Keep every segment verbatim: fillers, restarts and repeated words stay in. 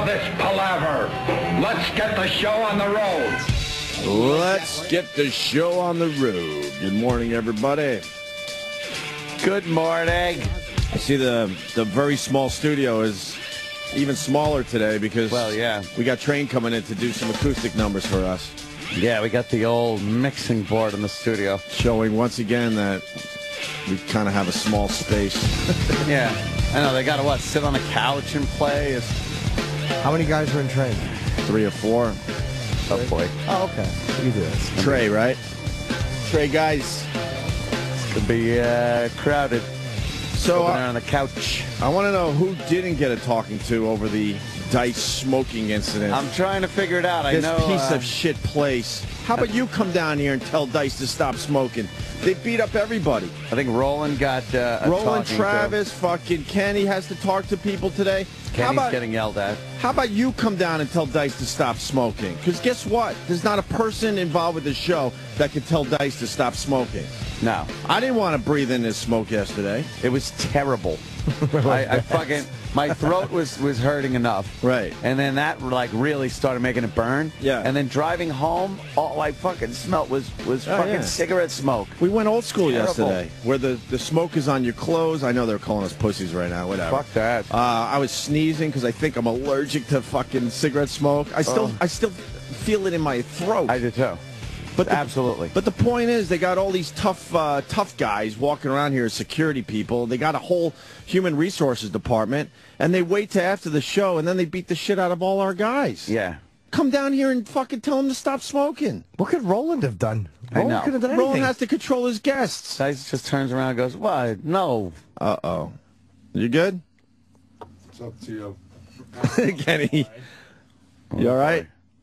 this palaver. Let's get the show on the road. Let's get the show on the road. Good morning, everybody. Good morning. I see the the very small studio is even smaller today because well, yeah, we got Train coming in to do some acoustic numbers for us. Yeah, we got the old mixing board in the studio. Showing once again that we kind of have a small space. Yeah, I know. They got to, what, sit on a couch and play? It's... How many guys are in Train? Three or four. Oh, boy. Oh, okay. You do this. Trey, right? Trey, guys. It's going to be uh, crowded. So Over uh, there on the couch. I want to know who didn't get a talking to over the Dice smoking incident. I'm trying to figure it out. This I know. piece uh, of shit place. How about you come down here and tell Dice to stop smoking? They beat up everybody. I think Roland got uh, a Roland, talking Travis, fucking Kenny has to talk to people today. Kenny's how about, getting yelled at. How about you come down and tell Dice to stop smoking? Because guess what? There's not a person involved with the show that can tell Dice to stop smoking. No. I didn't want to breathe in this smoke yesterday. It was terrible. I, I fucking, my throat was, was hurting enough. Right. And then that, like, really started making it burn. Yeah. And then driving home, all I fucking smelled was, was Oh, fucking yeah. cigarette smoke. We went old school Terrible. yesterday, where the, the smoke is on your clothes. I know they're calling us pussies right now, whatever. Fuck that. Uh, I was sneezing because I think I'm allergic to fucking cigarette smoke. I still, Oh. I still feel it in my throat. I did too. But the, Absolutely. But the point is, they got all these tough, uh, tough guys walking around here as security people. They got a whole human resources department, and they wait till after the show, and then they beat the shit out of all our guys. Yeah. Come down here and fucking tell them to stop smoking. What could Roland have done? I Roland know. could have done Roland anything. has to control his guests. Dice just turns around and goes, "What? No." Uh-oh. You good? It's up to you. Kenny, you all right?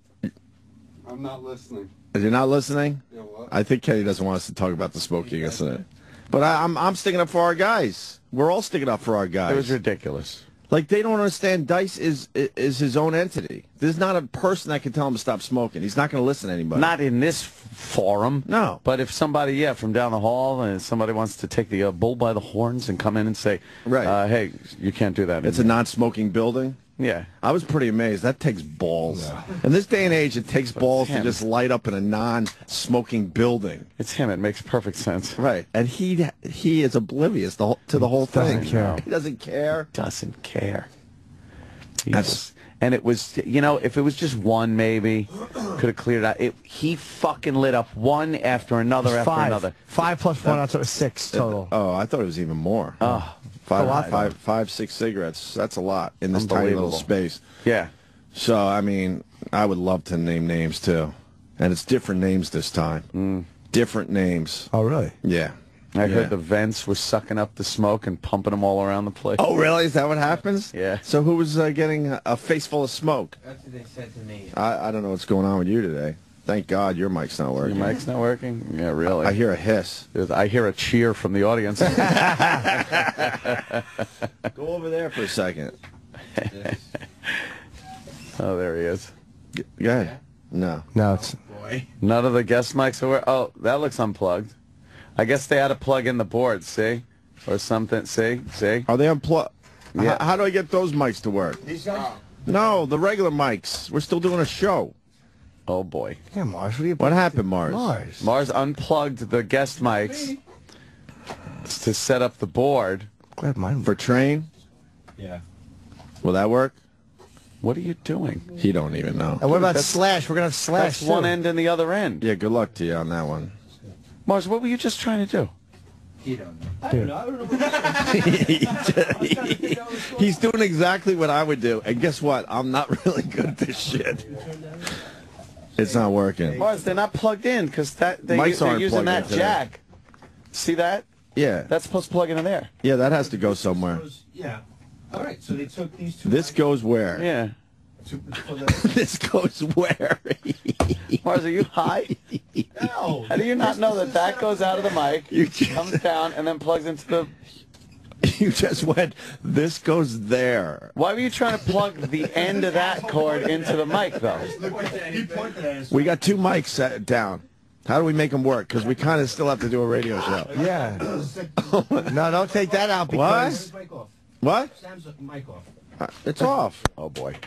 I'm not listening. You're not listening? You know what? I think Kenny doesn't want us to talk about the smoking incident. But I, I'm I'm sticking up for our guys. We're all sticking up for our guys. It was ridiculous. Like, they don't understand Dice is is his own entity. There's not a person that can tell him to stop smoking. He's not going to listen to anybody. Not in this forum. No. But if somebody, yeah, from down the hall, and somebody wants to take the uh, bull by the horns and come in and say, Right. uh, hey, you can't do that. It's a non-smoking building. Yeah. I was pretty amazed. That takes balls. In this day and age, it takes balls to him. just light up in a non-smoking building. It's him. It makes perfect sense. Right. And he he is oblivious the whole, to the whole Doesn't thing. care. He doesn't care. Doesn't care. He That's- just- and it was, you know, if it was just one, maybe could have cleared out. It, he fucking lit up one after another after Five. another. Five plus one, that's what, six total. Oh, I thought it was even more. Oh, Five, a lot. five, five, six cigarettes. That's a lot in this tiny little Unbelievable. space. Yeah. So, I mean, I would love to name names, too. And it's different names this time. Mm. Different names. Oh, really? Yeah. I Yeah. heard the vents were sucking up the smoke and pumping them all around the place. Oh, really? Is that what happens? Yeah. So who was uh, getting a, a face full of smoke? That's what they said to me. I, I don't know what's going on with you today. Thank God your mic's not Your working. mic's not working? Yeah, really. I hear a hiss. There's- I hear a cheer from the audience. Go over there for a second. Oh, there he is. G- Go ahead. No. No, it's... Boy. None of the guest mics are wor- Oh, that looks unplugged. I guess they had to plug in the board, see? Or something, see? See? Are they unplugged? Yeah. How do I get those mics to work? These guys? No, the regular mics. We're still doing a show. Oh, boy. Yeah, Mars, what are you... What happened, Mars? Mars. Mars unplugged the guest mics to set up the board. Glad mine... For Train? Yeah. Will that work? What are you doing? He don't even know. And what about That's- Slash? We're going to have Slash, That's one too. end and the other end. Yeah, good luck to you on that one. Mars, what were you just trying to do? You don't know. I don't know. I don't know what He's doing exactly what I would do. And guess what? I'm not really good at this shit. It's not working. Mars, they're not plugged in because that they, Mics they're aren't using plugged that in today. jack. See that? Yeah. That's supposed to plug into there. Yeah, that has to go somewhere. Yeah. All right, so they took these two. This goes where? Yeah. To, for the, This goes where? Mars, are you high? no. How do you not know that that goes out of the mic, You just- comes down, and then plugs into the... You just went, this goes there. Why were you trying to plug the end of that cord into the mic, though? He pointed at us. We got two mics set down. How do we make them work? Because we kind of still have to do a radio show. Yeah. No, don't take that out because... Sam's mic off. What? Sam's mic off. Uh, it's off. Oh boy.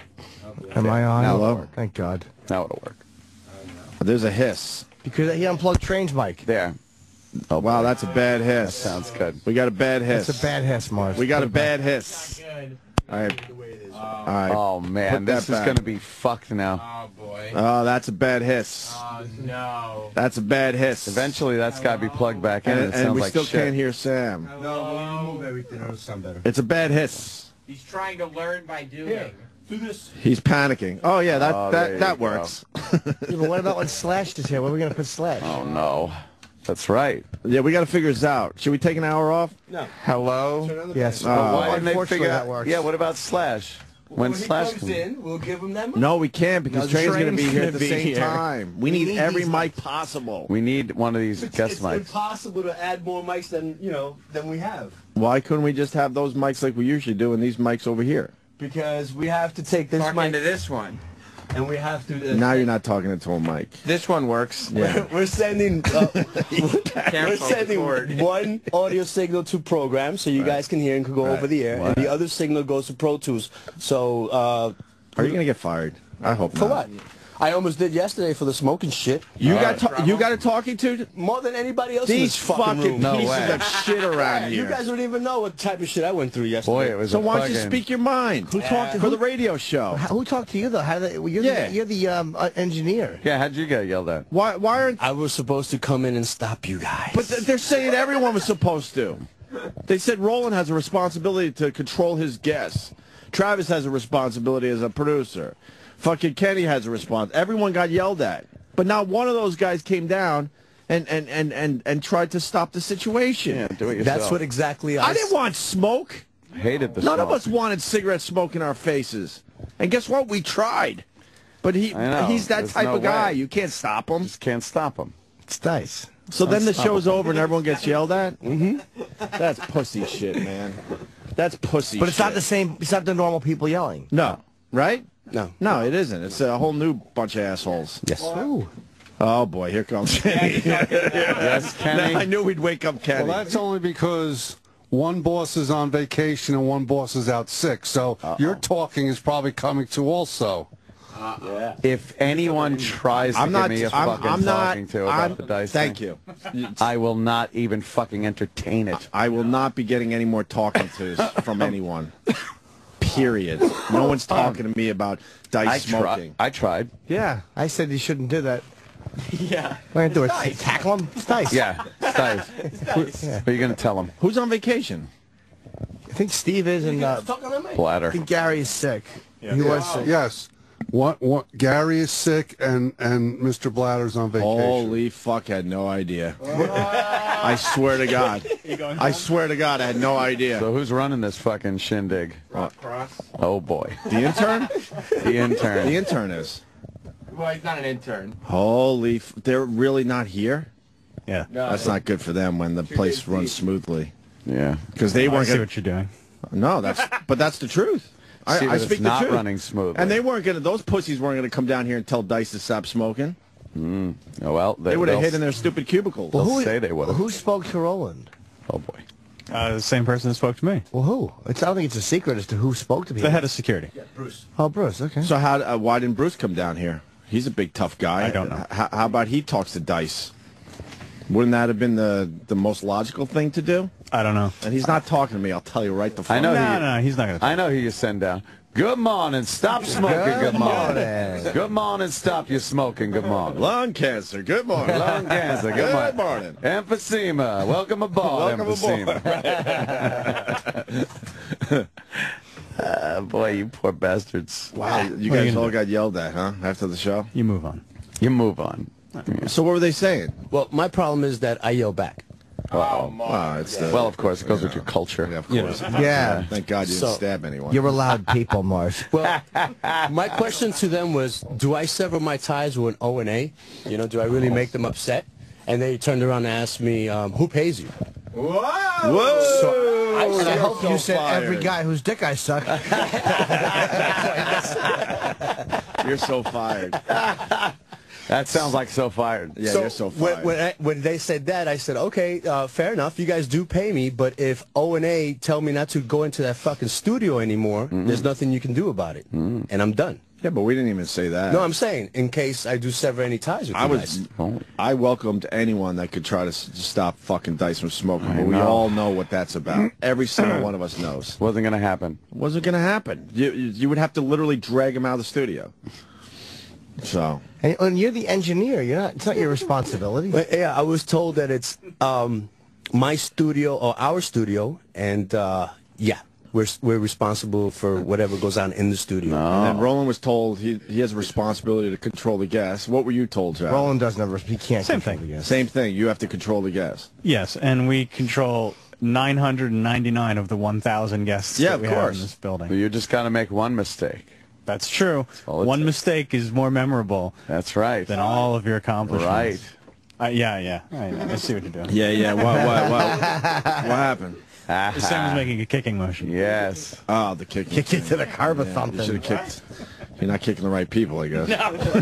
Am I on? Hello? Thank God. Now it'll work. There's a hiss. Because he unplugged Train's mic. There. Oh, wow, that's a bad hiss. Sounds good. We got a bad hiss. That's a bad hiss, Mars. We got Put a it back. bad hiss. All right. All right. Oh man, Put that this is back. gonna be fucked now. Oh boy. Oh, that's a bad hiss. Oh no. That's a bad hiss. Eventually, that's got to be plugged back in. And, And, it and sounds we like still shit. can't hear Sam. No, when you move everything, it'll sound better. It's a bad hiss. He's trying to learn by doing. Here, do this. He's panicking. Oh yeah, that Oh, there that you that go. works. Yeah, but what about when Slash is here? Where are we going to put Slash? Oh no, that's right. Yeah, we got to figure this out. Should we take an hour off? No. Hello. Yes. Uh, well, Why didn't they unfortunately, figure that out? works. Yeah. What about Slash? When, When he Slash comes comes in, we'll give him that money. No, we can't because No, Train's going to be Train's here gonna at the be same here. time. We need need every these mic possible. we need one of these It's, guest it's mics. impossible to add more mics than, you know, than we have. Why couldn't we just have those mics like we usually do and these mics over here? Because we have to take this Talk mic into this one. and we have to... Uh, Now you're not talking into a mic. This one works. Yeah. We're sending uh, we're Careful, sending record. one audio signal to program so you guys can hear and can go over the air, and the other signal goes to Pro Tools. So uh, Are you going to get fired? I hope for not. what? I almost did yesterday for the smoking shit. You All got right. ta- you got a talking to? More than anybody else in These this fucking, fucking room. No pieces way. of shit around You here. guys don't even know what type of shit I went through yesterday. Boy, it was So a why don't you fucking- speak your mind? Who talked to for who? the radio show? How- Who talked to you though? How did they, well, you're Yeah. the, you're the um, uh, engineer. Yeah. How'd you get yelled at? Why why aren't? I was supposed to come in and stop you guys. But th- they're saying everyone was supposed to. They said Roland has a responsibility to control his guests. Travis has a responsibility as a producer. Fucking Kenny has a response. Everyone got yelled at. But not one of those guys came down and, and, and, and, and tried to stop the situation. Yeah. Do it yourself. That's what exactly I, I didn't want smoke. Hated the. None of smoke. us wanted cigarette smoke in our faces. And guess what? We tried. But he I know. he's that There's type no of guy. way. You can't stop him. Just can't stop him. It's nice. So then the show's over and everyone gets yelled at? Mm-hmm. That's pussy shit, man. That's pussy But it's shit. not the same. It's not the normal people yelling. No. Right? No. No, it isn't. It's a whole new bunch of assholes. Yes. Ooh. Oh, boy. Here comes Kenny. Yes, Kenny. I knew we'd wake up Kenny. Well, that's only because one boss is on vacation and one boss is out sick. So your talking is probably coming to also. If anyone tries to I'm not. give me a I'm, fucking I'm not. talking to about I'm, the dice thank thing, you. I will not even fucking entertain it. I will not be getting any more talking tos from anyone. Period. No one's talking to me about dice I smoking. tried. I tried. Yeah, I said you shouldn't do that. Yeah. We're going to do it. Tackle him? It's nice. Yeah, it's nice. What are you gonna tell him? Who's on vacation? I think Steve is and uh, Talking to me. Bladder. I think Gary is sick. He was sick. Yes. What, what, Gary is sick and, and Mister Bladder's on vacation. Holy fuck, I had no idea. I swear to God. I swear to God, I had no idea. So who's running this fucking shindig? Cross. Oh boy, The intern? the intern. The intern is. Well, he's not an intern. Holy, f they're really not here? Yeah. No. That's not good for them when the place days runs deep. smoothly. Yeah. Because they I weren't see gonna, what you're doing. No, that's but that's the truth. I, See that I it's speak not the truth. running smoothly. And they weren't gonna. Those pussies weren't gonna come down here and tell Dice to stop smoking. Oh well, they, They would have they'll- hid in their stupid cubicles. They'll who, say they would. Who spoke to Roland? Oh boy. Uh, the same person that spoke to me. Well, who? It's, I don't think it's a secret as to who spoke to The people. head of security. Bruce. Oh, Bruce. Okay. So how? Uh, why didn't Bruce come down here? He's a big tough guy. I don't know. H how about he talks to Dice? Wouldn't that have been the the most logical thing to do? I don't know. And he's not talking to me. I'll tell you right the fuck. I know No, he- no, no, he's not going to. I know who you send down. Good morning. Stop smoking. Good, Good morning. morning. Good morning. Stop your smoking. Good morning. Lung cancer. Good morning. Lung cancer. Good, Good morning. morning. Emphysema. Welcome aboard. Welcome Emphysema. uh, boy, you poor bastards. Wow, you What are you guys gonna all do? got yelled at, huh? After the show. You move on. You move on. So what were they saying? Well, my problem is that I yell back. Uh-oh. Wow, it's the, Well, of course, it goes with your culture. yeah, of course. Yeah. Thank God you didn't So- stab anyone. You're allowed people, Mars. Well, my question to them was, do I sever my ties with an O and A? You know, do I really make them upset? And they turned around and asked me, um, who pays you? Whoa! I I said, hope you so said fired. every guy whose dick I suck. You're so fired. That sounds like so fired. Yeah, so you're so when, fired. when, I, when they said that, I said, okay, uh, fair enough. You guys do pay me, but if O and A tell me not to go into that fucking studio anymore, mm-hmm. there's nothing you can do about it, mm-hmm. and I'm done. Yeah, but we didn't even say that. No, I'm saying in case I do sever any ties with I you was, guys. I welcomed anyone that could try to s stop fucking Dice from smoking, I but we know. all know what that's about. Every single one of us knows. Wasn't going to happen. Wasn't going to happen. You, you you would have to literally drag him out of the studio. So. And, and you're the engineer. You're not. It's not your responsibility. But, yeah, I was told that it's um, my studio or our studio, and uh, yeah, we're we're responsible for whatever goes on in the studio. No. And then Roland was told he he has a responsibility to control the gas. What were you told, Jack? Roland doesn't have. He can't. Same control thing. the gas. Same thing. You have to control the gas. Yes, and we control nine hundred ninety-nine of the one thousand guests Yeah, that of we have course. in this building. You just got to make one mistake. That's true. all it One takes. mistake is more memorable That's right. than all of your accomplishments. Right. Uh, yeah, yeah. I, I see what you're doing. Yeah, yeah. What what what, what happened? Sam was making a kicking motion. Yes. Oh, the kick. Kick it to the curb or You something. should have kicked. You're not kicking the right people, I guess.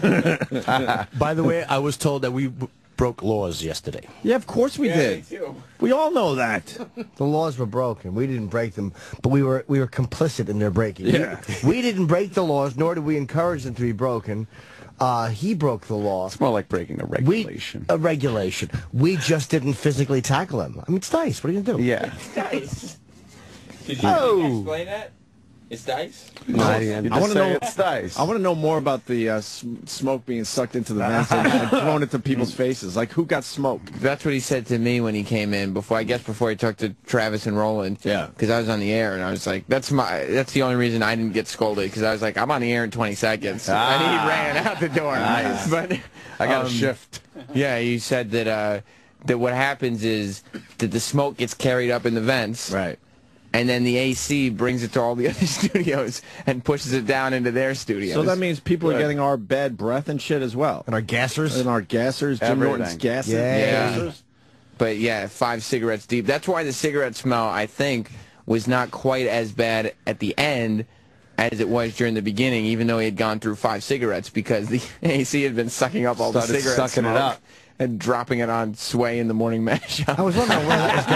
By the way, I was told that we b broke laws yesterday. Yeah, of course we did. We all know that. The laws were broken. We didn't break them, but we were we were complicit in their breaking. Yeah. We, we didn't break the laws, nor did we encourage them to be broken. Uh, he broke the law. It's more like breaking a We, regulation. a regulation. We just didn't physically tackle him. I mean, it's nice. What are you gonna do? Yeah. Dice. Did you Oh. explain that? It's dice? No, you I just want to say know. it's dice. I want to know more about the uh, sm smoke being sucked into the vents and, and thrown into people's faces. Like, who got smoked? That's what he said to me when he came in before. I guess before he talked to Travis and Roland. Yeah. Because I was on the air and I was like, "That's my. That's the only reason I didn't get scolded." Because I was like, "I'm on the air in twenty seconds," Ah. and he ran out the door. Nice. But I got um, a shift. Yeah, you said that uh, that what happens is that the smoke gets carried up in the vents. Right. And then the A C brings it to all the other studios and pushes it down into their studios. So that means people are Good. getting our bad breath and shit as well. And our gassers. And our gassers, Jim Everything. Norton's gases. Yeah. gassers. But yeah, five cigarettes deep. That's why the cigarette smell, I think, was not quite as bad at the end as it was during the beginning, even though he had gone through five cigarettes, because the A C had been sucking up all Started the cigarette sucking it smoke up. and dropping it on Sway in the morning mashup. I was wondering where that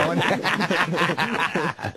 was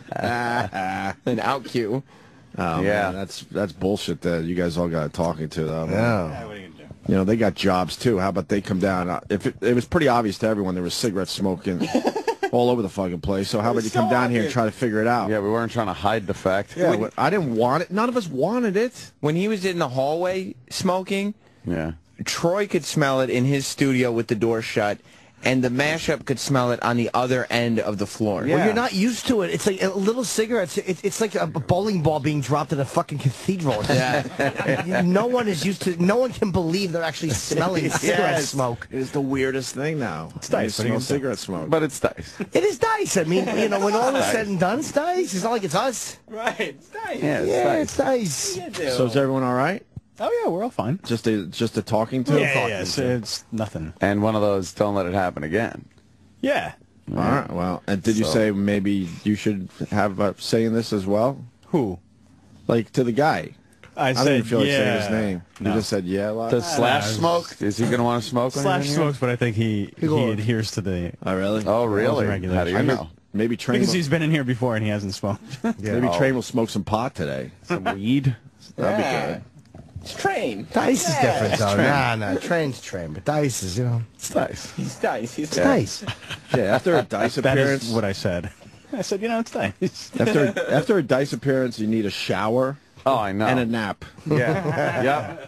going. and out cue. Oh, Yeah. man, that's that's bullshit that you guys all got talking to, though. Yeah. What are you gonna do? You know, they got jobs, too. How about they come down? Uh, If it, it was pretty obvious to everyone there was cigarette smoking all over the fucking place, so how about you come down here and try to figure it out? Yeah, we weren't trying to hide the fact. Yeah, what- I didn't want it. None of us wanted it. When he was in the hallway smoking, Yeah. Troy could smell it in his studio with the door shut, and the mashup could smell it on the other end of the floor. Yeah. Well, you're not used to it. It's like a little cigarettes. It, it's like a bowling ball being dropped in a fucking cathedral. Yeah. No one is used to. No one can believe they're actually smelling cigarette Yes. smoke. It is the weirdest thing now. It's dice. You What are you smell gonna do? cigarette smoke. But it's dice. It is dice. I mean, you know, when all is said and done, it's dice. It's not like it's us. Right, it's nice. Yeah, it's Yeah, dice. it's dice. So is everyone all right? Oh yeah, we're all fine. Just a just a talking to? Yeah, yeah, it's, it's nothing. And one of those, don't let it happen again. Yeah. All right. Well, and did you So- say maybe you should have a say in this as well? Who? Like to the guy. I, I said don't even feel like yeah. saying his name. No. You just said yeah a lot. Does Slash no, it's- smoke? Is he going to want to smoke? when Slash he's in here? smokes, but I think he he go on. adheres to the Oh really? Oh, really? regulation. How do you I know? know. Maybe Train. because Will, he's been in here before and he hasn't smoked. maybe Oh. Train will smoke some pot today. Some weed. That'd be Yeah. good. It's Train. Dice is different, though. train. Nah, nah. Train's train, but dice is, you know, It's dice. He's dice. He's it's dice. Yeah. After a dice That appearance. is what I said. I said, you know, it's nice. After after a dice appearance, you need a shower Oh, I know. and a nap. Yeah. Yep.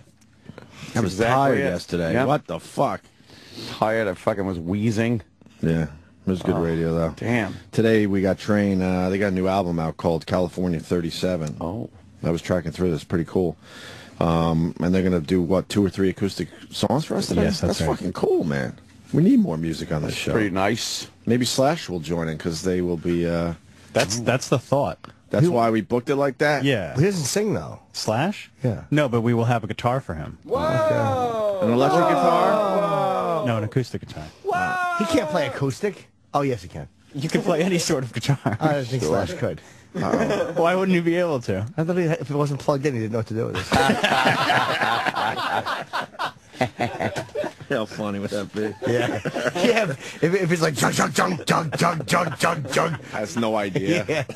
I was exactly tired it. yesterday. Yep. What the fuck? Tired. I fucking was wheezing. Yeah. It was good radio though. Damn. Today we got Train. Uh, they got a new album out called California thirty-seven. Oh. I was tracking through this. Pretty cool. Um, and they're gonna do what two or three acoustic songs for us today. Yes, that's right. fucking cool, man. We need more music on this show. Pretty nice. Maybe Slash will join in because they will be. Uh, That's that's the thought. that's why we booked it like that. Yeah. He doesn't sing, though. Slash? Yeah. No, but we will have a guitar for him. Whoa! An electric guitar. No, an acoustic guitar. He can't play acoustic. Oh, yes, he can. You can play any sort of guitar. I don't think Slash could. Why wouldn't you be able to? I thought he, if it wasn't plugged in, he didn't know what to do with it. How funny would that be? Yeah. Yeah. If, if it's like, chug, chug, chug, chug, chug, chug, chug, chug. Has no idea. Yeah.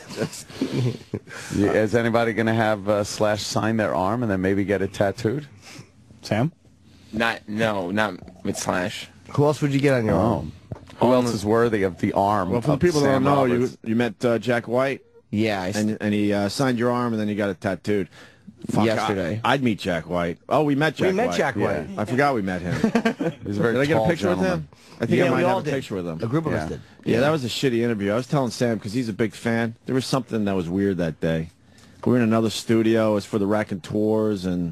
Yeah, is anybody going to have uh, Slash sign their arm and then maybe get it tattooed? Sam? Not, no, not with Slash. Who else would you get on your Oh. arm? Who else is worthy of the arm? Well, for the of people that don't Sam know, you Roberts? you met uh, Jack White, Yeah, I, and and he uh, signed your arm, and then you got it tattooed. Fuck, Yesterday. I, I'd meet Jack White. Oh, we met Jack We met White. Jack White. I forgot we met him. He's a very Did I get a tall picture with gentleman. him? I think Yeah, I might we have all a did. picture with him. A group of Yeah. us did. Yeah, that was a shitty interview. I was telling Sam, because he's a big fan, there was something that was weird that day. We were in another studio. It was for the Raconteurs, and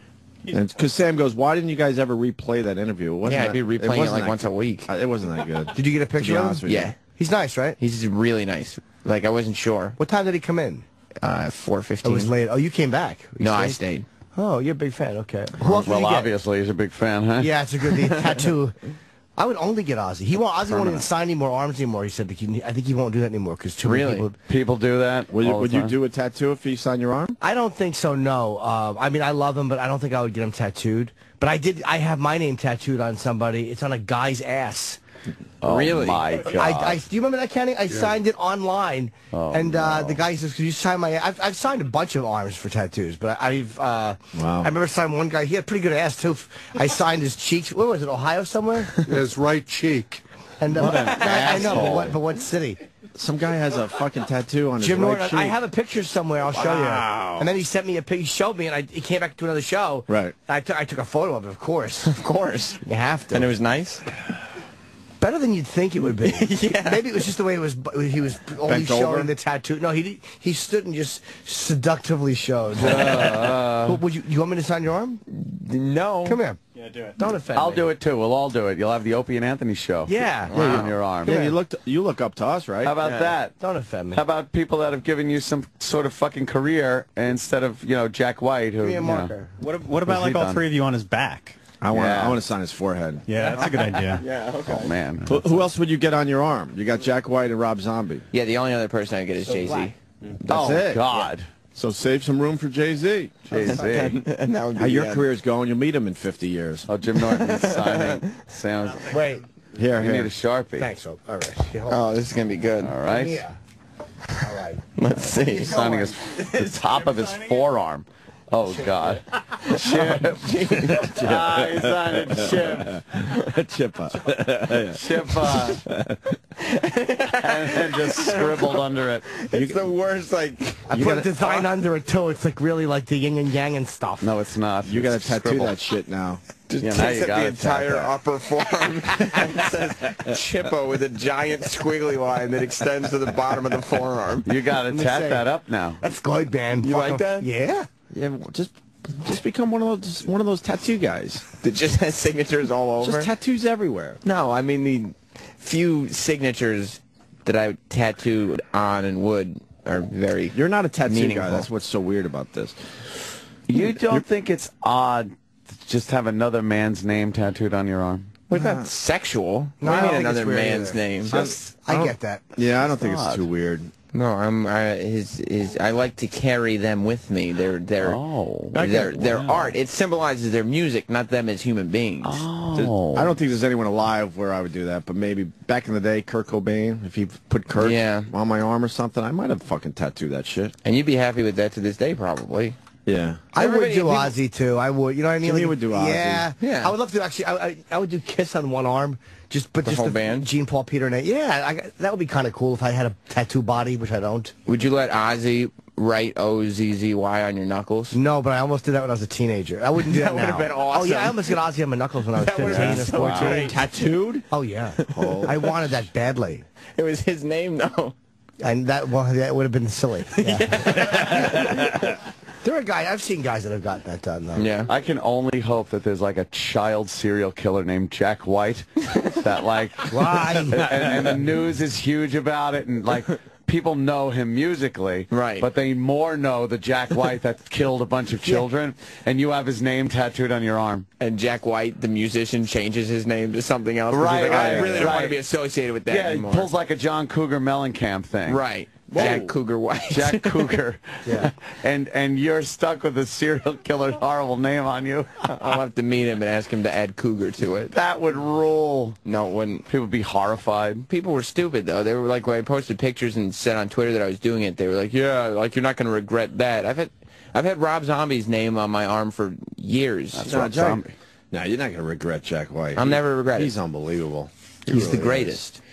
because Sam goes, why didn't you guys ever replay that interview? It wasn't yeah, that, I'd be replaying it, wasn't like that once good. a week. Uh, It wasn't that good. Did you get a To be picture of honest him? with you. Yeah, He's nice, right? he's really nice. Like, I wasn't sure. What time did he come in? Uh, four It fifteen. was late. Oh, you came back. You No, I stayed. Oh, you're a big fan. Okay. Who else would Well, you get? obviously, he's a big fan, huh? Yeah, it's a good the tattoo. I would only get Ozzy. He won't. Ozzy won't even sign any more arms anymore. He said that he, I think he won't do that anymore because too Really? many people. People do that. Would, you, all the would you time. do a tattoo if he signed your arm? I don't think so. No. Uh, I mean, I love him, but I don't think I would get him tattooed. But I did. I have my name tattooed on somebody. It's on a guy's ass. Oh, Really? my God. I, I, do you remember that, Kenny? I signed it online, Oh, and uh, no. the guy says, "Could you sign my?" I've, I've signed a bunch of arms for tattoos, but I, I've. Uh, Wow. I remember signing one guy. He had pretty good ass too. I signed his cheeks. Where was it? Ohio somewhere? His right cheek. And uh, What an I, I know, but asshole. what, but what city? Some guy has a fucking tattoo on his Jim right Norton. cheek. I have a picture somewhere. I'll show Wow. you. And then he sent me a pic. He showed me, and I, he came back to another show. Right. I took I took a photo of it, of course. Of course. You have to. And it was nice? Better than you'd think it would be. Yeah. Maybe it was just the way it was. He was only Bent showing over? the tattoo. No, he he stood and just seductively showed. Uh, would you you want me to sign your arm? No. Come here. Yeah, do it. Don't offend I'll me. do it too. We'll all do it. You'll have the Opie and Anthony show. Yeah. on your arm. Yeah, you look you look up to us, right? How about Yeah. that? Don't offend me. How about people that have given you some sort of fucking career instead of, you know, Jack White, who, Give me a you know, marker. What, what about What's he like all done? three of you on his back? I want Yeah. I want to sign his forehead. Yeah, that's a good idea. oh man. Who, who else would you get on your arm? You got Jack White and Rob Zombie. Yeah, the only other person I get is Jay-Z. black. That's oh it. God. So save some room for Jay-Z. Jay-Z. And that would be How your the end. career's going, you'll meet him in fifty years. Oh, Jim Norton's signing. Sounds. Wait. Here, You need here. a Sharpie. Thanks. Hope. All right. Here, hold on. Oh, this is going to be good. All right. Yeah. All right. Let's see. He's signing his, the top of his forearm. Oh God. Chip. ah, he's signing Chip. Chippa. Chip. Uh, and then just scribbled under it. It's the worst, like... I put a design under it too. It's like really like the yin and yang and stuff. No, it's not. You got to It's tattoo scribbled. that shit now. Just Yeah, now takes you up gotta the entire tap that. upper forearm and says Chippo with a giant squiggly line that extends to the bottom of the forearm. You got to me tat say. that up now. That's good, man. You Fuck like 'em. that? Yeah. Yeah, just just become one of those one of those tattoo guys. That just has signatures all over. Just tattoos everywhere. No, I mean the few signatures that I tattooed on and would are very. You're not a tattoo Meaningful. guy. That's what's so weird about this. You don't think it's odd to just have another man's name tattooed on your arm? What about sexual? No, What I do you don't mean think it's another weird man's either. name? Just, I get that. Yeah, I don't think odd. it's too weird. No, I'm. I, his, his. I like to carry them with me. They're, they're, Oh. they're, their Wow. art. It symbolizes their music, not them as human beings. Oh. I don't think there's anyone alive where I would do that, but maybe back in the day, Kurt Cobain, if he put Kurt Yeah. on my arm or something, I might have fucking tattooed that shit. And you'd be happy with that to this day, probably. Yeah. I would Everybody- do people- Ozzy too. I would. You know what I mean? Jimmy Like, would do Ozzy. Yeah. Yeah. I would love to actually. I, I, I would do Kiss on one arm. Just but The just whole the band? Gene, Paul, Peter, and yeah, I, that would be kind of cool if I had a tattoo body, which I don't. Would you let Ozzy write O Z Z Y on your knuckles? No, but I almost did that when I was a teenager. I wouldn't do that, That would've now. been Oh awesome. yeah, I almost got Ozzy on my knuckles when I was That would've fifteen been or so fourteen. great. Tattooed? Oh yeah. I wanted that badly, It was his name, though. and that well, that would have been silly. Yeah. There are guys I've seen guys that have gotten that done though. Yeah. I can only hope that there's like a child serial killer named Jack White that like Why? and, and the news is huge about it, and like people know him musically, Right. But they more know the Jack White that killed a bunch of children, and you have his name tattooed on your arm. And Jack White, the musician, changes his name to something else. 'cause he's Right, like, I right, really don't want right. to be associated with that Yeah, he anymore. pulls like a John Cougar Mellencamp thing. Right. Jack Cougar White. Jack Cougar. Yeah. And and you're stuck with a serial killer's horrible name on you. I'll have to meet him and ask him to add Cougar to it. That would rule. No, it wouldn't. People would be horrified. People were stupid, though. They were like, when I posted pictures and said on Twitter that I was doing it, they were like, yeah, like, you're not going to regret that. I've had I've had Rob Zombie's name on my arm for years. That's Rob Zombie. No, you're not going to regret Jack White. I'll he, never regret he's it. He's unbelievable. He he's really the greatest.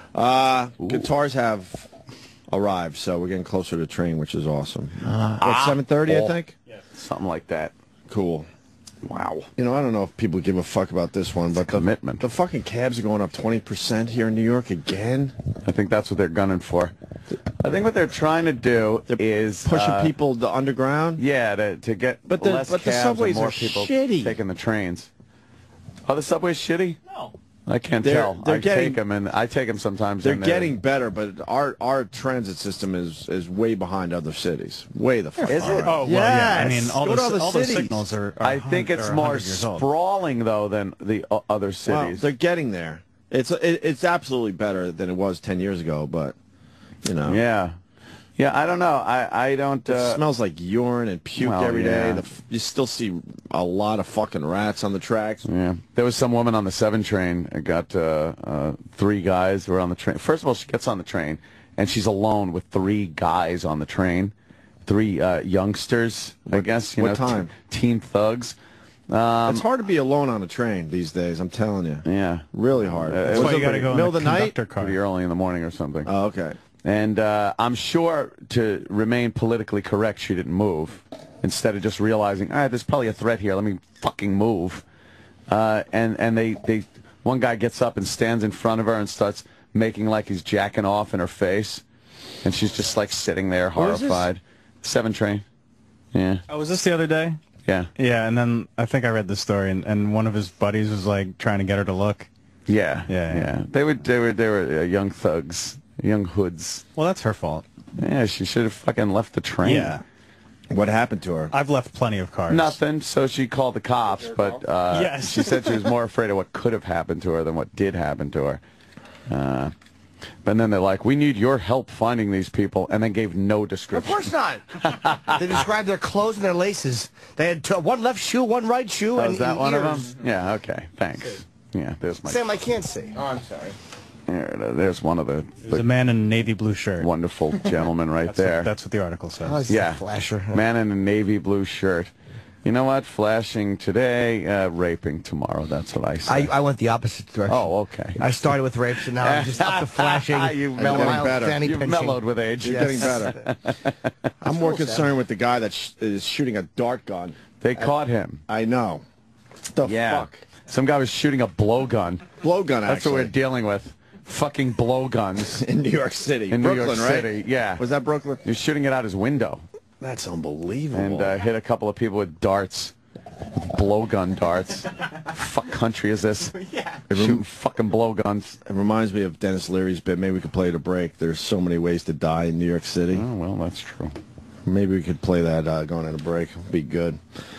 Uh, guitars have arrived, so we're getting closer to the train, which is awesome. Uh, what, seven thirty, I think? Yeah. Something like that. Cool. Wow. You know, I don't know if people give a fuck about this one, but the, commitment. The fucking cabs are going up twenty percent here in New York again. I think that's what they're gunning for. I think what they're trying to do they're is pushing uh, people to underground. Yeah, to to get but the, less but the cabs subways and more are people shitty. taking the trains. Oh, the subway's shitty? No. I can't they're, tell. They're I getting, take them, and I take them sometimes. They're and getting better, but our our transit system is is way behind other cities. Way the fuck. Is it? Oh, well, yes. yeah. I mean, all, Go the, to other all the cities. signals are, are I think it's more sprawling though than the uh, other cities. Well, they're getting there. It's it, it's absolutely better than it was ten years ago, but you know. Yeah. Yeah, I don't know. I, I don't... Uh, it smells like urine and puke well, every day. yeah. The, you still see a lot of fucking rats on the tracks. Yeah. There was some woman on the seven train that got uh, uh, three guys who were on the train. First of all, she gets on the train, and she's alone with three guys on the train. Three uh, youngsters, what, I guess. You what know, time? Teen thugs. Um, it's hard to be alone on a train these days, I'm telling you. Yeah. Really hard. Uh, That's why you got to go in middle the of the night? car. Pretty early in the morning or something. Oh, okay. And uh, I'm sure, to remain politically correct, she didn't move. Instead of just realizing, all right, there's probably a threat here. Let me fucking move. Uh, and and they, they, one guy gets up and stands in front of her and starts making like he's jacking off in her face. And she's just like sitting there horrified. Seven train. Yeah. Oh, was this the other day? Yeah. Yeah, and then I think I read the story, and, and one of his buddies was like trying to get her to look. Yeah. Yeah. Yeah. yeah. They were, they were, they were uh, young thugs. Young hoods. Well, that's her fault. Yeah, she should have fucking left the train. Yeah. What happened to her? I've left plenty of cars. Nothing, so she called the cops, but uh, yes. she said she was more afraid of what could have happened to her than what did happen to her. Uh, but then they're like, we need your help finding these people, and then gave no description. Of course not. They described their clothes and their laces. They had t one left shoe, one right shoe, Oh, and is that and one ears. of them? Yeah, okay, thanks. Yeah, there's my... Sam, I can't see. Oh, I'm sorry. There, there's one of the, There's the a man in a navy blue shirt. wonderful gentlemen right that's there. What, that's what the article says. Oh, he's Yeah, a flasher. man in a navy blue shirt. You know what? Flashing today, uh, raping tomorrow. That's what I say. I, I went the opposite direction. Oh, okay. I started with rape, so now I'm just up to flashing. You've You're mellowed getting mild better. fanny You've pinching. mellowed with age. You're getting better. I'm more concerned with the guy that sh is shooting a dart gun. They caught him. I know. What the Yeah. fuck? Some guy was shooting a blowgun. Blowgun, actually. That's what we're dealing with. Fucking blowguns. In New York City. In Brooklyn, New York right? City, yeah. Was that Brooklyn? He was shooting it out his window. That's unbelievable. And uh, hit a couple of people with darts. Blowgun darts. Fuck country is this? Yeah. Shooting fucking blowguns. It reminds me of Dennis Leary's bit. Maybe we could play it a break. There's so many ways to die in New York City. Oh, well, that's true. Maybe we could play that uh, going on a break. It'd be good.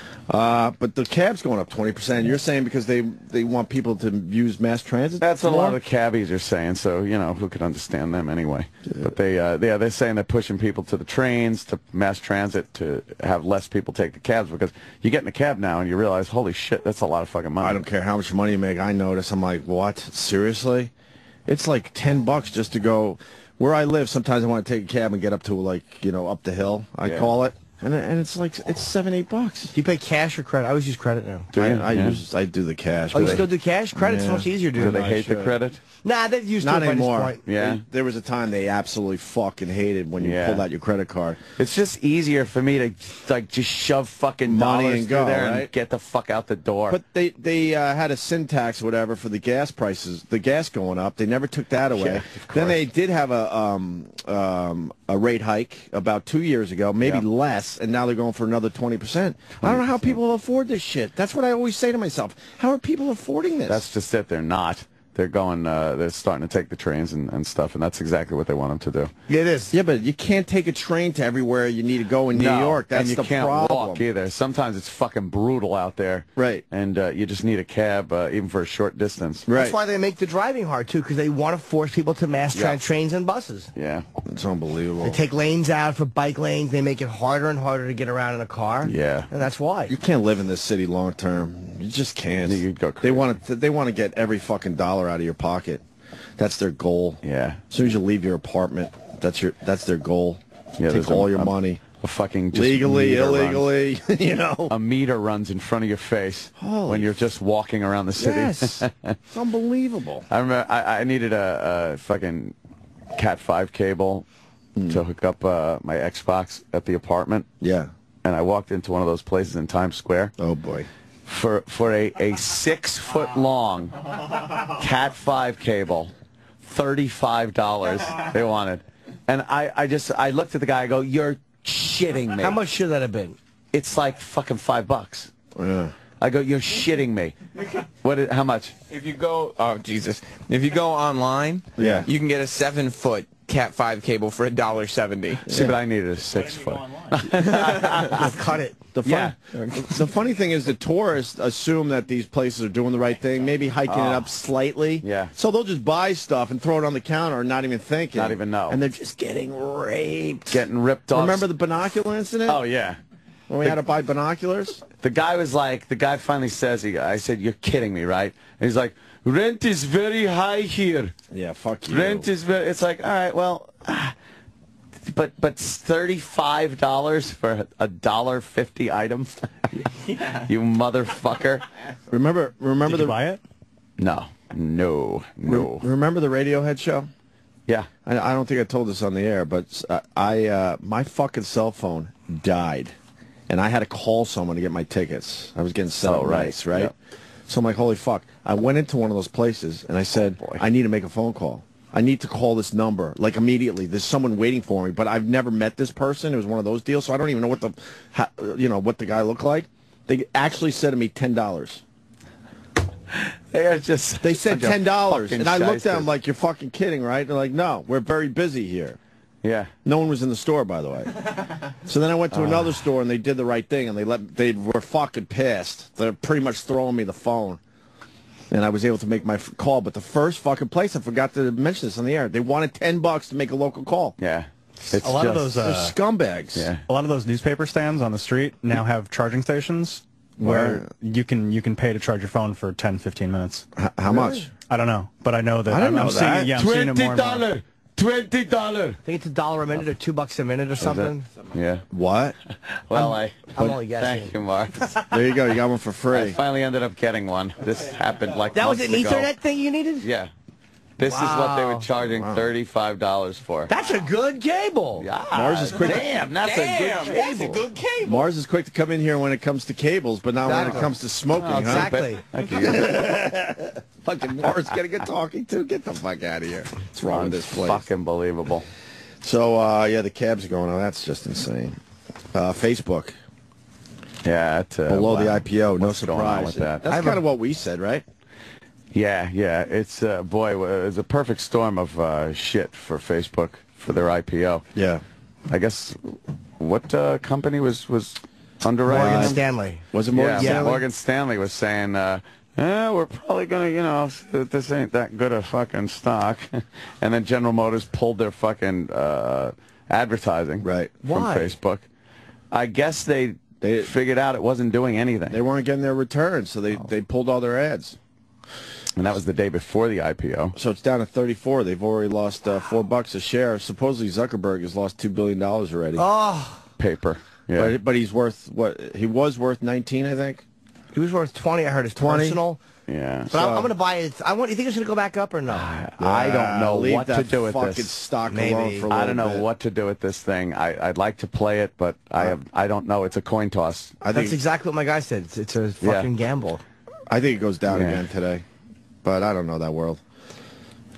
Uh, but the cab's going up twenty percent. You're saying because they they want people to use mass transit? That's what a more? lot of the cabbies are saying, so, you know, who could understand them anyway? Yeah. But they, uh, yeah, they're saying they're pushing people to the trains, to mass transit, to have less people take the cabs, because you get in a cab now and you realize, holy shit, that's a lot of fucking money. I don't care how much money you make. I notice. I'm like, what? Seriously? It's like ten bucks just to go. Where I live, sometimes I want to take a cab and get up to, like, you know, up the hill, I Yeah. call it. And, and it's like, it's seven, eight bucks. Do you pay cash or credit? I always use credit now. Do you? I, I, Yeah. use, I do the cash. Oh, you but still I- do cash? Credit's Yeah. much easier to Do do. they I hate the should. credit? Nah, they've used Not to it by anymore. this point. Yeah. They- there was a time they absolutely fucking hated when you Yeah. pulled out your credit card. It's just easier for me to, like, just shove fucking Money dollars and through go, there and right? get the fuck out the door. But they they uh, had a sin tax, whatever, for the gas prices, the gas going up. They never took that away. Yeah, of Then course. they did have a um, um, a rate hike about two years ago, maybe Yeah. less, and now they're going for another twenty percent. I don't know how people afford this shit. That's what I always say to myself. How are people affording this? That's just it. They're not. they're going, uh, they're starting to take the trains and, and stuff, and that's exactly what they want them to do. Yeah, it is. Yeah, but you can't take a train to everywhere you need to go in New No, York. That's and you the can't problem. walk either. Sometimes it's fucking brutal out there. Right. And uh, you just need a cab, uh, even for a short distance. Right. That's why they make the driving hard, too, because they want to force people to mass Yeah. tra trains and buses. Yeah. It's unbelievable. They take lanes out for bike lanes. They make it harder and harder to get around in a car. Yeah. And that's why. You can't live in this city long term. You just can't. You'd go They crazy. want to. They want to get every fucking dollar out of your pocket. That's their goal. Yeah. As soon as you leave your apartment, that's your. That's their goal. Yeah, Take there's all a- your a- money. A fucking just Legally, meter runs. illegally, you know. A meter runs in front of your face Holy when you're just walking around the city. Yes. It's unbelievable. I remember I, I needed a, a fucking Cat five cable to hook up uh, my Xbox at the apartment. Yeah. And I walked into one of those places in Times Square. Oh, boy. For, for a, a six-foot-long Cat five cable, thirty-five dollars they wanted. And I, I just, I looked at the guy, I go, you're shitting me. How much should that have been? It's like fucking five bucks. Yeah. I go, you're shitting me. What? Is, how much? If you go, oh Jesus! If you go online, Yeah. you can get a seven-foot Cat five cable for a dollar seventy. See, but I needed a six foot. Cut it. The fun, Yeah. the funny thing is the tourists assume that these places are doing the right thing, maybe hiking it up slightly. Yeah. So they'll just buy stuff and throw it on the counter and not even thinking. Not even know. And they're just getting raped. Getting ripped off. Remember the binocular incident? Oh yeah. When we had to buy binoculars? The guy was like, the guy finally says, he, I said, you're kidding me, right? And he's like, rent is very high here. Yeah, fuck you. Rent is very, it's like, all right, well, ah, but but thirty-five dollars for a dollar fifty item? Yeah. You motherfucker. Remember, remember Did you the buy it? No, no, no. remember the Radiohead show? Yeah. I, I don't think I told this on the air, but uh, I uh, my fucking cell phone died, and I had to call someone to get my tickets. I was getting set Oh, up right. nice, right? Yep. So I'm like, holy fuck! I went into one of those places and I said, Oh, boy. I need to make a phone call. I need to call this number like immediately. There's someone waiting for me, but I've never met this person. It was one of those deals, so I don't even know what the, how, you know, what the guy looked like. They actually said to me ten dollars. They are just. They said bunch of ten dollars, fucking and I looked at them shysters. like, you're fucking kidding, right? They're like, no, we're very busy here. Yeah. No one was in the store, by the way. So then I went to another store, and they did the right thing, and they let they were fucking pissed. They're pretty much throwing me the phone, and I was able to make my f call. But the first fucking place, I forgot to mention this on the air, they wanted ten bucks to make a local call. Yeah. It's A lot of just- those, uh, They're scumbags. Yeah. A lot of those newspaper stands on the street now have charging stations where Right. you can you can pay to charge your phone for ten, fifteen minutes. H how much? I don't know, but I know that I didn't I'm, I'm know seeing that. it. Yeah, I'm seeing it more and more. dollar. Twenty dollar. I think it's a dollar a minute or two bucks a minute or something. Yeah. What? Well, I. I'm only guessing. Thank you, Mark. There you go. You got one for I free. finally ended up getting one. This happened like That was months an ago. Ethernet thing you needed? Yeah. This is what they were Wow. charging thirty-five dollars for. That's a good cable. Yeah. Mars is quick. Damn, that's a good cable. That's a good cable. Mars is quick to come in here when it comes to cables, but not when Exactly. it comes to smoking, huh? Exactly. Thank you. Fucking Mars getting a talking to. Get the fuck out of here. What's wrong with this place? Fucking believable. So, uh, yeah, the cabs are going on. That's just insane. Uh, Facebook, Yeah. It, uh, below wow. the I P O, no What's going on surprise. with that? That's kind of what we said, right? Yeah, yeah. It's uh, boy, it's a perfect storm of uh, shit for Facebook for their I P O. Yeah. I guess what uh, company was was underwriting Morgan them? Stanley. Was it Morgan Yeah, Stanley? Morgan Stanley was saying, uh, eh, we're probably going to, you know, this ain't that good a fucking stock. And then General Motors pulled their fucking uh, advertising Right. from Why? Facebook. I guess they, They- figured out it wasn't doing anything. They weren't getting their returns, so they, they pulled all their ads. And that was the day before the I P O. So it's down to thirty-four. They've already lost uh, four bucks a share. Supposedly Zuckerberg has lost two billion dollars already. Oh, Paper. Yeah. But, but he's worth, what, he was worth nineteen, I think? he was worth twenty. I heard his twenty? personal. Yeah. But I'm, I'm going to buy it. I want. You think it's going to go back up or no? I don't know leave what that to do with fucking this. stock Maybe. alone for a I little don't know bit. what to do with this thing. I, I'd like to play it, but I have I don't know. It's a coin toss. I That's think, exactly what my guy said. It's, it's a fucking gamble. I think it goes down Yeah. again today. But I don't know that world.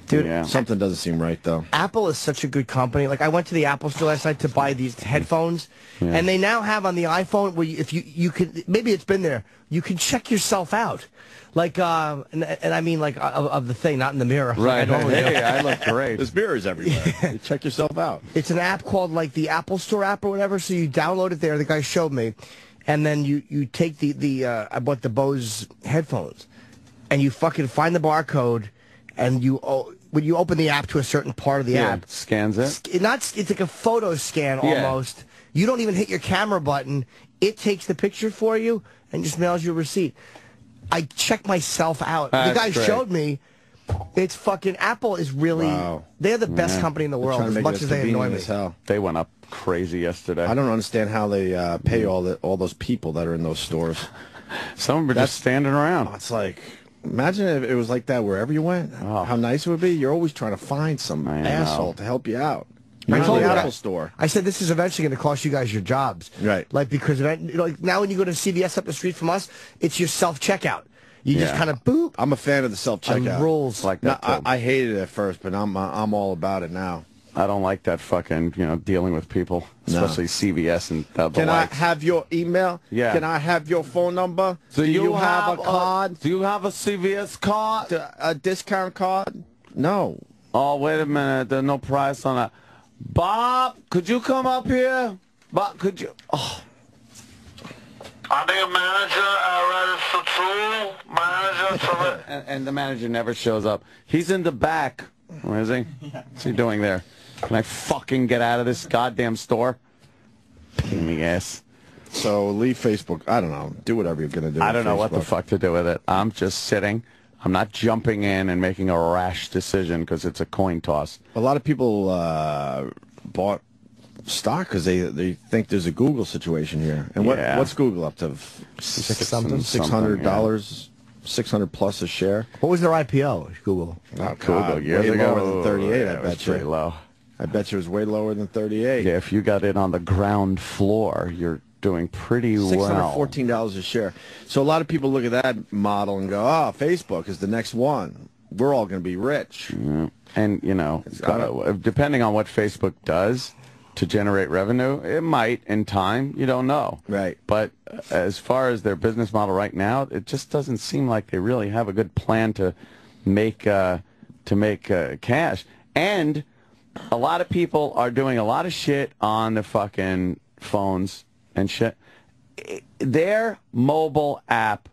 Dude, Yeah. Something doesn't seem right, though. Apple is such a good company. Like, I went to the Apple store last night to buy these headphones, yeah. and they now have on the iPhone where you, if you you could, maybe it's been there, you can check yourself out. Like, uh, and, and I mean, like, of, of the thing, not in the mirror. Right. Like I hey, I look great. There's mirrors everywhere. You check yourself out. It's an app called, like, the Apple Store app or whatever, so you download it there. The guy showed me. And then you, you take the, the uh, I bought the Bose headphones, and you fucking find the barcode, and you... Oh, when you open the app to a certain part of the yeah, app, scans it. It not it's like a photo scan yeah. almost. You don't even hit your camera button. It takes the picture for you and just mails you a receipt. I check myself out. That's the guy great. showed me. It's fucking Apple is really. Wow. They're the best yeah. company in the world. As much as they annoy me. As hell. They went up crazy yesterday. I don't understand how they uh, pay all the all those people that are in those stores. Some of them are That's, just standing around. Oh, it's like. Imagine if it was like that wherever you went. Oh. How nice it would be. You're always trying to find some I asshole know. to help you out. I You're told in you the that- Apple store. I said this is eventually going to cost you guys your jobs. Right. Like because event, you know, like now when you go to C V S up the street from us, it's your self checkout. You Yeah. just kind of boop. I'm a fan of the self checkout. Rules like No, that. I, too. I hated it at first, but I'm uh, I'm all about it now. I don't like that fucking, you know, dealing with people, especially No. C V S and the, the Can I likes. have your email? Yeah. Can I have your phone number? Do, you, have, a card? Do you have a C V S card? D- a discount card? No. Oh, wait a minute. There's no price on that. Bob, could you come up here? Bob, could you? Oh. I think a manager, uh, register tool, manager, so that... And, and the manager never shows up. He's in the back. Where is he? What's he doing there? Can I fucking get out of this goddamn store? Pain in the ass. So leave Facebook. I don't know. Do whatever you're going to do. I with don't know what the Facebook. fuck to do with it. I'm just sitting. I'm not jumping in and making a rash decision because it's a coin toss. A lot of people uh, bought stock because they they think there's a Google situation here. And what Yeah. what's Google up to? Six something? Six hundred dollars, six hundred plus a share. What was their I P O? Google. Oh, Google God, years way ago. lower than thirty-eight. Yeah, I it was bet you. pretty low. I bet you it was way lower than thirty-eight. Yeah, if you got in on the ground floor, you're doing pretty Six hundred well. fourteen dollars a share. So a lot of people look at that model and go, "Oh, Facebook is the next one. We're all going to be rich." Yeah. And you know, gotta- uh, depending on what Facebook does to generate revenue, it might in time. You don't know. Right. But uh, as far as their business model right now, it just doesn't seem like they really have a good plan to make uh, to make uh, cash. And a lot of people are doing a lot of shit on the fucking phones and shit. I- Their mobile app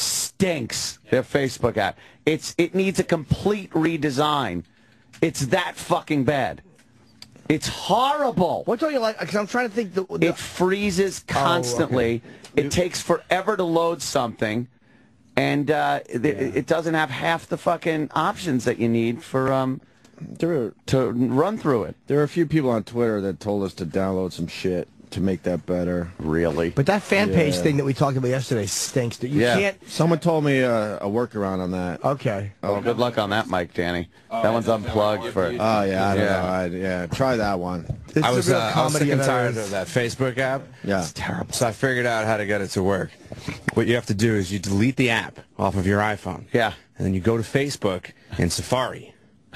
stinks. Their Facebook app. It's it needs a complete redesign. It's that fucking bad. It's horrible. What don't you like? Because I'm trying to think. The, the, It freezes constantly. It takes forever to load something, and uh, it, it doesn't have half the fucking options that you need for um There are, to run through it. there are a few people on Twitter that told us to download some shit to make that better. Really? but that fan page Yeah. thing that we talked about yesterday stinks. That you Yeah. can't. Someone told me uh, a workaround on that. Okay. Oh, good luck on that, Mike, Danny. that one's unplugged for. Oh yeah, I don't Yeah. know. I, yeah, try that one. This I is was, a real uh, I was comedy sick and of tired errors. of that Facebook app. Yeah, It's terrible. So I figured out how to get it to work. What you have to do is you delete the app off of your iPhone. Yeah. And then you go to Facebook in Safari.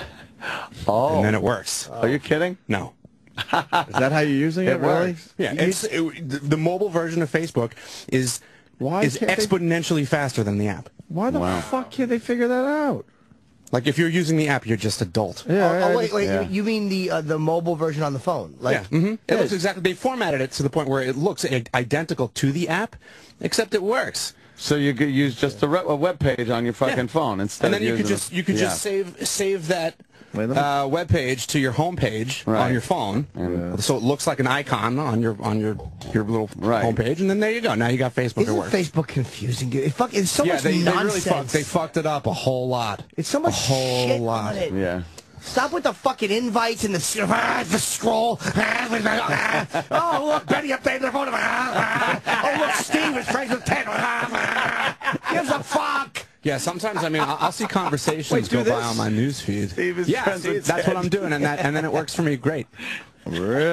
Oh. And then it works. Are you kidding? No. is that how you're using it? It really? works. Yeah, it's, it, the, the mobile version of Facebook is Why is can't they- exponentially faster than the app. Why the Wow. fuck can't they figure that out? Like if you're using the app, you're just adult. Yeah. Oh, I oh, wait, just- wait. yeah. You, you mean the uh, the mobile version on the phone? Like, Yeah, mm-hmm. It looks exactly. They formatted it to the point where it looks i- identical to the app, except it works. So you could use just a, re- a web page on your fucking Yeah. phone instead And then of you could using just the- you could yeah. just save save that Wait, let me- uh, web page to your home page Right. on your phone, so it looks like an icon on your on your your little Right. home page, and then there you go. Now you got Facebook. isn't it works. Facebook confusing? Dude? It fuck, it's so yeah, much they, they really nonsense. fucked. They fucked it up a whole lot. It's so much a whole shit lot. on it. Yeah. Stop with the fucking invites and the, ah, the scroll. Ah, ah, oh, look, Betty updated their phone. Ah, ah, oh, look, Steve is friends with Ted. Ah, ah, gives a fuck. Yeah, sometimes I mean I'll, I'll see conversations Wait, do go by this? on my news feed. Steve is yeah, friends so with that's Ted. what I'm doing, and that and then it works for me great.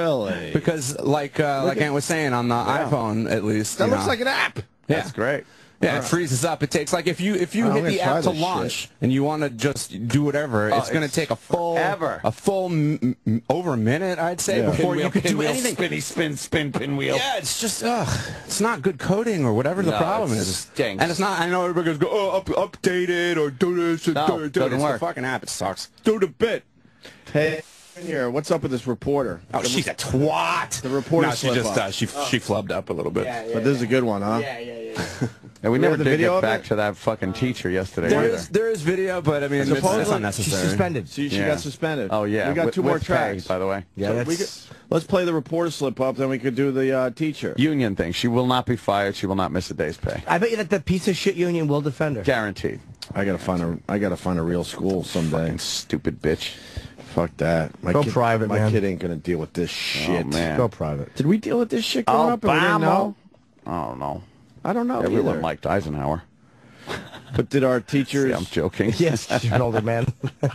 Really? Because like uh, like Ant was saying on the iPhone, at least That you looks know, like an app. yeah. That's great. Yeah, right. It freezes up. It takes like if you if you oh, hit the app to launch shit. and you want to just do whatever, oh, it's going to take a full forever. a full m m over a minute, I'd say, yeah. before pinwheel, you could do pinwheel, anything. Spinny, spin, spin, pinwheel. Yeah, it's just ugh, it's not good coding or whatever the no, problem it is. Stinks. And it's not. I know everybody goes, oh, up, update it or do this and no, do it. Do it. It's work. the fucking app. It sucks. Do the bit. Hey. Here, what's up with this reporter? Oh, the, she's a twat. The reporter. No, she just uh, she oh. she flubbed up a little bit. Yeah, yeah, but this is a good one, huh? Yeah, yeah, yeah. And we you never the did video get back it? to that fucking teacher yesterday. There either. is there is video, but I mean, it's, it's unnecessary. She's suspended. See, she yeah. got suspended. Oh yeah, we got with, two more with tracks, pay, by the way. Yeah, so that's... we could, let's play the reporter slip up, then we could do the uh, teacher union thing. She will not be fired. She will not miss a day's pay. I bet you that the piece of shit union will defend her. Guaranteed. I gotta find a I gotta find a real school someday. Fucking stupid bitch. Fuck that. My Go kid, private, my man. kid ain't gonna deal with this shit. Oh, man. Go private. Did we deal with this shit growing up? And we didn't know? I don't know. I don't know. Everyone either. liked Eisenhower. But did our teachers? See, I'm joking. Yes, you're an older man.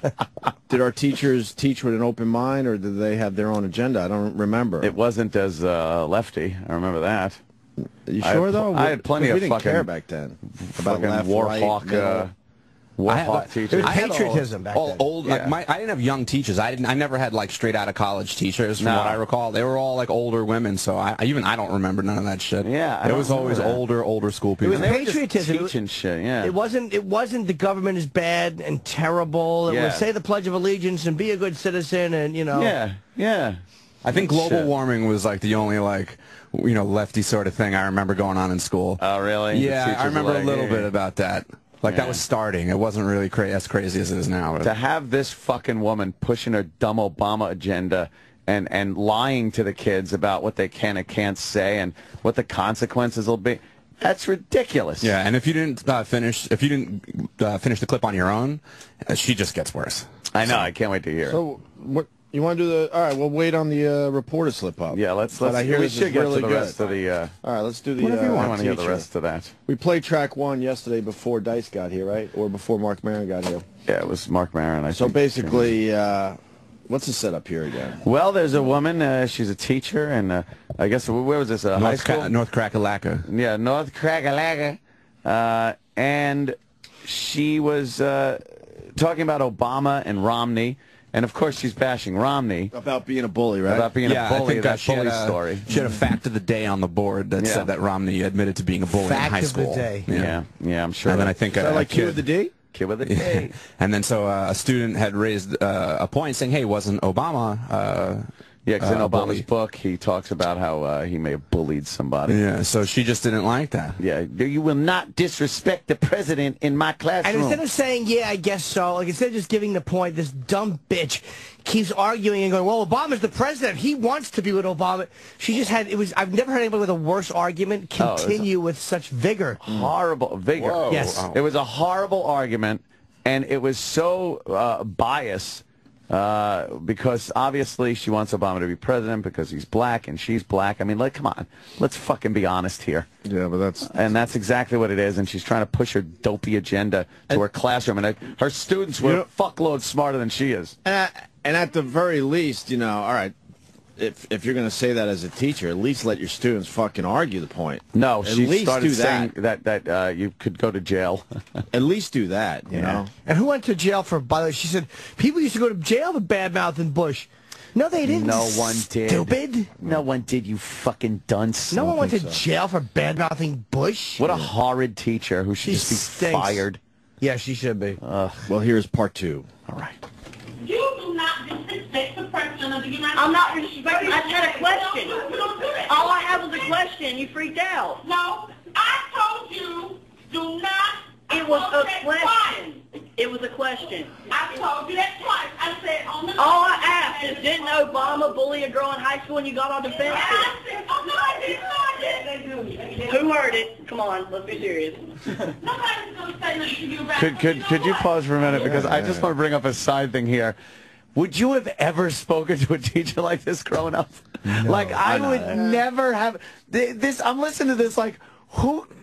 Did our teachers teach with an open mind, or did they have their own agenda? I don't remember. It wasn't as uh, lefty. I remember that. You sure I had, though? I had plenty of we didn't fucking care back then about fucking left, war right, hawk. middle. Uh, war I had, hawk like, teachers. It was I had patriotism all, back all then. old. Yeah. Like my, I didn't have young teachers. I didn't. I never had like straight out of college teachers. From No. what I recall, they were all like older women. So I, I even I don't remember none of that shit. Yeah, I it don't was always remember that. older, older school It people. was They were just patriotism. teaching shit. Yeah. It wasn't. It wasn't the government is bad and terrible. It Yeah. was say the Pledge of Allegiance and be a good citizen and you know. Yeah. Yeah. I think global Shit. warming was like the only like you know lefty sort of thing I remember going on in school. Oh really? The Yeah, I teachers remember were a like, little "Hey." bit about that. Like Yeah. that was starting. It wasn't really cra as crazy as it is now. But To have this fucking woman pushing her dumb Obama agenda and and lying to the kids about what they can and can't say and what the consequences will be. That's ridiculous. yeah, and if you didn't uh, finish, if you didn't uh, finish the clip on your own, uh, she just gets worse. I know. I can't wait to hear. it. So what? You want to do the? All right, we'll wait on the uh, reporter slip up. Yeah, let's But let's. I hear we this should is get really to the good. rest of the. Uh, All right, let's do the. whatever uh, you want. I want to hear the teacher. rest of that. We played track one yesterday before Dice got here, right? Or before Mark Maron got here. Yeah, it was Mark Maron. I So think. basically, uh, what's the setup here again? Well, there's a woman. Uh, she's a teacher, and uh, I guess where was this? Uh, high North, school. Ca North Crackalaca. Yeah, North Crackalaca. Uh, and she was uh, talking about Obama and Romney. And, of course, she's bashing Romney. About being a bully, right? About being Yeah, a bully, I think uh, that she bully had a, story. She had a fact of the day on the board that Yeah. said that Romney admitted to being a bully Fact in high of the school. day. Yeah, Yeah, yeah, I'm sure. And then that- I think Is a, that a like Q kid, with the D? Kid with a K. and then so uh, a student had raised uh, a point saying, "Hey, wasn't Obama?" Uh, Yeah, because in uh, Obama's bully? book, he talks about how uh, he may have bullied somebody. Yeah, so she just didn't like that. Yeah, you will not disrespect the president in my And classroom. instead of saying, yeah, I guess so, like instead of just giving the point, this dumb bitch keeps arguing and going, well, Obama's the president. He wants to be with Obama. She just had, it was, I've never heard anybody with a worse argument Oh, continue with such vigor. horrible vigor. Whoa. Yes. Wow. It was a horrible argument, and it was so uh, biased uh, because obviously she wants Obama to be president because he's black and she's black. I mean, like, come on, let's fucking be honest here. Yeah, but that's... And that's exactly what it is. And she's trying to push her dopey agenda to her classroom, and her, her students were You know- fuckload smarter than she is. And, I, and at the very least, you know, all right, if if you're going to say that as a teacher, at least let your students fucking argue the point. No, at she least started do saying that. that that uh, you could go to jail. At least do that, you know. And who went to jail for, by the way, she said, people used to go to jail for bad-mouthing Bush. No, they didn't. No one did. Stupid. No one did, you fucking dunce. No one went to so. jail for bad-mouthing Bush. What a horrid teacher who should She just be stinks. fired. Yeah, she should be. Well, here's part two. All right. You do not disrespect the person of the United I'm not disrespecting. I just had a question. All I have was a question. You freaked out. No, I told you, do not. It was I told a you that question. twice. It was a question. I told you that twice. I said on the... All I asked is, didn't Obama bully a girl in high school and you got on defense? I said, oh, no, I didn't. No, I didn't. Who heard it? Come on, let's be serious. Nobody's going to say nothing to you about Could it. could know could you what? pause for a minute, because I just want to bring up a side thing here. Would you have ever spoken to a teacher like this growing up? like I, I know would that. never have. th- This I'm listening to this like who. It's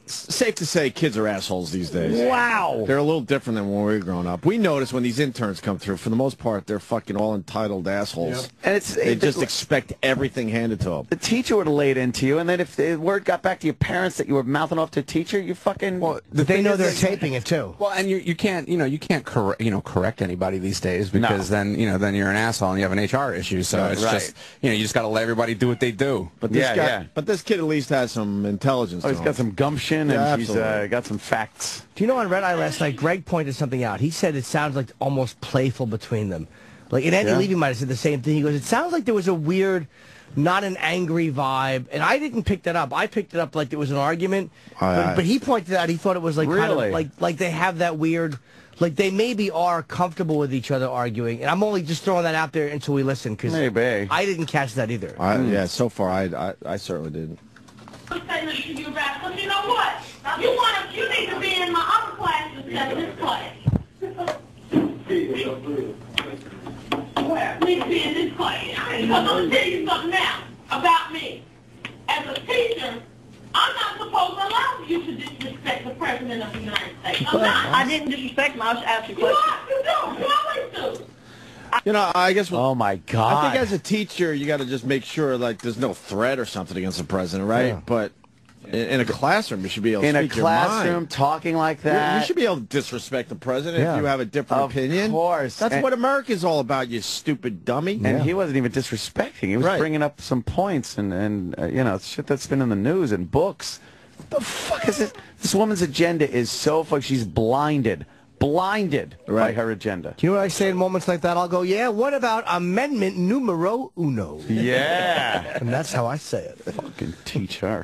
safe to say kids are assholes these days. Wow. They're a little different than when we were growing up. We notice when these interns come through, for the most part, they're fucking all entitled assholes. Yep. And it's They it, just it, expect everything handed to them. The teacher would have laid into you, and then if the word got back to your parents that you were mouthing off to a teacher, you fucking... Well, The they know they're is, taping it, too. Well, and you you can't, you know, you can't cor you know, correct anybody these days because no. then, you know, then you're an asshole and you have an H R issue. So Right. it's Right. just, you know, you just got to let everybody do what they do. But this Yeah, guy, yeah. But this kid at least has some intelligence. Oh, to he's him. got some gumption, Yeah, and he's uh, absolutely. got some facts. Do you know on Red Eye last night, Greg pointed something out. He said it sounds like almost playful between them. Like, and Andy Yeah. Levy might have said the same thing. He goes, it sounds like there was a weird, not an angry vibe. And I didn't pick that up. I picked it up like there was an argument. I- but, I- but he pointed out he thought it was like kind Really? of like like they have that weird, like they maybe are comfortable with each other arguing. And I'm only just throwing that out there until we listen because Maybe. I didn't catch that either. I, Yeah, so far, I, I, I certainly didn't. I'm saying this to you about, because you know what? You want to, you need to be in my other class instead of this class. Where? You need to be in this class. Because I'm going to tell you something now about me. As a teacher, I'm not supposed to allow you to disrespect the President of the United States. I'm not. I didn't disrespect him. I was asking You questions. are. You do. You always do. You know, I guess... Oh, my God. I think as a teacher, you got to just make sure, like, there's no threat or something against the president, right? Yeah. But in, in a classroom, you should be able to In a speak your classroom, mind. talking like You- that. You should be able to disrespect the president Yeah. if you have a different Of opinion. course. That's And- what America's all about, you stupid dummy. And he wasn't even disrespecting. He was Right. bringing up some points and, and uh, you know, shit that's been in the news and books. What the fuck is this? This woman's agenda is so fuck. She's blinded. Blinded by Right. her agenda. Do you know what I say in moments like that? I'll go, yeah, what about amendment numero uno? Yeah. And that's how I say it. Fucking teach her.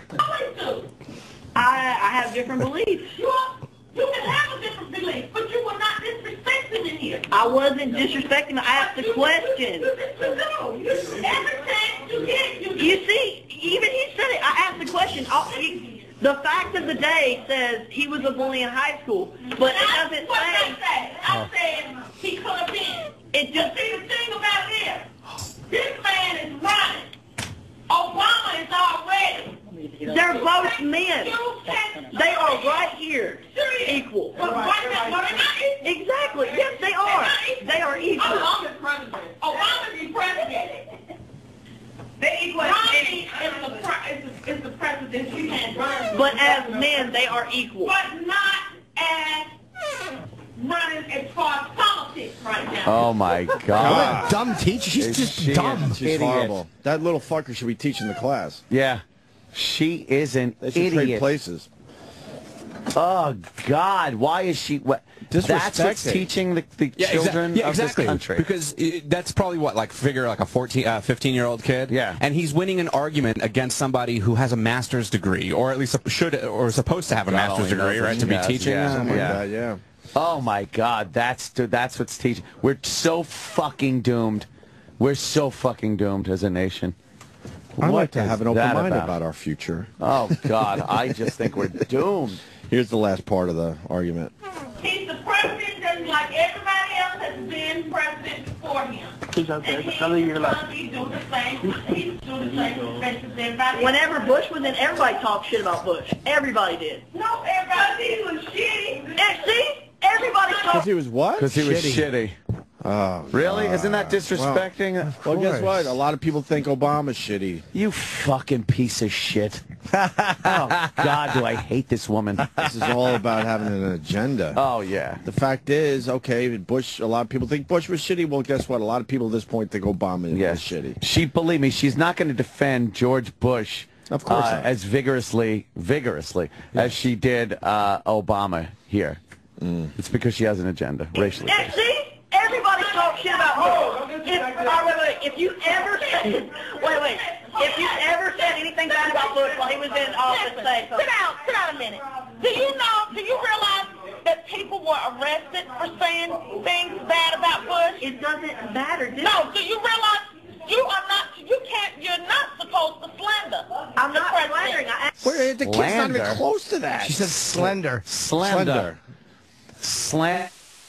I, I have different beliefs. You, are, you can have a different belief, but you were not disrespecting in here. I wasn't disrespecting. I asked a question. You, you know, you, every chance you get, you do. You see, even he said it. I asked a question. I'll, he, the fact of the day says he was a bully in high school, but it doesn't What say. I said, I said he could have been. It just. See, the thing about here, this man is running. Obama is already. They're both men. You can't- They are right here, Serious. equal. But right now, but they're not equal. Exactly. Yes, they are. They are equal. Obama's president. Obama's the president. They equal. Romney is the, pre- is the, is the president. You can't run. But as men, they are equal. But not as running as far as politics right now. Oh my What God. a dumb teacher. She's Is just she a- dumb. She's Idiot. horrible. That little fucker should be teaching the class. Yeah. She is an They should trade idiot. places. Oh God. Why is she? What? That's what's Disrespecting. teaching the, the Yeah, children exactly. Yeah, of exactly. this country. Because it, that's probably what, like, figure like a fourteen, uh, fifteen-year-old kid. Yeah. And he's winning an argument against somebody who has a master's degree, or at least should, or is supposed to have a God master's only knows degree, what right, she to be has, teaching. yeah. them. Something Yeah. like that, yeah. Oh my God, that's that's what's teaching. We're so fucking doomed. We're so fucking doomed as a nation. I What like to is have an open that mind about? about our future. Oh God, I just think we're doomed. Here's the last part of the argument. He's the president just like everybody else has been president before him. He's And okay. he's Some of you are like. gonna be doing the same. He's doing the same respect as everybody else. Whenever Bush was in, everybody talked shit about Bush. Everybody did. No, everybody he was shitty. And see, everybody Because talked. he was what? Because he was Shitty. shitty. Oh, Really? Isn't that disrespecting? well, guess what? A lot of people think Obama's shitty. You fucking piece of shit. Oh God, do I hate this woman. This is all about having an agenda. Oh yeah. The fact is, okay, Bush, a lot of people think Bush was shitty. Well, guess what? A lot of people at this point think Obama Yes. was shitty. She, believe me, she's not going to defend George Bush Of course uh, not. as vigorously, vigorously as she did uh, Obama here. Mm. It's because she has an agenda, racially And based. see, everybody talks shit about Bush. If, oh, wait, wait, if you ever said, wait, wait, if you ever said anything bad about Bush while he was in office, say Sit something. down, sit down a minute. Do you know, do you realize that people were arrested for saying things bad about Bush? It doesn't matter, dude. No, do you realize you are not, you can't, you're not supposed to slander I'm the not president. slandering. I Where, the kid's not even Slander. close to that. She said slender. Slender. Slant.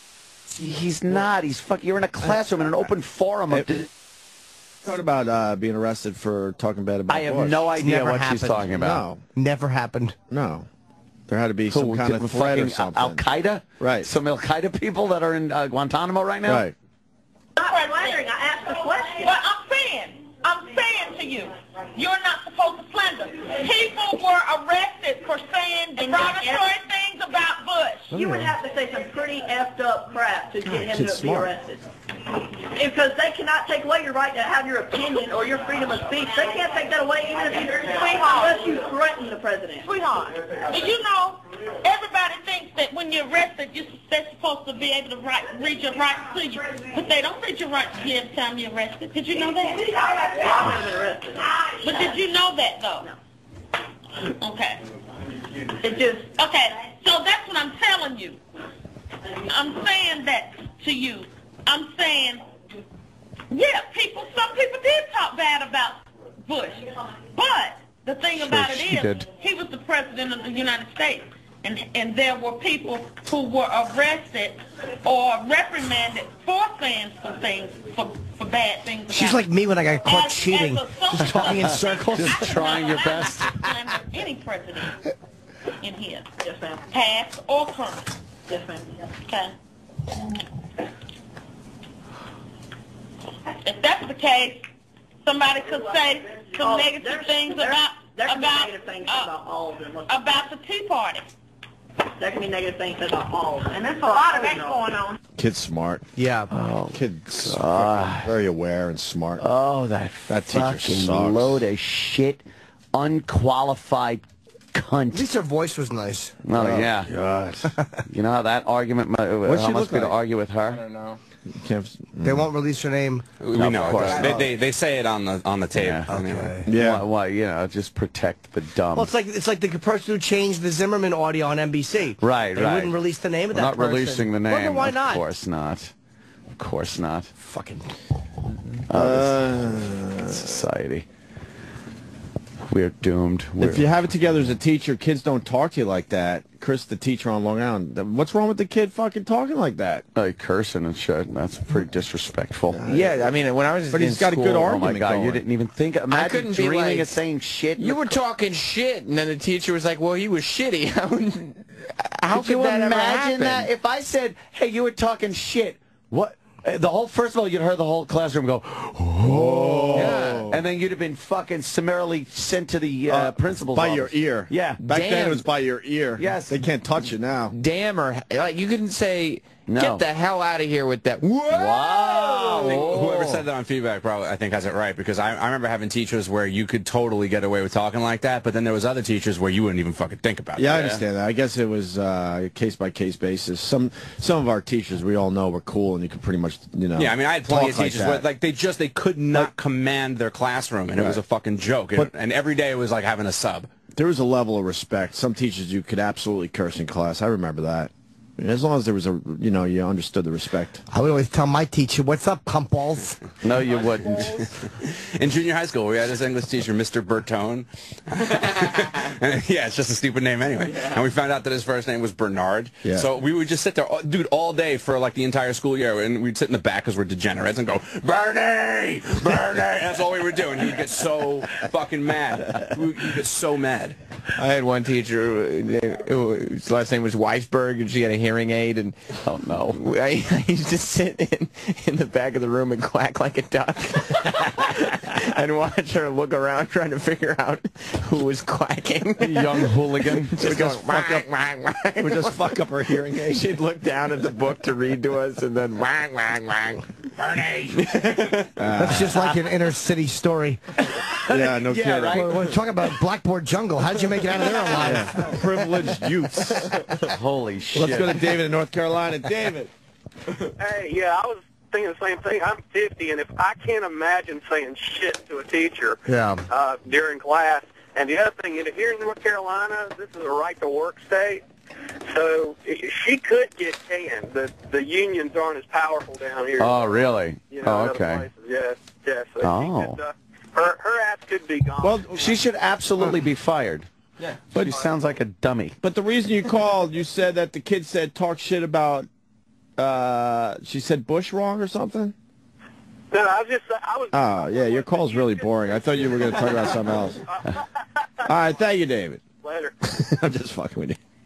He's not. He's fuck. You're in a classroom in an open forum. Of What about uh, being arrested for talking bad about I have Bush? no idea Never what she's happened. talking about. No, Never happened. no. There had to be some Who, kind of threat or something. Al Qaeda, right? Some Al Qaeda people that are in uh, Guantanamo right now, right? I'm wondering. I asked the question. But I'm saying, I'm saying to you, you're not supposed to slander. People were arrested for saying derogatory things about Bush. You would have to say some pretty effed up crap to get him to be smart. arrested. Because they cannot take away your right to have your opinion or your freedom of speech. They can't take that away even if you, unless you threaten the president. Sweetheart, do you know, everybody thinks that when you're arrested, you're, they're supposed to be able to right, read your rights to you. But they don't read your rights to you every time you're arrested. Did you know that? But did you know that, though? No. Okay. It just... Okay, so that's what I'm telling you. I'm saying that to you. I'm saying, yeah, people, some people did talk bad about Bush. But the thing Sure about it she is, did. he was the president of the United States. And, and there were people who were arrested or reprimanded for saying some things, for, for bad things. She's about like me when I got caught as, cheating, as a just talking in circles. Just trying your best. Slander any president in here, Yes, ma'am. past or current. Yes, ma'am. Okay. If that's the case, somebody could say some Oh, negative there's- things there's- about there can be about negative things uh, about all of them. about the Tea Party. There can be negative things about all of them. And there's a lot of that going on. Kid's smart. Yeah. Oh, kid's God. very aware and smart. Oh, that, That teacher fucking sucks. load of shit, unqualified cunt. At least her voice was nice. Oh, yeah. God. You know how that argument might, What's how she must look be to like? argue with her? I don't know. You can't, They won't release her name. We No, know. of course it. not. They, they they say it on the on the tape. Yeah. Anyway. yeah. Why, why, you know, just protect the dumb. Well, it's like it's like the person who changed the Zimmerman audio on N B C. Right, they right. wouldn't release the name of We're that not person. releasing the Wonder name. why of not? course not. Of course not. Fucking. Uh, society. We're doomed. We're, If you have it together as a teacher, kids don't talk to you like that. Chris, the teacher on Long Island, what's wrong with the kid fucking talking like that? like cursing and shit. That's pretty disrespectful. Yeah, I mean, when I was But in he's got a school, good Oh argument my God! going. You didn't even think. Imagine couldn't be dreaming like- of saying shit. in You the were cl- talking shit, and then the teacher was like, well, he was shitty. How, how Could could you that ever imagine happen? that? If I said, "Hey, you were talking shit," what? uh, The whole first of all, you'd heard the whole classroom go, "Oh," Yeah. and then you'd have been fucking summarily sent to the uh, Uh, principal's by office. your ear. Yeah. Back then Damn. it was by your ear. Yes. They can't touch you now. Damn, or like you couldn't say, No. get the hell out of here with that. Whoa! I think whoever said that on feedback probably, I think, has it right, because I, I remember having teachers where you could totally get away with talking like that, but then there was other teachers where you wouldn't even fucking think about Yeah, I it. understand that. I guess it was uh, a case-by-case basis. Some some of our teachers, we all know, were cool, and you could pretty much, you know. Yeah, I mean, I had plenty of talk like teachers that. where, like, they just, they could not command their classroom, and it was Right. a fucking joke. And, But- and every day it was like having a sub. There was a level of respect. Some teachers you could absolutely curse in class. I remember that. I mean, as long as there was a, you know, you understood the respect. I would always tell my teacher, "What's up, cumpballs?" No, you wouldn't. In junior high school, we had this English teacher, Mister Bertone. Yeah, it's just a stupid name anyway. And we found out that his first name was Bernard. Yeah. So we would just sit there, dude, all day for like the entire school year, and we'd sit in the back because we're degenerates and go, "Bernie! Bernie!" That's all we were doing. He would get so fucking mad. He would get so mad. I had one teacher, uh, whose last name was Weisberg, and she had a hearing aid, and Oh no. I, I used to sit in, in the back of the room and quack like a duck and watch her look around trying to figure out who was quacking. Young hooligan. Just going, whack, whack, whack. It would just fuck up her hearing aid. She'd look down at the book to read to us, and then whack, whack, whack. Bernie! That's just like an inner city story. Yeah, no kidding. We're, we're talking about Blackboard Jungle. How did you make it out of there alive? Privileged youths. Holy shit. Let's go to David in North Carolina. David. Hey, yeah, I was thinking the same thing. I'm fifty, and if I can't imagine saying shit to a teacher Yeah. uh, during class. And the other thing, you know, here in North Carolina, this is a right-to-work state. So she could get canned. The the unions aren't as powerful down here. Oh, really? You know, Oh, in other okay. places. Yes, yes. So Oh. she could, uh, her her ass could be gone. Well, She should absolutely be fired. Yeah. But she sounds like a dummy. but the reason you called, you said that the kid said talk shit about, uh, she said Bush wrong or something? no, I was just I was. Oh, yeah, your call's really boring. I thought you were going to talk about something else. All right, thank you, David. Later. I'm just fucking with you.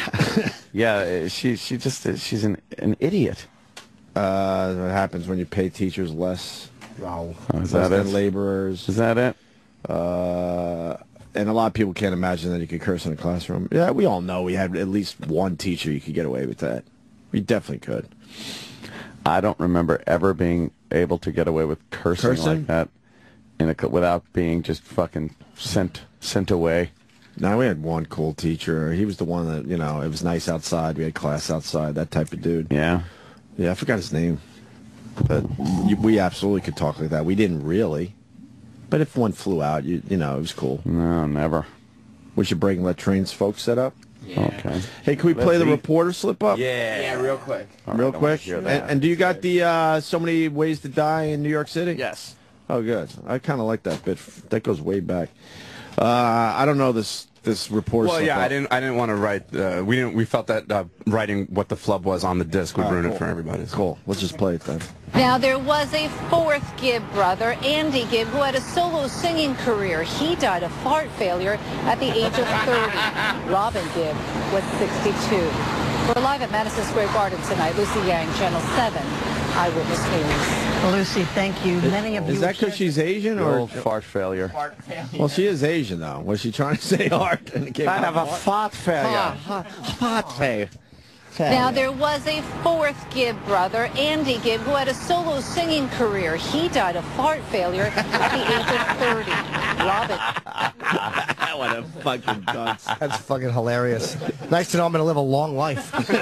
Yeah, she she just she's an an idiot. Uh, what happens when you pay teachers less? Wow. Oh, is less that than it? laborers. Is that it? Uh, and a lot of people can't imagine that you could curse in a classroom. Yeah, we all know we had at least one teacher you could get away with that. We definitely could. I don't remember ever being able to get away with cursing, Cursing? like that in a, without being just fucking sent sent away. No, we had one cool teacher. He was the one that, you know, it was nice outside. We had class outside, that type of dude. Yeah. Yeah, I forgot his name. But we absolutely could talk like that. We didn't really. But if one flew out, you you know, it was cool. No, never. We should break and let trains folks set up. Yeah. Okay. Hey, can we Let's play the eat. reporter slip up? Yeah, yeah, real quick. Real quick? And, and do you got the uh, so many ways to die in New York City? Yes. Oh, good. I kind of like that bit. That goes way back. Uh, I don't know this this reporter Well, slip yeah, up. I didn't. I didn't want to write. Uh, we didn't. We felt that uh, writing what the flub was on the disc would All right, ruin cool. it for everybody. So. Cool. Let's just play it then. Now, there was a fourth Gibb brother, Andy Gibb, who had a solo singing career. He died of heart failure at the age of thirty. Robin Gibb was sixty-two. We're live at Madison Square Garden tonight. Lucy Yang, Channel seven, Eyewitness News. Lucy, thank you. Many of Is you... that because she's Asian or old fart failure? Well, she is Asian though. Was she trying to say heart? And it came I out have a heart? fart failure. Fart failure. Now, there was a fourth Gibb brother, Andy Gibb, who had a solo singing career. He died of heart failure at the age of thirty. Robin. What a fucking dunce. That's fucking hilarious. Nice to know I'm going to live a long life.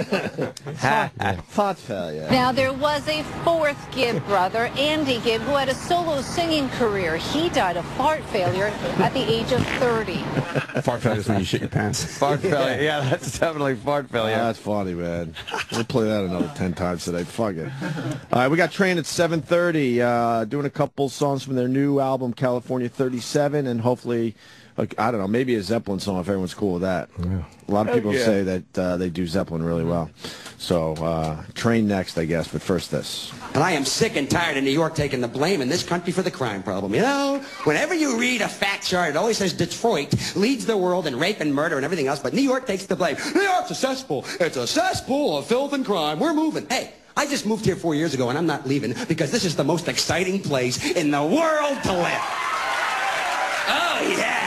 Fart failure. Now, there was a fourth Gibb brother, Andy Gibb, who had a solo singing career. He died of heart failure at the age of thirty. Fart failure is when you shit your pants. Fart failure. Yeah, that's definitely fart failure. That's funny, man. We'll play that another ten times today. Fuck it. All right, we got Train at seven thirty, uh, doing a couple songs from their new album, California thirty-seven, and hopefully, uh, I don't know, maybe a Zeppelin song if everyone's cool with that. Yeah. A lot of people yeah. say that uh, they do Zeppelin really well. So, uh, Train next, I guess, but first this. And I am sick and tired of New York taking the blame in this country for the crime problem. You know, whenever you read a fact chart, it always says Detroit leads the world in rape and murder and everything else, but New York takes the blame. New York's a cesspool. It's a cesspool of filth and crime. We're moving. Hey, I just moved here four years ago, and I'm not leaving because this is the most exciting place in the world to live. Oh, yeah.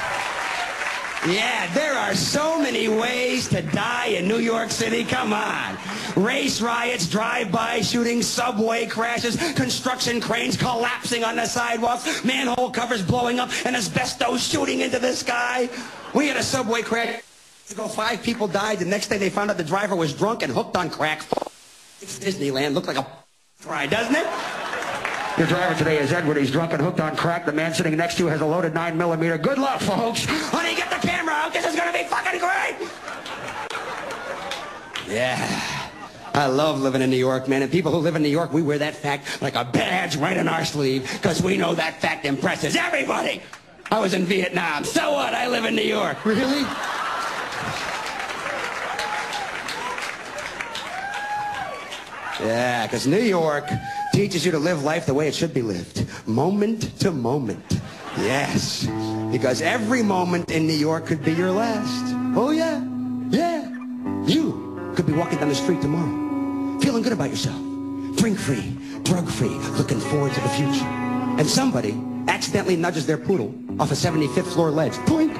Yeah, there are so many ways to die in New York City. Come on. Race riots, drive-by shootings, subway crashes, construction cranes collapsing on the sidewalks, manhole covers blowing up, and asbestos shooting into the sky. We had a subway crash. Ago, five people died. The next day they found out the driver was drunk and hooked on crack. Disneyland looked like a ride, doesn't it? Your driver today is Edward. He's drunk and hooked on crack. The man sitting next to you has a loaded nine millimeter. Good luck, folks. Honey, get the camera out. This is going to be fucking great. Yeah. I love living in New York, man. And people who live in New York, we wear that fact like a badge right on our sleeve because we know that fact impresses everybody. I was in Vietnam. So what? I live in New York. Really? Yeah, because New York teaches you to live life the way it should be lived. Moment to moment. Yes. Because every moment in New York could be your last. Oh, yeah. Yeah. You could be walking down the street tomorrow, feeling good about yourself. Drink-free, drug-free, looking forward to the future. And somebody accidentally nudges their poodle off a seventy-fifth floor ledge. Boink.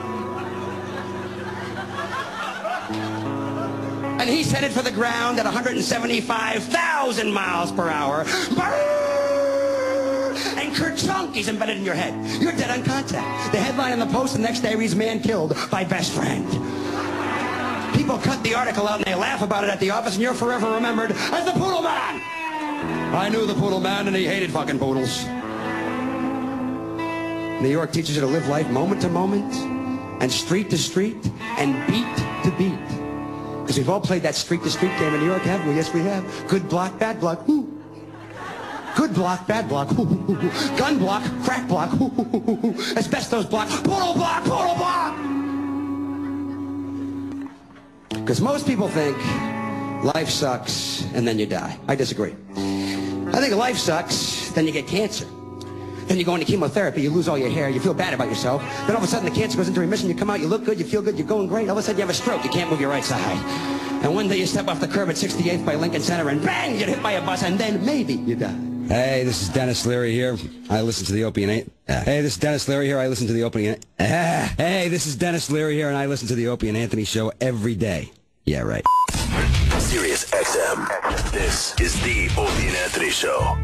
And he's headed for the ground at one hundred seventy-five thousand miles per hour. And kerchunk, he's embedded in your head. You're dead on contact. The headline in the Post the next day reads, "Man killed by best friend." People cut the article out and they laugh about it at the office, and you're forever remembered as the Poodle Man. I knew the Poodle Man, and he hated fucking poodles. New York teaches you to live life moment to moment, and street to street, and beat to beat. Because we've all played that street-to-street game in New York, haven't we? Yes, we have. Good block, bad block. Woo. Good block, bad block. Gun block, crack block. Asbestos block. Poodle block, poodle block. Because most people think life sucks and then you die. I disagree. I think life sucks, then you get cancer. Then you go into chemotherapy, you lose all your hair, you feel bad about yourself. Then all of a sudden the cancer goes into remission, you come out, you look good, you feel good, you're going great. All of a sudden you have a stroke, you can't move your right side. And one day you step off the curb at sixty-eighth by Lincoln Center and bang, you get hit by a bus and then maybe you die. Hey, this is Dennis Leary here. I listen to the Opie and Anthony. Uh, hey, this is Dennis Leary here. I listen to the Opie and uh, Hey, this is Dennis Leary here, and I listen to the Opie and Anthony show every day. Yeah, right. Sirius X M. This is the Opie and Anthony show.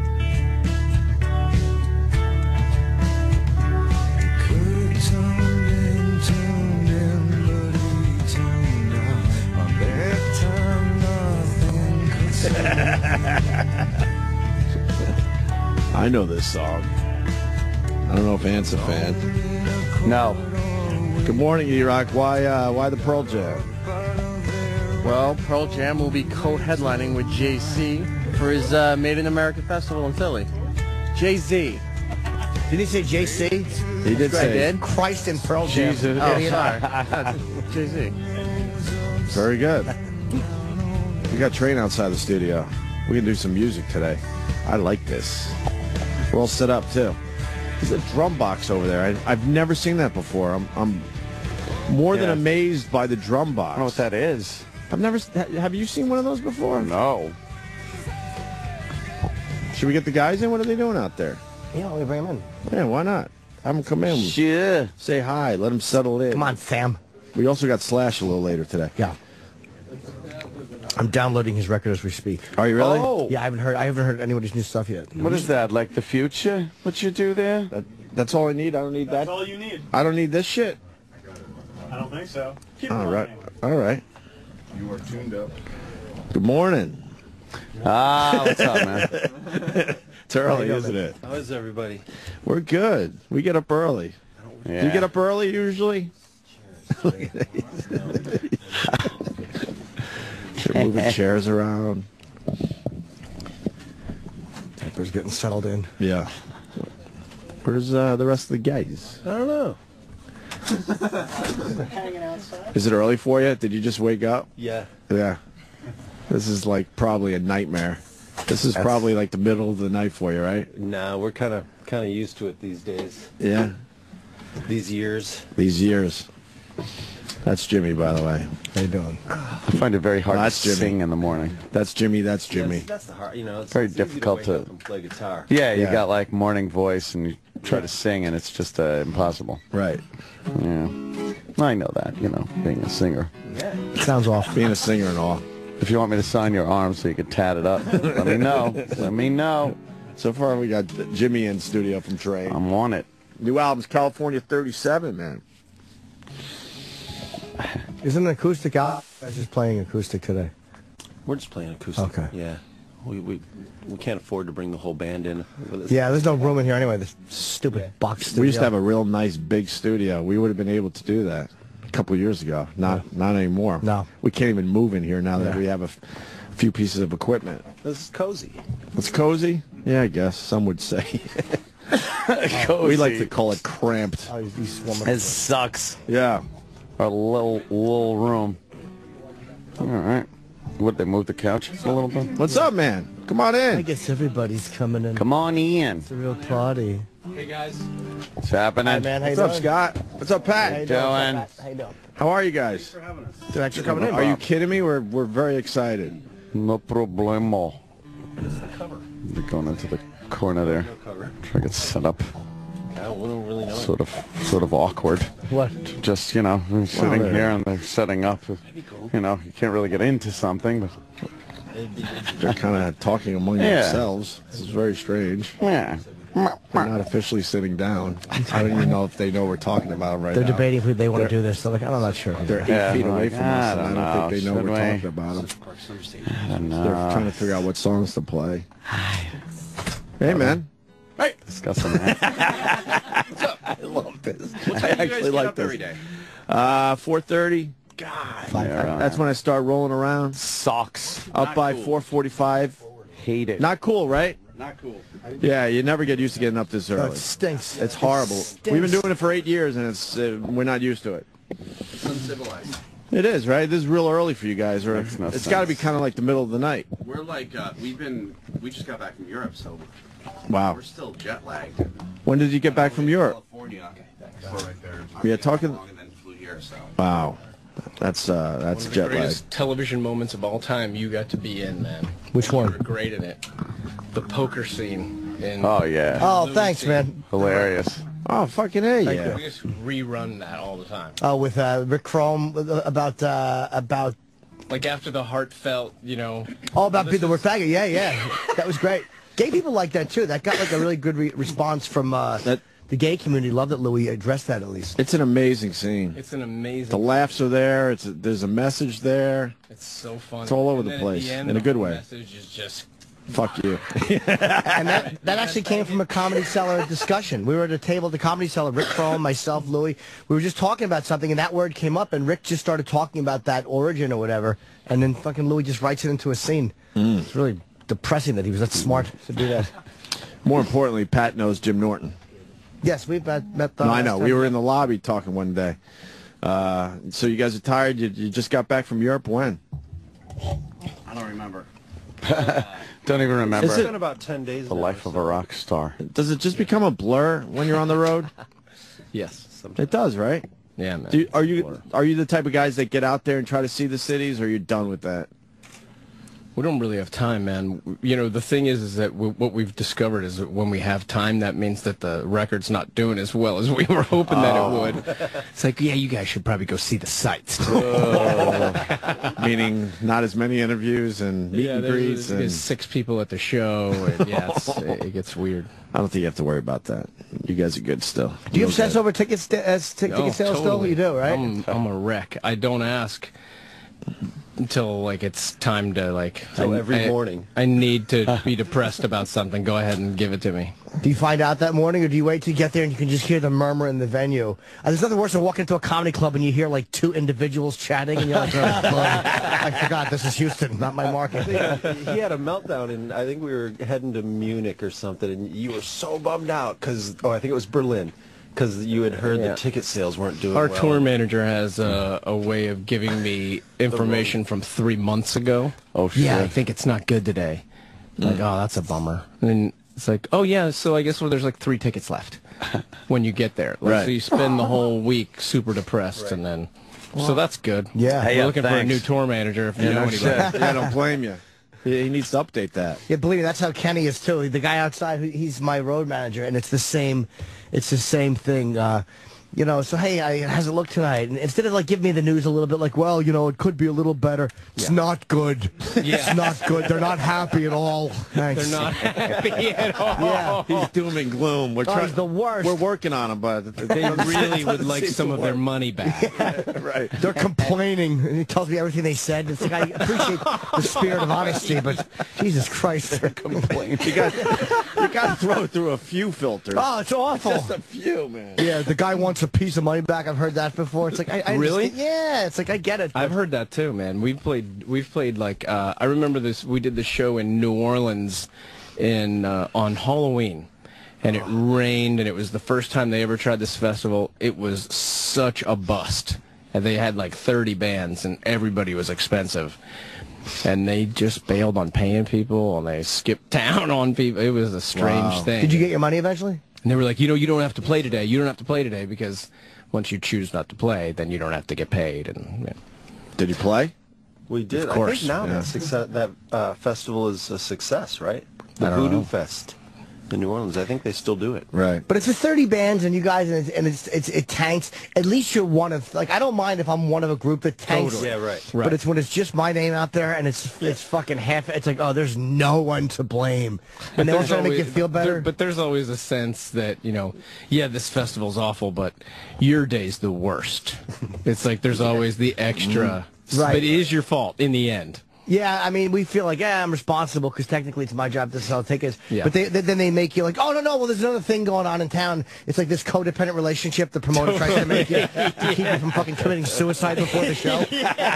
I know this song. I don't know if Ant's a fan. No. Good morning, E-Rock. Why, uh, why the Pearl Jam? Well, Pearl Jam will be co-headlining with Jay Z for his uh, Made in America festival in Philly. Jay-Z. Did he say J C? He did say did. Christ and Pearl Jam. Jesus. Oh, sorry. Jay Z. Very good. We got Train outside the studio. We can do some music today. I like this. We're all set up, too. There's a drum box over there. I, I've never seen that before. I'm, I'm more Yeah. than amazed by the drum box. I don't know what that is. I've never... Have you seen one of those before? No. Should we get the guys in? What are they doing out there? Yeah, let me bring them in. Yeah, why not? Have them come in. Sure. Say hi. Let them settle in. Come on, fam. We also got Slash a little later today. Yeah. I'm downloading his record as we speak. Are you really? Oh. Yeah, I haven't heard. I haven't heard anybody's new stuff yet. What is that? Like the future? What you do there? That, that's all I need. I don't need that. That's all you need. I don't need this shit. I don't think so. Keep All it right. running. All right. You are tuned up. Good morning. Ah, what's up, man? It's early, isn't it? How is everybody? We're good. We get up early. Yeah. Do you get up early usually? They're moving chairs around. Pepper's getting settled in. Yeah. Where's uh, the rest of the guys? I don't know. Hanging outside. Is it early for you? Did you just wake up? Yeah. Yeah. This is like probably a nightmare. This is That's- probably like the middle of the night for you, right? Nah, we're kind of kind of used to it these days. Yeah. These years. These years. That's Jimmy, by the way. How you doing? I find it very hard No, that's to Jimmy. sing in the morning. That's Jimmy. That's Jimmy. That's, that's the hard. You know, it's Very it's easy difficult to, to- wake up and play guitar. Yeah, you Yeah. got like morning voice and you try to sing and it's just uh, impossible. Right. Yeah. I know that, you know, being a singer. Sounds off. Being a singer and all. If you want me to sign your arm so you can tat it up, let me know. Let me know. So far, we got Jimmy in studio from Train. I'm on it. New album's California thirty-seven, man. Isn't it acoustic out? I was just playing acoustic today. We're just playing acoustic. Okay. Yeah. We we we can't afford to bring the whole band in. With us. Yeah, there's no room in here anyway. This stupid box studio. We used to have a real nice big studio. We would have been able to do that a couple of years ago. Not not anymore. No. We can't even move in here now that Yeah. we have a f- few pieces of equipment. This is cozy. It's cozy? Yeah, I guess. Some would say. We like to call it cramped. Oh, he's, he's warming up. It sucks. Yeah. Our little little room. All right. What, they moved the couch a little bit? What's up, man? Come on I in. guess everybody's coming in. Come on in. It's a real party. Hey guys. What's happening? Hi, man. How What's you up, doing? Scott? What's up, Pat? How you Doing? doing? How you doing? How are you guys? Thanks for coming in. Are you Bob. kidding me? We're we're very excited. No problemo. What's the cover? We're going into the corner there. No cover. Try to get set up. I don't, we don't really know. Sort of, sort of awkward. What? Just, you know, we're sitting they're- here and they're setting up. You know, you can't really get into something, but They're kind of talking among Yeah. themselves. This is very strange. yeah. They're not officially sitting down. I don't even know if they know we're talking about them right They're now. debating who they want to do this. They're like, I'm not sure. They're eight Yeah, feet I'm away like, from I us, and don't I don't think they know know, we're should we? talking about them. I don't know. They're trying to figure out what songs to play. Hey, man. Hey. Discuss them. man. I love this. What I time do you guys actually get like up this. every day? Uh, four thirty. God, Yeah, right. that's when I start rolling around. Sucks. Up Not by cool. four forty-five. Hate it. Not cool, right? Not cool. Yeah, you never get used to getting up this Oh, early. it stinks. It's horrible. stinks. We've been doing it for eight years, and it's uh, we're not used to it. It's uncivilized. It is, right? This is real early for you guys. Or Makes no it's got to be sense. kind of like the middle of the night. We're like, uh, we've been, we just got back from Europe, so Wow. We're still jet lagged. When did you get back from Europe? California. Okay, right there. Yeah, talking. And then flew here, so. Wow, that's uh, that's One of the jet lag. greatest television moments of all time you got to be in, man. Which one? You were great in it. The poker scene. In Oh yeah. Oh, thanks, man. Hilarious. Oh, fucking A, yeah. We just rerun that all the time. Oh, with uh, Rick Chrome uh, about uh, about. Like after the heartfelt, you know. All about being the word faggot. Yeah, yeah, that was great. Gay people like that too. That got like a really good re response from uh, that. The gay community. Loved that Louis addressed that at least. It's an amazing scene. It's an amazing. The laughs are there. It's a, there's a message there. It's so funny. It's all over And the then place at the end, in a the good whole way. Message is just. Fuck you. And that, that actually came from a Comedy Cellar discussion. We were at a table at the Comedy Cellar, Rick Chrome, myself, Louis. We were just talking about something, and that word came up, and Rick just started talking about that origin or whatever, and then fucking Louis just writes it into a scene. Mm. It's really depressing that he was that smart to do that. More importantly, Pat knows Jim Norton. Yes, we've met. met the No, I know. We were in the lobby talking one day. Uh, so you guys are tired? You, you just got back from Europe? When? I don't remember. Don't even remember. It's been about ten days. The life of a rock star. Does it just become a blur when you're on the road? Yes. It does, right? Yeah, man. Do you, are you are you the type of guys that get out there and try to see the cities, or are you done with that? We don't really have time, man. You know, the thing is, is that w what we've discovered is that when we have time, that means that the record's not doing as well as we were hoping that it would. It's like, yeah, you guys should probably go see the sights. Oh. Meaning not as many interviews and meet yeah, and there's, greets. there's And... six people at the show, and yeah, it's, it gets weird. I don't think you have to worry about that. You guys are good still. Do you Real obsess good. over tickets as t Oh, ticket sales totally. still? You do, right? I'm, I'm a wreck. I don't ask until like it's time to like. So I, every I- morning. I need to be depressed about something. Go ahead and give it to me. Do you find out that morning, or do you wait till you get there and you can just hear the murmur in the venue? Uh, there's nothing worse than walking into a comedy club and you hear like two individuals chatting, and you're like, oh, boy, I forgot this is Houston, not my market. He had a meltdown, and I think we were heading to Munich or something, and you were so bummed out because, oh, I think it was Berlin, because you had heard Yeah. the ticket sales weren't doing Our well. tour manager has uh, a way of giving me information from three months ago. Oh, shit. Yeah, I think it's not good today. Like, oh, that's a bummer. And then it's like, oh, yeah, so I guess well, there's like three tickets left when you get there. Like, Right. So you spend the whole week super depressed, and then, so that's good. Yeah. We're Hey, yeah, looking for a thanks. new tour manager if you Yeah, know no anybody. shit. Yeah, I don't blame you. He, he needs to update that. Yeah, believe me, that's how Kenny is too. The guy outside, who- he's my road manager, and it's the same, it's the same thing. Uh, you know, so hey, I, how's it look tonight? And instead of like giving me the news a little bit, like, well, you know, it could be a little better. It's not good. It's not good. They're not happy at all. Thanks. They're not happy at all. Yeah. He's doom and gloom. We're Oh, trying. he's the worst. We're working on him, but They really would like some of their money back. right. They're complaining, and he tells me everything they said. It's like, I appreciate the spirit of honesty, but Jesus Christ, they're complaining. You got you got to throw through a few filters. Oh, it's awful. Just a few, man. Yeah, the guy wants a piece of money back. I've heard that before. It's like, I, I Really? understand. Yeah, it's like, I get it. I've heard that too, man. We've played, we've played like, uh, I remember this. We did the show in New Orleans, in uh, on Halloween, and it rained, and it was the first time they ever tried this festival. It was such a bust, and they had like thirty bands, and everybody was expensive, and they just bailed on paying people, and they skipped town on people. It was a strange Wow. thing. Did you get your money eventually? And they were like, you know, you don't have to play today. You don't have to play today because once you choose not to play, then you don't have to get paid. And yeah. Did you play? We did. Of course. I think now Yeah. that, success, that uh, festival is a success, right? The I don't Voodoo know. Fest in New Orleans. I think they still do it. Right. But it's with thirty bands and you guys, and, it's, and it's, it's it tanks. At least you're one of, like, I don't mind if I'm one of a group that tanks. Yeah, right. Right. But it's when it's just my name out there and it's it's fucking half. It's like, oh, there's no one to blame, and they want There's to make you always- feel better. there- but there's always a sense that, you know, yeah, this festival's awful, but your day's the worst. It's like there's always the extra. Right. But it is your fault in the end. Yeah, I mean, we feel like, yeah, I'm responsible because technically it's my job to sell tickets. Yeah. But they, they, then they make you like, oh, no, no, well, there's another thing going on in town. It's like this codependent relationship the promoter tries to make you to keep you from fucking committing suicide before the show.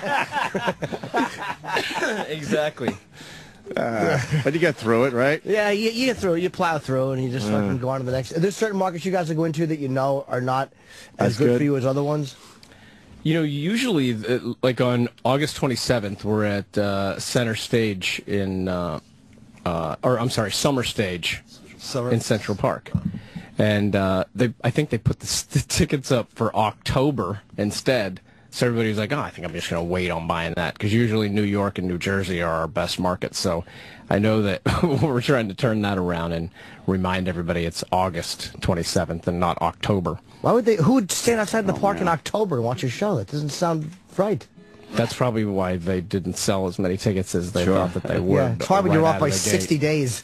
Exactly. Uh, but you get through it, right? Yeah, you, you get through it, you plow through, and you just fucking go on to the next. There's certain markets you guys are going to that you know are not as That's good, good. for you as other ones. You know, usually, uh, like on August twenty-seventh, we're at uh, Center Stage in, uh, uh, or I'm sorry, Summer Stage in Central Park. And uh, they, I think they put the, the tickets up for October instead. So everybody was like, oh, I think I'm just going to wait on buying that. Because usually New York and New Jersey are our best markets. So I know that we're trying to turn that around and remind everybody it's August twenty-seventh and not October. Why would they? Who would stand outside the park in October and watch a show? That doesn't sound right. That's probably why they didn't sell as many tickets as they Sure. thought that they would. Yeah, it's probably right you're out off by of the sixty gate. days.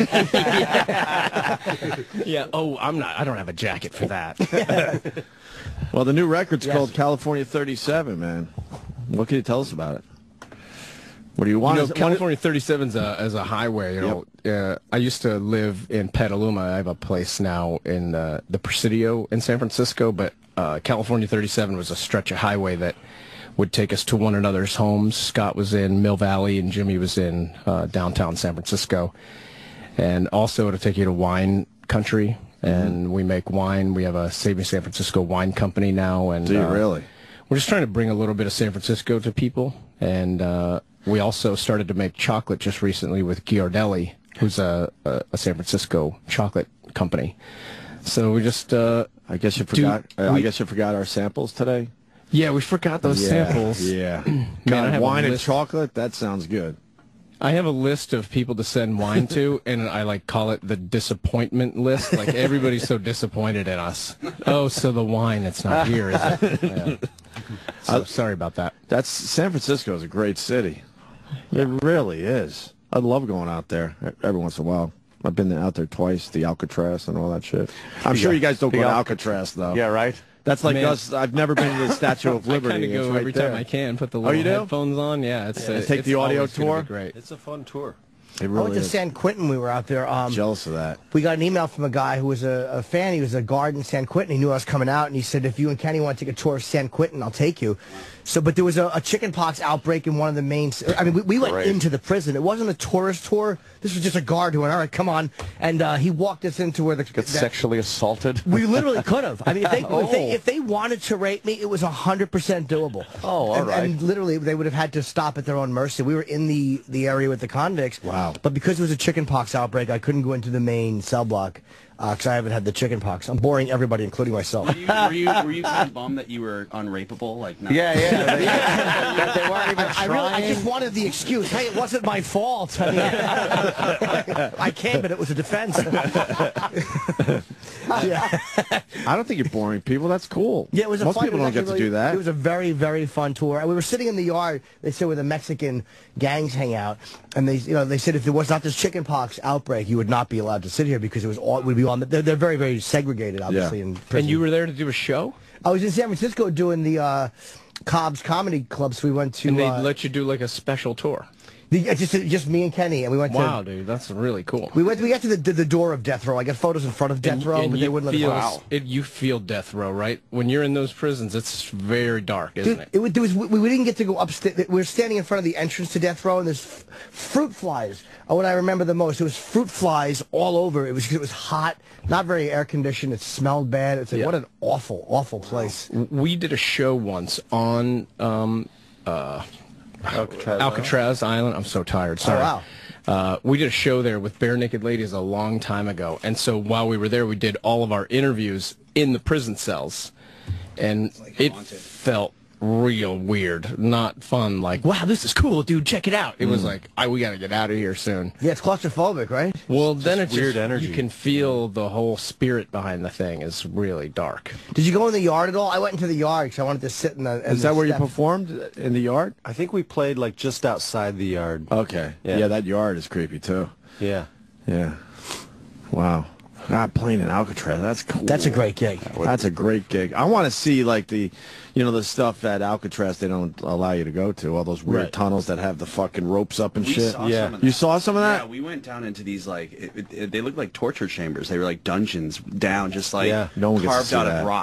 Yeah. Oh, I'm not. I don't have a jacket for that. Well, the new record's Yes. called California thirty-seven, man. What can you tell us about it? What do you want? You know, California thirty-seven is a, is a highway. You know, uh, I used to live in Petaluma. I have a place now in uh, the Presidio in San Francisco, but uh, California thirty-seven was a stretch of highway that would take us to one another's homes. Scott was in Mill Valley, and Jimmy was in uh, downtown San Francisco. And also to take you to wine country, and mm-hmm. we make wine. We have a Saving San Francisco wine company now. And Do you uh, really? We're just trying to bring a little bit of San Francisco to people, and uh, we also started to make chocolate just recently with Ghirardelli, who's a, a, a San Francisco chocolate company. So we just, uh, I guess you do- forgot. uh, I we- guess you forgot our samples today. Yeah, we forgot those yeah, samples. Yeah, Man, God, I have a wine and list- chocolate. That sounds good. I have a list of people to send wine to, and I like call it the disappointment list. Like everybody's so disappointed in us. Oh, so the wine, it's not here, is it? Yeah. So sorry about that. That's San Francisco is a great city. It really is. I love going out there every once in a while. I've been out there twice, the Alcatraz and all that shit. I'm sure you guys don't The go to Alca- Alcatraz though. Yeah, right. That's like Man. us. I've never been to the Statue of Liberty. I kind of It's go right every there. time I can. Put the Oh, little you do? headphones on. Yeah, it's Yeah. uh, Take it's the audio always gonna tour? be Great. It's a fun tour. It I really went to is. San Quentin. We were out there. Um, Jealous of that. We got an email from a guy who was a, a fan. He was a guard in San Quentin. He knew I was coming out, and he said, if you and Kenny want to take a tour of San Quentin, I'll take you. So, but there was a, a chickenpox outbreak in one of the main... I mean, we, we went Great. into the prison. It wasn't a tourist tour. This was just a guard who went, all right, come on. And uh, he walked us into where the... Get that- sexually assaulted. We literally could have. I mean, if they, Oh. if they if they wanted to rape me, it was one hundred percent doable. Oh, all and, right. and literally, they would have had to stop at their own mercy. We were in the, the area with the convicts. Wow. But because it was a chickenpox outbreak, I couldn't go into the main cell block because I haven't had the chickenpox. I'm boring everybody, including myself. Were you, were you, were you kind of bummed that you were unrapeable? Like, not Yeah, yeah. They, that they weren't even I, I, really, I trying. just wanted the excuse. Hey, it wasn't my fault. I, mean, I came, but it was a defense. Yeah. I don't think you're boring people. That's cool. Yeah, it was a Most fun, people it was don't get to actually do really- that. It was a very, very fun tour. And we were sitting in the yard. They said where the Mexican gangs hang out, and they, you know, they said if there was not this chickenpox outbreak, you would not be allowed to sit here because it was all would be on. The, they're, they're very, very segregated, obviously. In prison. And you were there to do a show? I was in San Francisco doing the uh, Cobb's Comedy Club. So we went to. And they uh, let you do like a special tour. the, uh, just just me and Kenny, and we went Wow, to. dude, that's really cool. We went. We got to the, the the door of death row. I got photos in front of death And- row, and but they you wouldn't feel, let us. it, You feel death row, right? When you're in those prisons, it's very dark, isn't Dude, it? it, wa- there was, we, we didn't get to go upstairs. We were standing in front of the entrance to death row, and there's f fruit flies. Oh, what I remember the most, it was fruit flies all over. It was it was hot, not very air conditioned. It smelled bad. It's like, Yeah. what an awful, awful place. We did a show once on um, uh, Alcatraz, Alcatraz Island. I'm so tired. Sorry. wow. Uh, we did a show there with Bare Naked Ladies a long time ago, and so while we were there, we did all of our interviews in the prison cells, and it felt real weird, not fun. Like, wow, this is cool, dude. Check it out. It was like, I, we got to get out of here soon. Yeah, it's claustrophobic, right? Well, then it's weird just, energy. You can feel the whole spirit behind the thing is really dark. Did you go in the yard at all? I went into the yard because I wanted to sit in the. In Is the that where you step. performed in the yard? I think we played like just outside the yard. Okay. Yeah. Yeah, that yard is creepy too. Yeah. Yeah. Wow. Not playing in Alcatraz. That's cool. That's a great gig. That's a great gig. I want to see like the, you know, the stuff at Alcatraz they don't allow you to go to. All those weird Right. tunnels that have the fucking ropes up and We shit. saw Yeah. some of You that. saw some of that? Yeah, we went down into these like it, it, it- they looked like torture chambers. They were like dungeons down, just like Yeah. No one gets to carved see out that. of rock.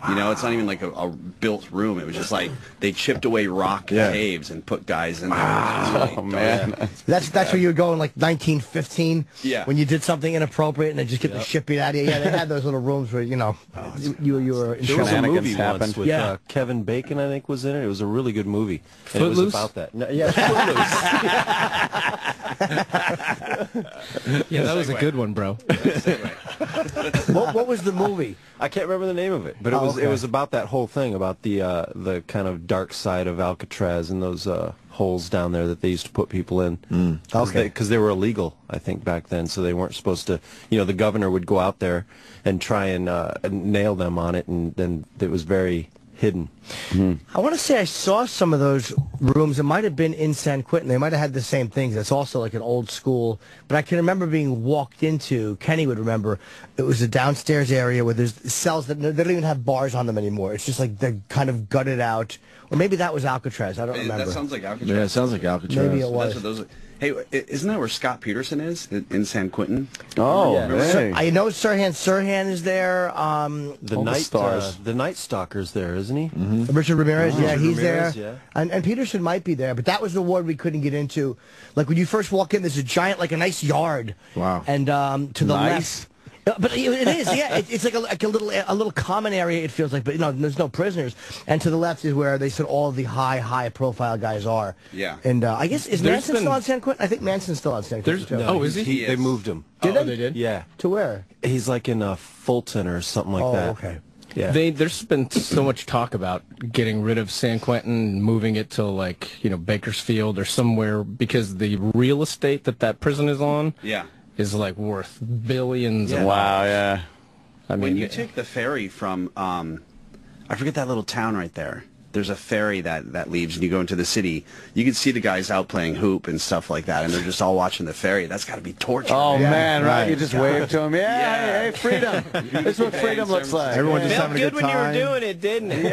You know, it's not even like a, a built room. It was just like they chipped away rock Yeah. caves and put guys in there. Wow. Really Oh, man. That's that's where you would go in like nineteen fifteen. Yeah. When you did something inappropriate and they just get the Yep. shit beat out of you. Yeah, they had those little rooms where you know you you, you were in There was a trouble. movie once with yeah. uh, Kevin Bacon, I think, was in it. It was a really good movie. And it was Footloose? about that. No, yeah, Footloose. Yeah, that was a good one, bro. what, what was the movie? I can't remember the name of it, but it Oh, was okay. it was about that whole thing about the uh, the kind of dark side of Alcatraz and those uh, holes down there that they used to put people in. Mm. Okay. Because they, they were illegal, I think, back then, so they weren't supposed to. You know, the governor would go out there and try and uh, nail them on it, and then it was very hidden. I want to say I saw some of those rooms. It might have been in San Quentin. They might have had the same things. It's also like an old school. But I can remember being walked into, Kenny would remember, it was a downstairs area where there's cells that they don't even have bars on them anymore. It's just like they're kind of gutted out. Or maybe that was Alcatraz. I don't remember. That sounds like Alcatraz. Yeah, it sounds like Alcatraz. Maybe it was. That's what those are. Hey, isn't that where Scott Peterson is in in San Quentin? Oh, Yeah. hey. Sir, I know Sirhan Sirhan is there. Um, The All the night stars. Uh, the Night Stalker's there, isn't he? Richard Ramirez, Oh, yeah, Richard he's Ramirez, there. yeah. And, and Peterson might be there, but that was the ward we couldn't get into. Like when you first walk in, there's a giant, like a nice yard. Wow. And um, to the Nice. left. Uh, But it it is, yeah. It, it's like a, like a little a little common area. It feels like, but you know, there's no prisoners. And to the left is where they said all the high, high profile guys are. Yeah. And uh, I guess is There's Manson been- still on San Quentin? I think Manson's still on San Quentin. There's too. oh, is he? He, He they is. moved him. Did oh, they? they did? Yeah. To where? He's like in uh, Fulton or something like Oh, that. okay. Yeah. They, there's been so much talk about getting rid of San Quentin and moving it to like you know Bakersfield or somewhere because the real estate that that prison is on Yeah. is like worth billions. Yeah. Of Wow, yeah. I When mean, you take the ferry from, um, I forget that little town right there. There's a ferry that, that leaves and you go into the city. You can see the guys out playing hoop and stuff like that, and they're just all watching the ferry. That's got to be torture. Oh, man. man, right? right. You just wave to him. Yeah, Yeah. hey, freedom. This is what freedom looks like. Everyone just Felt having a good good when you were time. doing it, didn't it?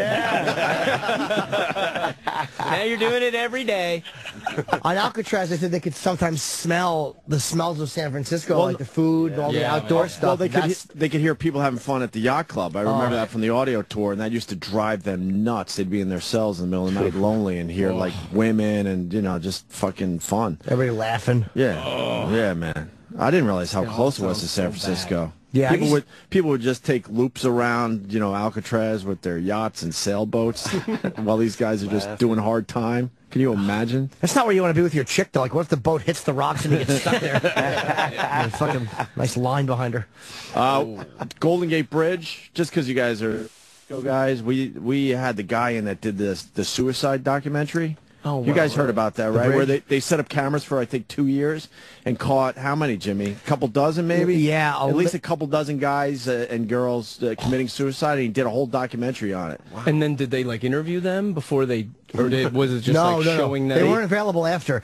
Yeah. Now you're doing it every day. On Alcatraz, they said they could sometimes smell the smells of San Francisco, Well, like the food, all the Yeah, outdoor man. stuff. Well, they could That's- he- they could hear people having fun at the yacht club. I remember Oh. that from the audio tour, and that used to drive them nuts. They'd be in their cells in the middle of the night, lonely, and hear like women and you know just fucking fun. everybody laughing. Yeah, yeah, man. I didn't realize how close it was to San Francisco. Yeah, I people used- would people would just take loops around, you know, Alcatraz with their yachts and sailboats, while these guys are just doing hard time. Can you imagine? That's not where you want to be with your chick, though. Like, what if the boat hits the rocks and you get stuck there? Yeah, fucking nice line behind her. Uh, Golden Gate Bridge. Just because you guys are go guys, we we had the guy in that did this the suicide documentary. Oh, you wow. guys heard about that, The right? Where bridge? they, they set up cameras for I think two years and caught how many, Jimmy? A couple dozen, maybe. Yeah, a at least li- a couple dozen guys uh, and girls uh, committing suicide. And he did a whole documentary on it. and then did they like interview them before they, or did, was it just no, like no, showing no. them? They weren't available after.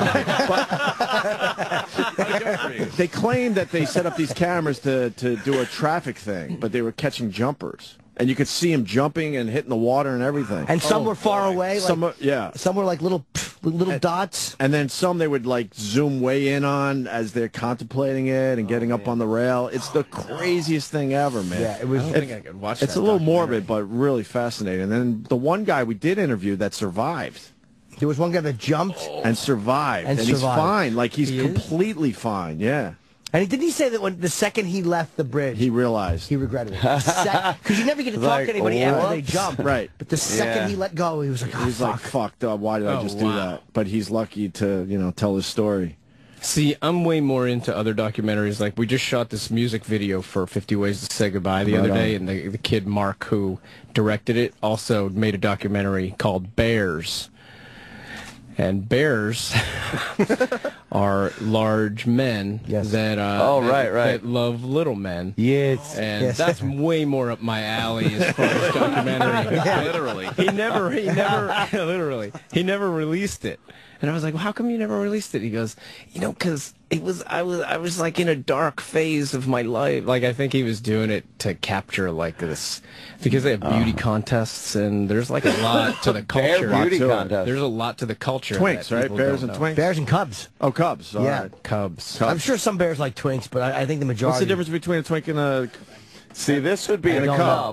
They claimed that they set up these cameras to, to do a traffic thing, but they were catching jumpers. And you could see them jumping and hitting the water and everything. And some were far away. Like, Some were- yeah. Some were like little little dots. And then some they would like zoom way in on as they're contemplating it and getting up on the rail. It's the craziest thing ever, man. Yeah, it was. I don't think I could watch It's that a little documentary. morbid, but really fascinating. And then the one guy we did interview that survived There was one guy that jumped. and survived, And and, he's survived. fine. Like he's He is? completely fine. Yeah, And he, didn't he say that when the second he left the bridge, he realized. he regretted it? Because you never get to talk Like, to anybody after they whoops. jump. Right. But the second Yeah. he let go, he was like, oh, He's fuck. like, fuck, duh, why did I Oh, just do wow. that? But he's lucky to, you know, tell his story. See, I'm way more into other documentaries. Like, we just shot this music video for fifty Ways to Say Goodbye the Right other on. day, and the, the kid Mark, who directed it, also made a documentary called Bears. And bears are large men Yes. that, uh, Oh, that- right, right. that love little men. Yes. And Yes. that's way more up my alley as far as documentary. Literally. He never, he never, literally, he never released it. And I was like, well, how come you never released it? He goes, you know, because it was, I was, I was like in a dark phase of my life. Like, I think he was doing it to capture like this, because they have beauty contests and there's like a lot to the culture. Bear beauty to it. contest. There's a lot to the culture. Twinks, that right? people Bears don't and know. twinks. Bears and Cubs. Oh, Cubs. All Yeah. right. Cubs. I'm sure some bears like twinks, but I, I think the majority. What's the difference between a twink and a? See, this would be I a don't cub.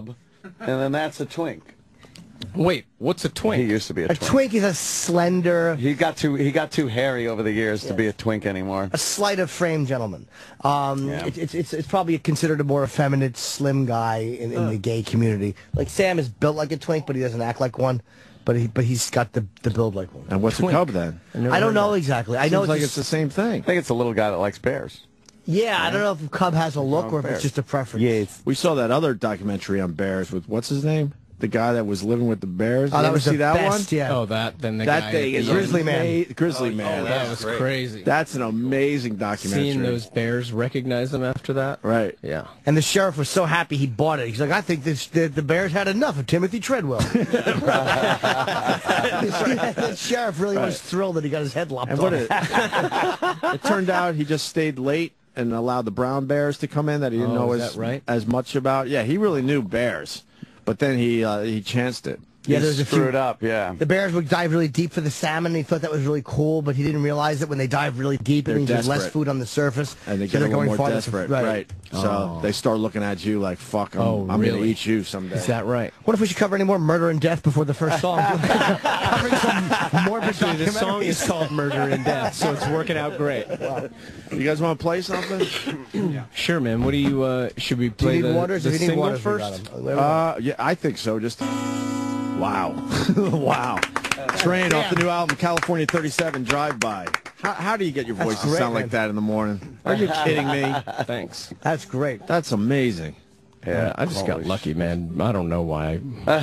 and then that's a twink. Wait, what's a twink? He used to be a, A twink. twink is a slender, He got too he got too hairy over the years to be a twink anymore. a slight of frame gentleman. Um, Yeah. it, it's, it's, it's probably considered a more effeminate, slim guy in, in the gay community. Like Sam is built like a twink, but he doesn't act like one. But he but he's got the, the build like one. And what's Twink. a cub then? I don't know exactly. I know Seems like a- it's the same thing. I think it's a little guy that likes bears. Yeah, I don't know if Cub has a look or if it's just a preference. Yeah, we saw that other documentary on bears with what's his name? The guy that was living with the bears. Oh, You that ever was see the that best, one? yeah. Oh, that then the that guy thing at is the Grizzly end. Man. Grizzly Oh, Man. oh, that was crazy. That's an amazing documentary. Seeing those bears recognize them after that. Right. Yeah. And the sheriff was so happy he bought it. He's like, I think this, the, the Bears had enough of Timothy Treadwell. The sheriff really was thrilled that he got his head lopped And off. what it, it turned out he just stayed late and allowed the brown bears to come in that he didn't Oh, know is as, that right? as much about. Yeah, he really knew bears, but then he uh, he chanced it. Yeah, He there's a few- screwed up, yeah. The bears would dive really deep for the salmon, and he thought that was really cool, but he didn't realize that when they dive really deep, it They're means there's less desperate. food on the surface. And they so get a they're little going more farther desperate, to, right? So Oh. they start looking at you like, "Fuck, I'm, Oh, I'm really? gonna eat you someday." Is that right? What if we should cover any more murder and death before the first song? Covering some morbid Actually, the song documentaries. is called Murder and Death, so it's working out great. You guys want to play something? Sure, man. What do you, uh, should we Do play you need the, waters? the If you need single waters, we got first? 'em. Uh, yeah, I think so. Just wow, wow. Train off the new album, California thirty-seven Drive By. How, how do you get your voice to great, sound man. like that in the morning? Are you kidding me? Thanks. That's great. That's amazing. Yeah, I just got lucky, man. I don't know why.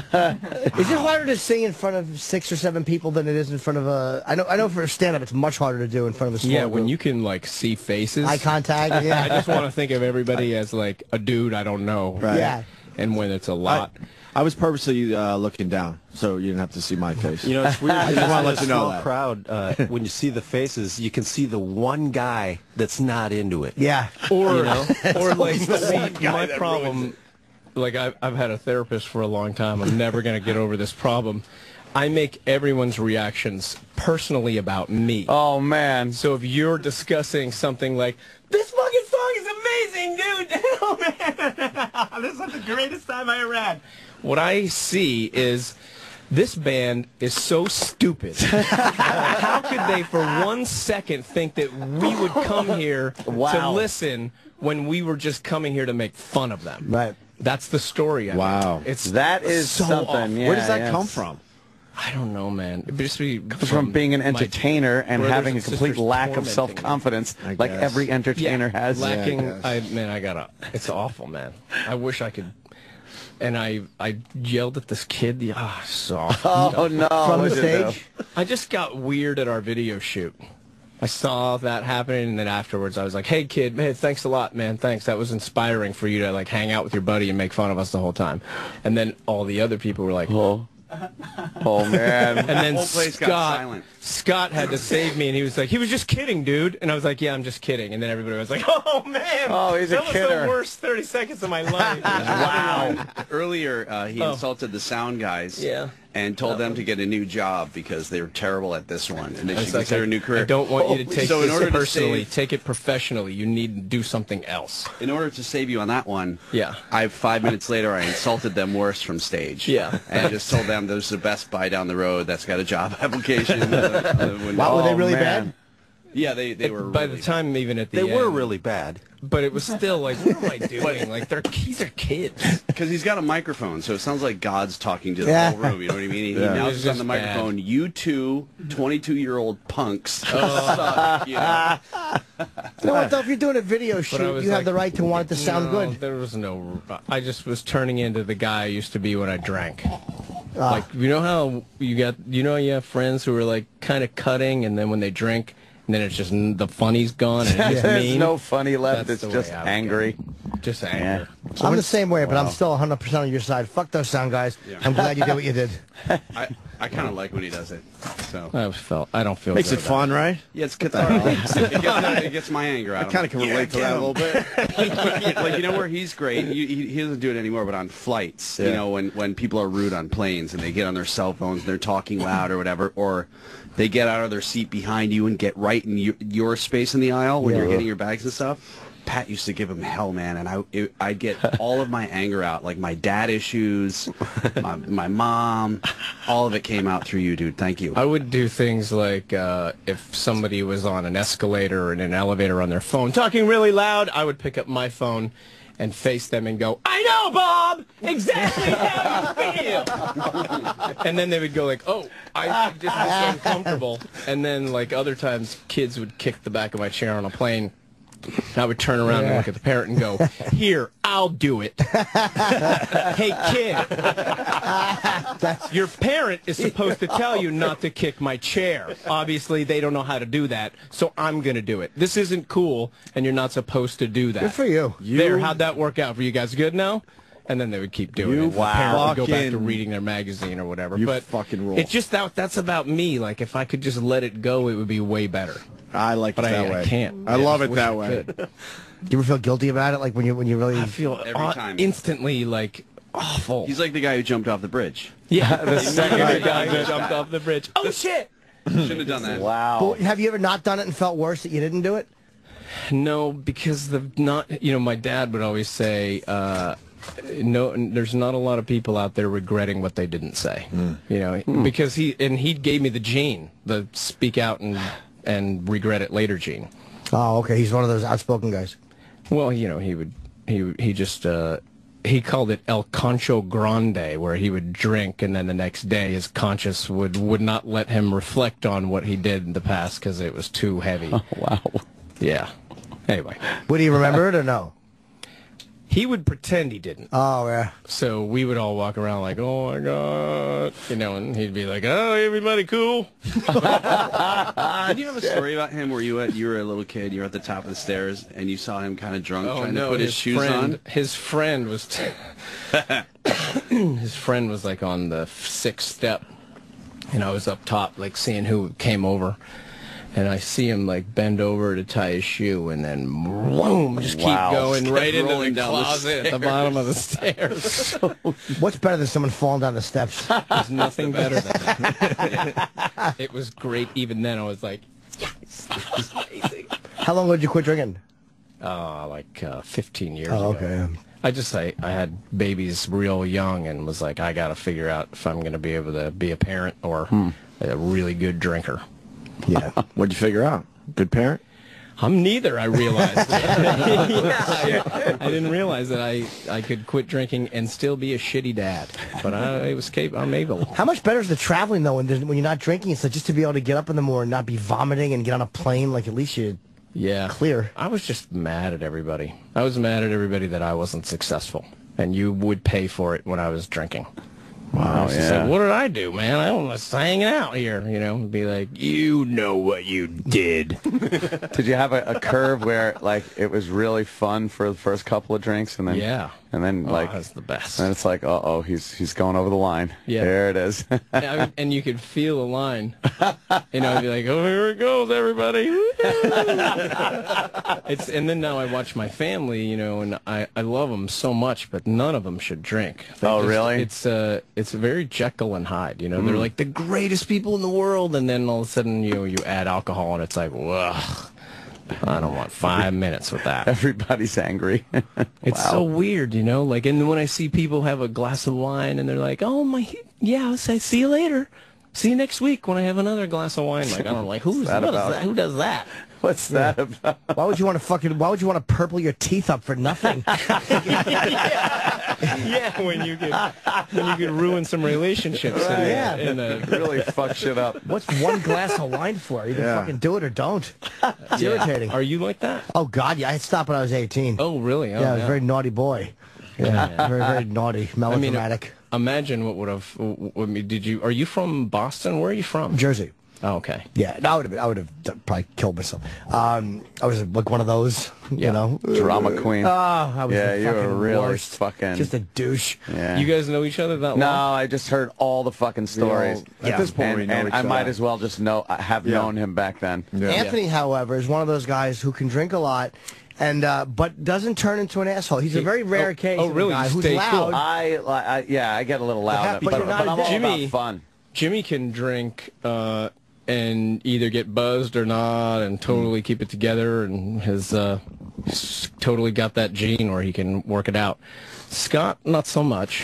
Is it harder to sing in front of six or seven people than it is in front of a? I know, I know for a stand-up, it's much harder to do in front of a small Yeah, when group. you can like see faces, Eye contact. Yeah. I just want to think of everybody as like a dude I don't know. Right. Yeah. And when it's a lot, I was purposely uh, looking down, so you didn't have to see my face. You know, it's weird. I just want to let in you a know small that. crowd, uh, when you see the faces, you can see the one guy that's not into it. Yeah. or You know? or like the see, one guy my that problem. Like I've I've had a therapist for a long time. I'm never gonna get over this problem. I make everyone's reactions personally about me. Oh man. So if you're discussing something like, this fucking song is amazing, dude! Oh, man! This is the greatest time I ever had. What I see is, this band is so stupid. How could they for one second think that we would come here to Wow. listen when we were just coming here to make fun of them? Right. That's the story. I Wow. make. It's That is so something. awful. Yeah, Where does that yeah. come from? I don't know, man. It just be Comes from being an my entertainer and brothers having a and complete sisters lack of tormenting me. self-confidence, I like guess. every entertainer has. Lacking, Yeah, I I, guess. man, I gotta. It's awful, man. I wish I could. And I, I yelled at this kid. The ah, so awful. Oh no! From the What'd you do? stage? I just got weird at our video shoot. I saw that happening, and then afterwards, I was like, "Hey, kid, man, thanks a lot, man. Thanks. That was inspiring for you to like hang out with your buddy and make fun of us the whole time." And then all the other people were like, Oh, oh man! And then whole place got Scott, silent. Scott had to save me, and he was like, he was just kidding, dude. And I was like, yeah, I'm just kidding. And then everybody was like, oh, man. Oh, he's a that was kidder. the worst thirty seconds of my life. Wow. Earlier, uh, he Oh. insulted the sound guys. Yeah. And told them to get a new job because they were terrible at this one, and they I should was like, consider I, a new career. I don't want you to take so in this order to personally. save, Take it professionally. You need to do something else. in order to save you on that one, Yeah. I five minutes later I insulted them worse from stage. Yeah. And I just told them there's a Best Buy down the road that's got a job application. uh, uh, when- Wow, were they Oh, really man. bad? Yeah, they they were. By really the time, even at the They end. were really bad. But it was still like, what am I doing? Like, they're, these are kids. Because he's got a microphone, so it sounds like God's talking to the Yeah. whole room. You know what I mean? He Yeah. he It was announces on just the bad. microphone, "You two twenty-two-year-old punks suck." You know? You know what, though? If you're doing a video But I shoot, was you have like, the right to want it to sound no, good. There was no. I just was turning into the guy I used to be when I drank. Ah. Like, you know how you got, you know, you have friends who are like kind of cutting, and then when they drink, and then it's just the funny's gone and it's just There's mean. no funny left. That's It's the way just I would angry. Just anger. I'm the same way, but I'm still one hundred percent on your side. Fuck those sound guys. I'm glad you did what you did. I, I kind of like when he does it. So I felt. I don't feel. Makes good it about fun, right? yeah, it's cathartic. it, gets, it gets my anger out. I kind of can relate to that a little bit. Like, you know where he's great? He, he, he doesn't do it anymore, but on flights, you Yeah. know, when, when people are rude on planes and they get on their cell phones and they're talking loud or whatever, or they get out of their seat behind you and get right in your, your space in the aisle when Yeah. you're getting your bags and stuff. Pat used to give him hell, man, and I it, I'd get all of my anger out, like my dad issues, my, my mom, all of it came out through you, dude. Thank you. I would do things like uh, if somebody was on an escalator or in an elevator on their phone talking really loud, I would pick up my phone and face them and go, I know, Bob, exactly how you feel. And then they would go like, oh, I just was so uncomfortable. And then like other times, kids would kick the back of my chair on a plane. I would turn around yeah. and look at the parent and go, here, I'll do it. Hey, kid, your parent is supposed to tell you not to kick my chair. Obviously, they don't know how to do that, so I'm going to do it. This isn't cool, and you're not supposed to do that. Good for you. you. There, how'd that work out for you guys? Good now? And then they would keep doing you it. Wow. The parent would go back to reading their magazine or whatever. You but fucking rule. It's just that that's about me. Like, if I could just let it go, it would be way better. I like but it that I, way. I can't. I yeah, love I it that way. Do you ever feel guilty about it? Like when you when you really I feel every uh, time instantly like awful. He's like the guy who jumped off the bridge. Yeah, the second guy who jumped off the bridge. Oh shit! Shouldn't have done that. Wow. But have you ever not done it and felt worse that you didn't do it? No, because the not. You know, my dad would always say. Uh, No, there's not a lot of people out there regretting what they didn't say. Mm. You know, mm. because he and he gave me the gene, the speak out and and regret it later gene. Oh, okay. He's one of those outspoken guys. Well, you know, he would he he just uh, he called it El Concho Grande, where he would drink and then the next day his conscience would would not let him reflect on what he did in the past because it was too heavy. Oh, wow. Yeah. Anyway, would he remember it or no? He would pretend he didn't. Oh, yeah. So we would all walk around like, oh, my God. You know, and he'd be like, oh, everybody cool? Did you have a story about him where you were, you were a little kid, you were at the top of the stairs, and you saw him kind of drunk oh, trying no, to put his, his shoes friend, on? His friend was... T his friend was, like, on the sixth step. And I was up top, like, seeing who came over. And I see him, like, bend over to tie his shoe, and then, boom, just wow. keep going right into the down closet the at the bottom of the stairs. What's better than someone falling down the steps? There's nothing better than that. It was great. Even then, I was like, yes, this is amazing. How long did you quit drinking? Uh, like uh, fifteen years oh, ago. okay. I just, I, I had babies real young and was like, I got to figure out if I'm going to be able to be a parent or hmm. a really good drinker. Yeah. What'd you figure out? Good parent? I'm neither, I realized. yeah, I, I didn't realize that I, I could quit drinking and still be a shitty dad. But I, I was capable. I'm able. How much better is the traveling, though, when, when you're not drinking? It's like just to be able to get up in the morning and not be vomiting and get on a plane, like at least you yeah. clear. I was just mad at everybody. I was mad at everybody that I wasn't successful. And you would pay for it when I was drinking. Wow, I yeah. Like, what did I do, man? I was hanging out here, you know, and be like, you know what you did. Did you have a, a curve where, like, it was really fun for the first couple of drinks, and then yeah, and then oh, like that's the best. And it's like, uh oh, he's he's going over the line. Yeah, there it is. yeah, I mean, and you could feel the line. You know, I'd be like, oh, here it goes, everybody. It's and then now I watch my family, you know, and I I love them so much, but none of them should drink. They oh, just, really? It's uh, it's very Jekyll and Hyde. You know, mm. they're like the greatest people in the world, and then all of a sudden, you know, you add alcohol, and it's like, whoa. I don't want five minutes with that. Everybody's angry. It's wow. so weird, you know. Like, and when I see people have a glass of wine and they're like, "Oh my, yeah," I'll say, "See you later. See you next week when I have another glass of wine." Like, I don't like who's that about? That? Who does that? What's that yeah. about? Why would you want to fucking? Why would you want to purple your teeth up for nothing? yeah. yeah, when you could when you could ruin some relationships. Right. And, yeah, and, uh, really fuck shit up. What's one glass of wine for? Either yeah. fucking do it or don't. It's yeah. irritating. Are you like that? Oh God, yeah. I stopped when I was eighteen. Oh really? Oh, yeah, I was yeah. a very naughty boy. Yeah, yeah. very very naughty, melodramatic. I mean, imagine what would have. I mean, did you? Are you from Boston? Where are you from? Jersey. Oh, okay. Yeah, I would have. I would have probably killed myself. Um, I was like one of those, you yeah. know, drama queen. Oh, I was yeah, the you were really worst. fucking just a douche. Yeah. You guys know each other that no, long? No, I just heard all the fucking stories. You know, at yeah. this point, and, we know and each I other. might as well just know have yeah. known him back then. Yeah. Anthony, yeah. however, is one of those guys who can drink a lot. And uh, but doesn't turn into an asshole. He's a very rare oh, case oh, of really? a guy who's Stay loud. Cool. I, I, yeah, I get a little loud, but, but, but, but, but I'm all Jimmy, about fun. Jimmy can drink uh, and either get buzzed or not, and totally mm. keep it together. And his uh, He's totally got that gene where he can work it out. Scott, not so much.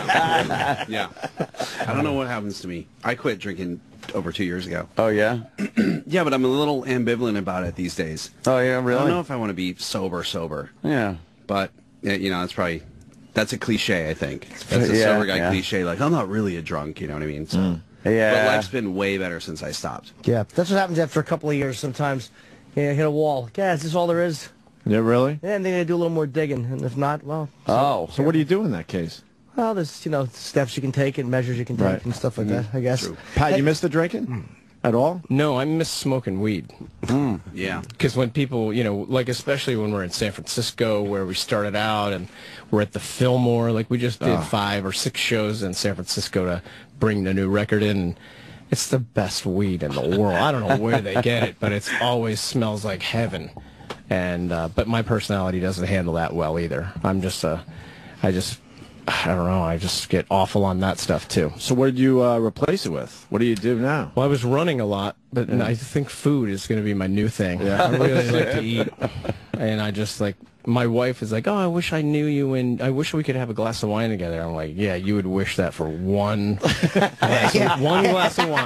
Yeah. I don't know what happens to me. I quit drinking over two years ago. Oh, yeah? Yeah, but I'm a little ambivalent about it these days. Oh, yeah, really? I don't know if I want to be sober, sober. Yeah. But, you know, it's probably, that's a cliche, I think. That's a Yeah, sober guy yeah. cliche. Like, I'm not really a drunk, you know what I mean? So, Mm. Yeah. But life's been way better since I stopped. Yeah, that's what happens after a couple of years sometimes. Yeah, hit a wall. Yeah, is this all there is? Yeah, really? Yeah, and then they do a little more digging, and if not, well... So, Oh. So what do you do in that case? Well, there's, you know, steps you can take and measures you can take Right. and stuff like that, I guess. True. Pat, Hey- you missed the drinking? At all? No, I miss smoking weed. Yeah. Because when people, you know, like especially when we're in San Francisco where we started out and we're at the Fillmore, like we just did Oh. five or six shows in San Francisco to bring the new record in. And it's the best weed in the world. I don't know where they get it, but it always smells like heaven. And uh, but my personality doesn't handle that well either. I'm just a, I just, I don't know. I just get awful on that stuff too. So what did you uh, replace it with? What do you do now? Well, I was running a lot, but Yeah. I think food is going to be my new thing. Yeah. I really like to eat, and I just like. My wife is like, oh, I wish I knew you, and I wish we could have a glass of wine together. I'm like, yeah, you would wish that for one, glass of, one glass of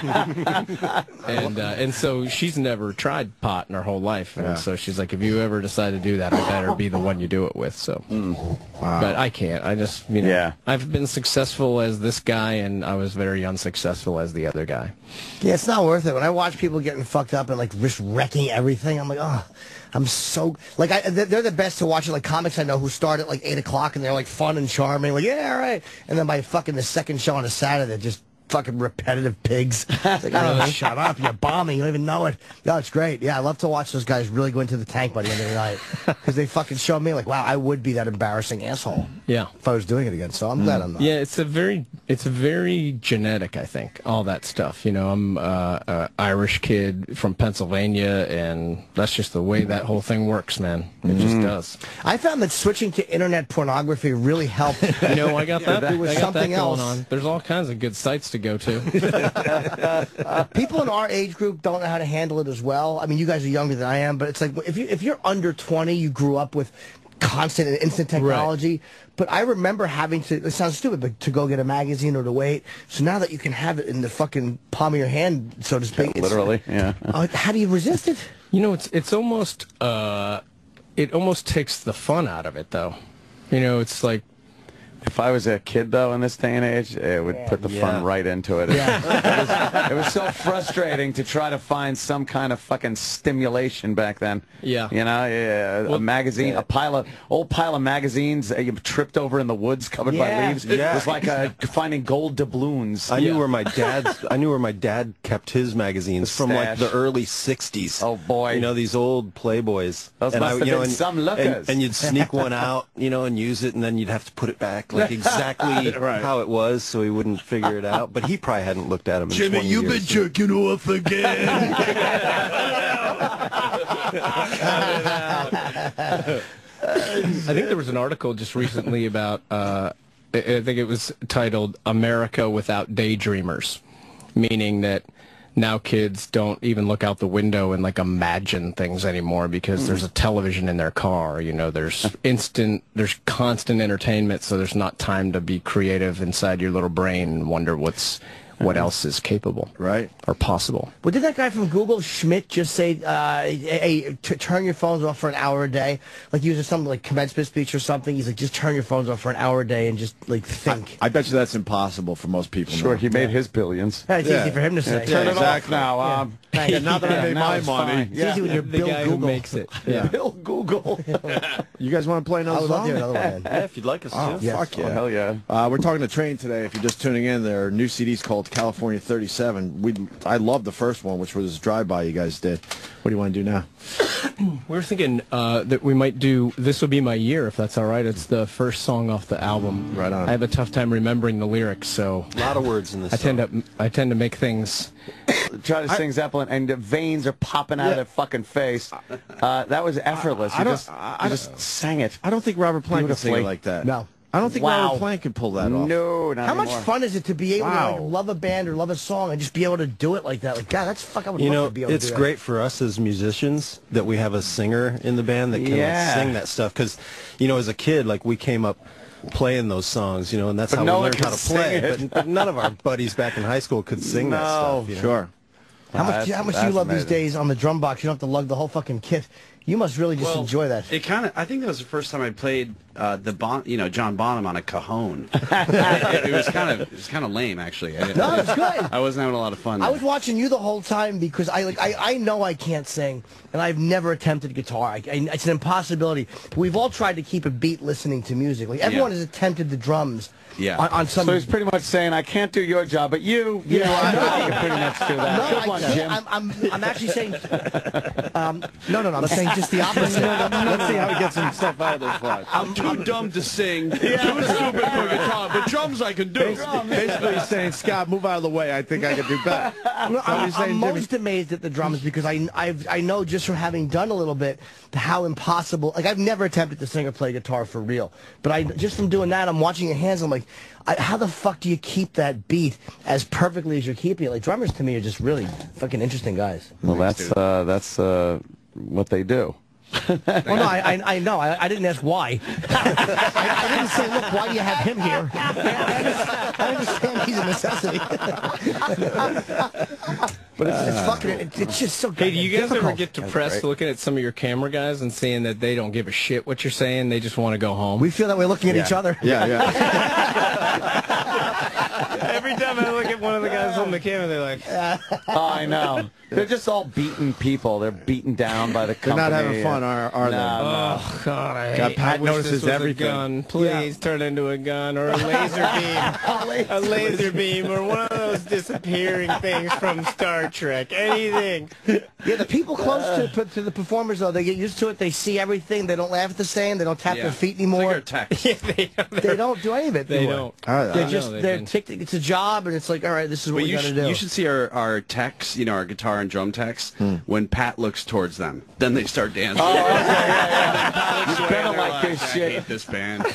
wine. and uh, and so she's never tried pot in her whole life, and Yeah. so she's like, if you ever decide to do that, I better be the one you do it with. So, Wow. but I can't. I just, you know, Yeah. I've been successful as this guy, and I was very unsuccessful as the other guy. Yeah, it's not worth it. When I watch people getting fucked up and like just wrecking everything, I'm like, oh, I'm so like I. They're the best to watch it. Like comics I know who start at like eight o'clock and they're like fun and charming, like yeah, all right. And then by fucking the second show on a Saturday, they're just fucking repetitive pigs. It's like, oh, shut up, you're bombing. You don't even know it. No, it's great. Yeah, I love to watch those guys really go into the tank by the end of the night because they fucking show me like, wow, I would be that embarrassing asshole. Yeah. If I was doing it again. So I'm glad I'm not. Yeah, it's a very, it's very genetic, I think, all that stuff. You know, I'm uh, a Irish kid from Pennsylvania, and that's just the way that whole thing works, man. It just does. I found that switching to internet pornography really helped. You know, I got that. There was I got something that going else. on. There's all kinds of good sites to go to. People in our age group don't know how to handle it as well. I mean, you guys are younger than I am, but it's like if you if you're under twenty, you grew up with constant and instant technology. But I remember having to, it sounds stupid, but to go get a magazine or to wait. So now that you can have it in the fucking palm of your hand, so to speak. it's- Literally, yeah. Uh, how do you resist it? You know, it's it's almost uh, it almost takes the fun out of it, though. You know, it's like. If I was a kid, though, in this day and age, it would put the Yeah. fun right into it. It, was, it was so frustrating to try to find some kind of fucking stimulation back then. Yeah. You know, yeah, Well, a magazine, yeah. a pile of, old pile of magazines that you tripped over in the woods covered Yeah. by leaves. Yeah. It was like uh, finding gold doubloons. I knew Yeah. where my dad's. I knew where my dad kept his magazines The from, like stash. the early sixties. Oh, boy. You know, these old Playboys. Those and must have you know, been and, some and, lookers. and you'd sneak one out, you know, and use it, and then you'd have to put it back like exactly Right. how it was, so he wouldn't figure it out. But he probably hadn't looked at them in twenty years. jerking off again. I think there was an article just recently about, uh, I I think it was titled America Without Daydreamers, meaning that now kids don't even look out the window and like imagine things anymore because there's a television in their car. You know, there's instant, there's constant entertainment, so there's not time to be creative inside your little brain and wonder what's what else is capable, Right. or possible. Well, did that guy from Google, Schmidt, just say, uh, hey, t turn your phones off for an hour a day? Like, using something like commencement speech or something. He's like, just turn your phones off for an hour a day and just, like, think. I bet you that's impossible for most people. Sure, now. he made his billions. Yeah, it's Yeah. easy for him to say. Turn Yeah, it exactly. off now. Um, Yeah, now that I made now my it's money. fine. It's easy when you're The Bill guy Google. who makes it. Yeah. Bill Google. You guys want to play I another would love song? to hear another one. Yeah, if you'd like us Oh, to. Yes. fuck yeah. Oh, hell yeah. Uh, we're talking to Train today. If you're just tuning in, their new C D's called California thirty-seven. We, I love the first one, which was Drive-By you guys did. What do you want to do now? We were thinking uh, that we might do This Will Be My Year, if that's all right. It's the first song off the album. Right on. I have a tough time remembering the lyrics, so A lot of words in this I tend song. to I tend to make things. Try to sing Zeppelin, and the veins are popping out Yeah. of their fucking face. Uh, that was effortless. I You don't- just, I- you I just sang it. I don't think Robert Plant can sing it Beautifully. like that. No. I don't think Wow. Robert Plant could pull that off. No, not How much anymore. fun is it to be able Wow. to like love a band or love a song and just be able to do it like that? Like, God, that's fuck. I would You love know, to be able it's to do great for us as musicians that we have a singer in the band that can Yeah. like, sing that stuff. Because, you know, as a kid, like we came up playing those songs, you know, and that's But how no we one learned could how to sing play. it. But, but none of our buddies back in high school could sing that No. stuff. You know? Sure. that. How much? That's- how much do you that's love these amazing. days on the drum box? You don't have to lug the whole fucking kit. You must really just Well, enjoy that. It kind of. I think that was the first time I played uh, the bon, you know, John Bonham on a cajon. it, it was kind of. It was kind of lame, actually. I, No, it's good. I wasn't having a lot of fun. I there. was watching you the whole time because I like I, I know I can't sing and I've never attempted guitar. I, I, it's an impossibility. We've all tried to keep a beat listening to music. Like everyone Yeah. has attempted the drums. Yeah. On, on some. So he's pretty much saying, I can't do your job, but you, you Yeah, know, I no. think you can pretty much do that. No, Good I one, can't. Jim. I'm, I'm, I'm actually saying. Um, no, no, no. I'm saying just the opposite. Let's see how he gets some stuff out of this one. I'm too dumb to sing. Too stupid for guitar, but drums I can do. Basically, he's saying, Scott, move out of the way. I think I can do better. No, So I'm, he's saying, I'm Jimmy- most amazed at the drums because I I've, I know just from having done a little bit how impossible. Like I've never attempted to sing or play guitar for real, but I just from doing that, I'm watching your hands. I'm like, I, how the fuck do you keep that beat as perfectly as you're keeping it? Like drummers to me are just really fucking interesting guys. Well, that's uh, that's uh, what they do. Well, no, I, I, I know. I, I didn't ask why. I, I didn't say, look, why do you have him here? I understand he's a necessity. But it's, it's fucking, it, it's just so Hey, do you guys difficult. ever get depressed looking at some of your camera guys and seeing that they don't give a shit what you're saying? They just want to go home. We feel that way looking at Yeah. each other. Yeah, yeah. Every time I look at one of the guys on the camera, they're like, Oh, I know. They're just all beaten people. They're beaten down by the They're company. not having fun, are, are they? No, no. oh, God, I, God, hate, Pat I wish notices this was everything. a gun. Please turn into a gun or a laser beam. a laser beam or one of those disappearing things from Star Trek. Anything. Yeah, the people close to to the performers, though, they get used to it. They see everything. They don't laugh at the same. They don't tap Yeah. their feet anymore. Yeah, they, They don't do any of it They anymore. don't. All right, They're uh, just, No, they they're didn't. ticked. It's a job, and it's like, all right, this is what But we you got to should, do. you should see our, our techs, you know, our guitar and drum techs, when Pat looks towards them. Then they start dancing. Oh, okay, yeah, yeah. You better like this I shit. hate this band.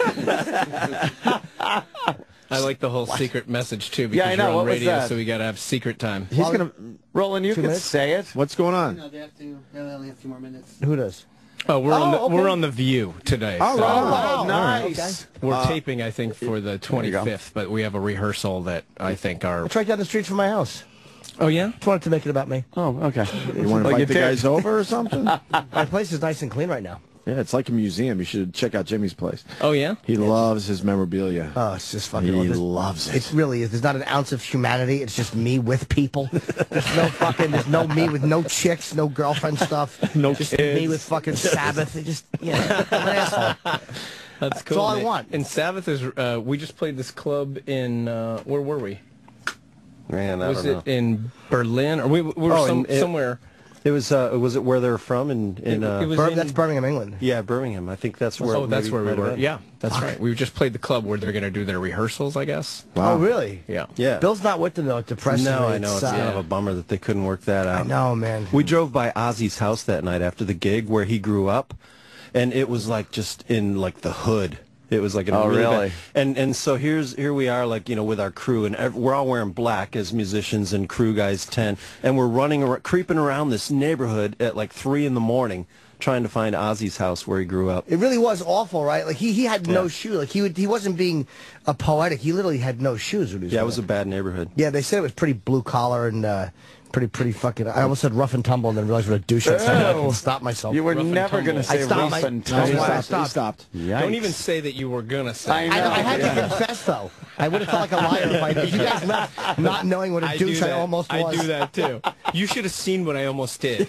I like the whole secret message, too, because Yeah, I know. you're on What was radio, that? so we got to have secret time. He's going to... Roland, you Two can minutes? say it. What's going on? No, they have to. They only have a few more minutes. Who does? Oh, we're on the Oh, okay. we're on the View today. All so right. wow. nice. We're Uh, taping, I think, for the twenty-fifth, but we have a rehearsal that I think are. It's right down the street from my house. Oh yeah. Just wanted to make it about me. Oh, okay. You want to Like invite you the did. guys over or something? My place is nice and clean right now. Yeah, it's like a museum. You should check out Jimmy's place. Oh yeah. He loves his memorabilia. Oh, it's just fucking. He there's- loves it. It really is. There's not an ounce of humanity. It's just me with people. There's no fucking. There's no me with no chicks, no girlfriend stuff. No just kids. me with fucking Sabbath. It just yeah. I'm an asshole. That's cool. all I man. want. And Sabbath is. Uh, we just played this club in. Uh, where were we? Man, I Was don't it know. in Berlin or we, we were Oh, some, and it- somewhere? It was, uh, was it where they're from? In, in It- uh, it was Bir- in- that's Birmingham, England. yeah, Birmingham. I think that's where. Oh, it that's maybe where we might have were. been. Yeah, that's right. We just played the club where they're going to do their rehearsals, I guess. Wow. Oh, really? Yeah. Yeah. Bill's not with them though. It depresses No, me. I know. It's uh, kind of a bummer that they couldn't work that out. I know, man. We drove by Ozzy's house that night after the gig where he grew up, and it was like just in like the hood. It was like in a Oh, really bad- really? and and so here's here we are, like, you know, with our crew, and ev- we're all wearing black as musicians and crew guys ten, and we're running ar- creeping around this neighborhood at like three in the morning trying to find Ozzy's house where he grew up. It really was awful, right? Like he, he had no Yeah. shoes. Like he would, he wasn't being a poetic. He literally had no shoes. When he was Yeah, it going. was a bad neighborhood. Yeah, they said it was pretty blue collar and uh, pretty pretty fucking. I almost said rough and tumble and then realized what a douche I said. I couldn't stop myself. You were Rough and never going to tumble. say I stopped. rough I- and No, tumble. he He stopped. stopped. He stopped. Yikes. Don't even say that you were going to say. I I, know. know, I had Yeah. to confess though. I would have felt like a liar if I did. You guys left not knowing what a I do douche I that. almost I was. do that too. You should have seen what I almost did.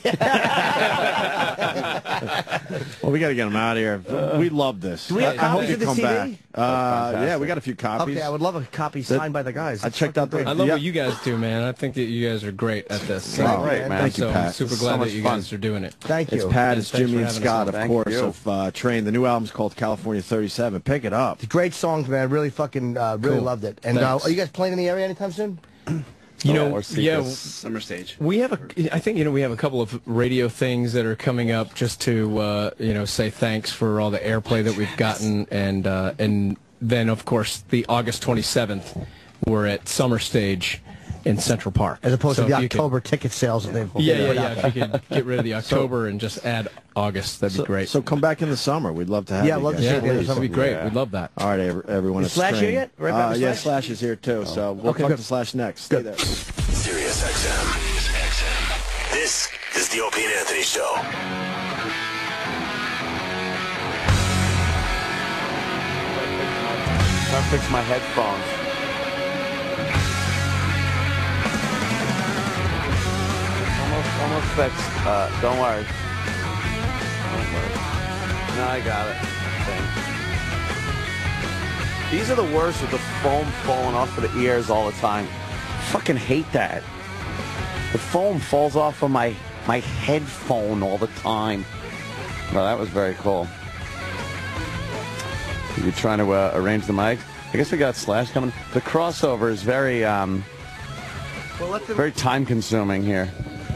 Well, we got to get him out of here. We love this. Do we have I, I hope copies you of the come C D? back. Uh, yeah, we got a few copies. Okay, I would love a copy That- signed by the guys. I It's checked out the. I love yeah. what you guys do, man. I think that you guys are great at this. Thank So, you, man. I'm Thank you, so Pat. super It's glad so that much you fun. guys are doing it. Thank you. It's Pat, And it's thanks Jimmy for and having us Scott, on. of Thank course, you. of uh, Train. The new album's called California thirty-seven. Pick it up. Great songs, man. Really fucking, uh, really Cool. loved it. And uh, Thanks. are you guys playing in the area anytime soon? You Oh, know, or yeah, secrets. Summer stage. we have a. I think you know we have a couple of radio things that are coming up just to uh, you know say thanks for all the airplay that we've gotten, and uh, and then, of course, the August twenty-seventh, we're at Summer Stage in Central Park. As opposed So to the if you October ticket sales that they've Yeah, they've yeah, put yeah. out If you could get rid of the October and just add August, that'd So, be great. so come back in the summer. We'd love to have Yeah, you love to guys. see you in the Please. summer. That'd be great. Yeah. We'd love that. All right, ev- everyone. Is it's Slash here Strain. yet? Right back uh, to yeah, Slash? Slash is here too. So we'll Okay, talk good. to Slash next. Stay there. Sirius X M. This is the Opie and Anthony Show. I'll fix my headphones. Almost, almost fixed. Uh, don't worry. Don't worry. No, I got it. Thanks. These are the worst with the foam falling off of the ears all the time. Fucking hate that. The foam falls off of my my headphone all the time. Well, that was very cool. You're trying to uh, arrange the mics. I guess we got Slash coming. The crossover is very, um, very time-consuming here.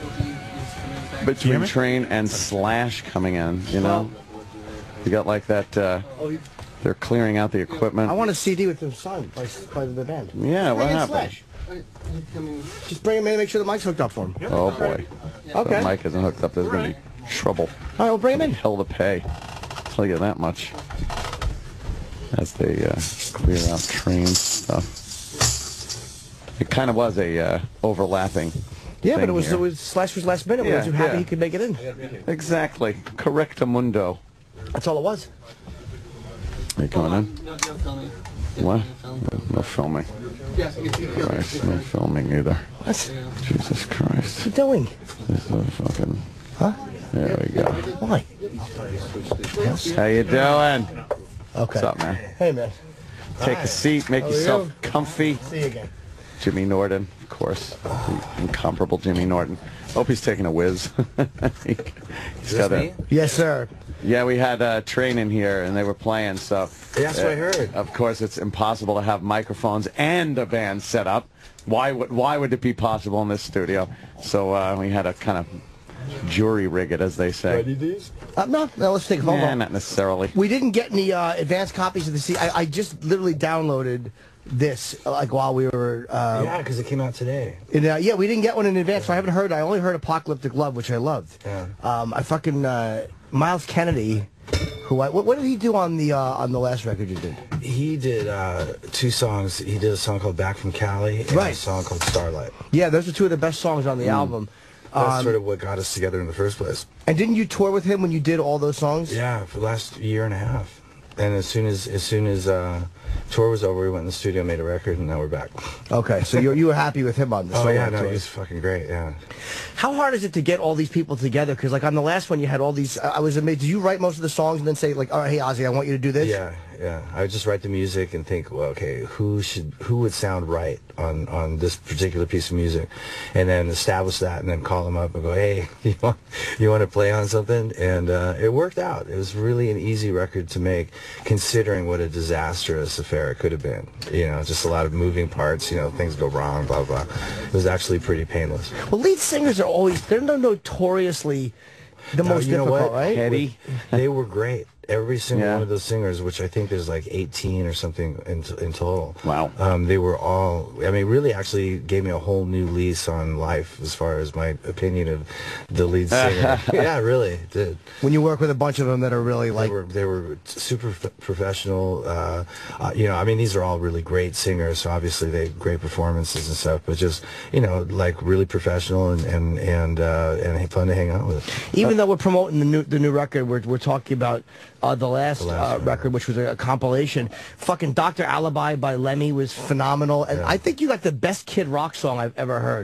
Between Train and Slash coming in, you know? You got like that, uh, they're clearing out the equipment. I want a C D with them signed by, by the band. Yeah, what Bring in happened? Slash. Just bring him in and make sure the mic's hooked up for him. Oh, boy. Okay. The mic isn't hooked up. There's going to be trouble. All right, we'll bring him in. Hell to pay. I'll tell you that much. As they uh, clear out Train stuff. It kind of was a uh, overlapping Yeah, but thing it was, here. it was Slash was last minute. We Yeah, were too happy yeah. he could make it in. Exactly. Correctamundo. That's all it was. Are you coming in? No, no filming. What? No filming. Yes, I can see you. Christ, no filming either. What? Jesus Christ. What are you doing? This is a fucking... Huh? There we go. Why? How you doing? Okay. What's up, man? Hey, man. Take Hi. a seat. Make How are yourself you? comfy. See you again. Jimmy Norton, of course. The incomparable Jimmy Norton. Hope he's taking a whiz. He- he's got a, Yes, sir. yeah, we had a train in here, and they were playing, so... That's what I heard. Of course, it's impossible to have microphones and a band set up. Why would, why would it be possible in this studio? So uh, we had to kind of jury rig it, as they say. Ready these? Uh, no, no, let's take a phone Nah, call. not necessarily. We didn't get any uh, advanced copies of the C D. I, I just literally downloaded this uh, like while we were. Uh, Yeah, because it came out today. in, uh, yeah, we didn't get one in advance, so I haven't heard. I only heard Apocalyptic Love, which I loved. Yeah. Um, I fucking uh, Miles Kennedy, who I, what, what did he do on the uh, on the last record you did? He did uh, two songs. He did a song called Back from Cali and Right. a song called Starlight. Yeah, those are two of the best songs on the album. That's Um, sort of what got us together in the first place. And didn't you tour with him when you did all those songs? Yeah, for the last year and a half. And as soon as as soon as uh, tour was over, we went in the studio, made a record, and now we're back. Okay, so you you were happy with him on this? Oh solo yeah, no, tour. he's fucking great. Yeah. How hard is it to get all these people together? Because like on the last one, you had all these. I I was amazed. Did you write most of the songs and then say like, "All right, hey Ozzy, I want you to do this"? Yeah, yeah. I would just write the music and think, well, okay, who should, who would sound right on on this particular piece of music, and then establish that, and then call them up and go, hey, you want, you want to play on something? And uh, it worked out. It was really an easy record to make, considering what a disastrous affair it could have been. You know, just a lot of moving parts. You know, things go wrong, blah blah. It was actually pretty painless. Well, lead singers are always they're no notoriously the No, most you know difficult, what? right? Eddie. They were great. Every single Yeah. one of those singers, which I think there's like eighteen or something in, in total. Wow. Um, they were all, I mean, really actually gave me a whole new lease on life as far as my opinion of the lead singer. Yeah, really it did. When you work with a bunch of them that are really like They were, they were super f- professional. Uh, uh, you know, I mean, these are all really great singers, so obviously they have great performances and stuff, but just, you know, like really professional and, and, and, uh, and fun to hang out with. even though we're promoting the new the new record, we're we're talking about uh, the last, The last uh, one. record, which was a, a compilation. Fucking Doctor Alibi by Lemmy was phenomenal, and I think you got the best Kid Rock song I've ever heard.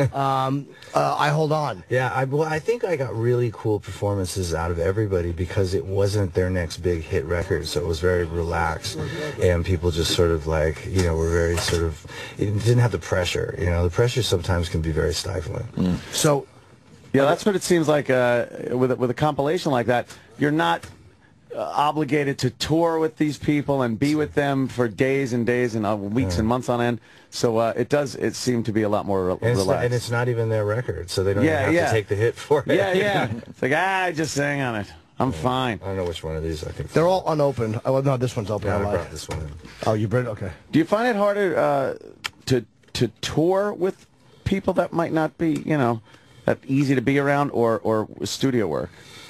um, uh, I Hold On. Yeah, I, well, I think I got really cool performances out of everybody because it wasn't their next big hit record, so it was very relaxed, and people just sort of like, you know, were very sort of, it didn't have the pressure, you know, the pressure sometimes can be very stifling. So, Yeah, that's what it seems like uh, with, a, with a compilation like that. You're not uh, obligated to tour with these people and be with them for days and days and uh, weeks Yeah. and months on end. So uh, it does it seem to be a lot more re And it's, not, relaxed. and it's not even their record, so they don't Yeah, even have yeah. to take the hit for it. Yeah, yeah. It's like, ah, I just sang on it. I'm fine. I don't know which one of these I think. They're all unopened. Oh, no, this one's open. Yeah, I I lied. brought this one in. Oh, you brought it? Okay. Do you find it harder uh, to to tour with people that might not be, you know, that easy to be around, or or studio work?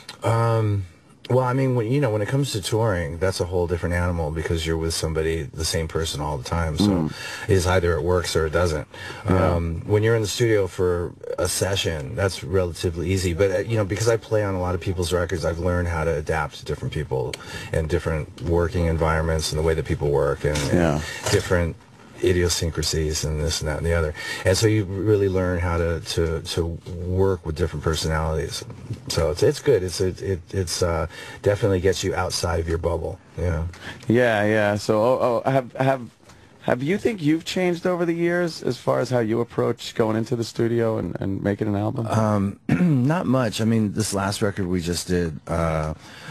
Um, well, I mean, when you know, when it comes to touring, that's a whole different animal because you're with somebody, the same person all the time. So Mm. it's either it works or it doesn't. Yeah. Um, when you're in the studio for a session, that's relatively easy. But uh, you know, because I play on a lot of people's records, I've learned how to adapt to different people and different working environments and the way that people work and, and Yeah. different idiosyncrasies and this and that and the other, and so you really learn how to to, to work with different personalities. So it's it's good. It's it, it it's uh, definitely gets you outside of your bubble. Yeah. Yeah, yeah. So, oh, oh, have have have you think you've changed over the years as far as how you approach going into the studio and, and making an album? Um, not much. I mean, this last record we just did, uh,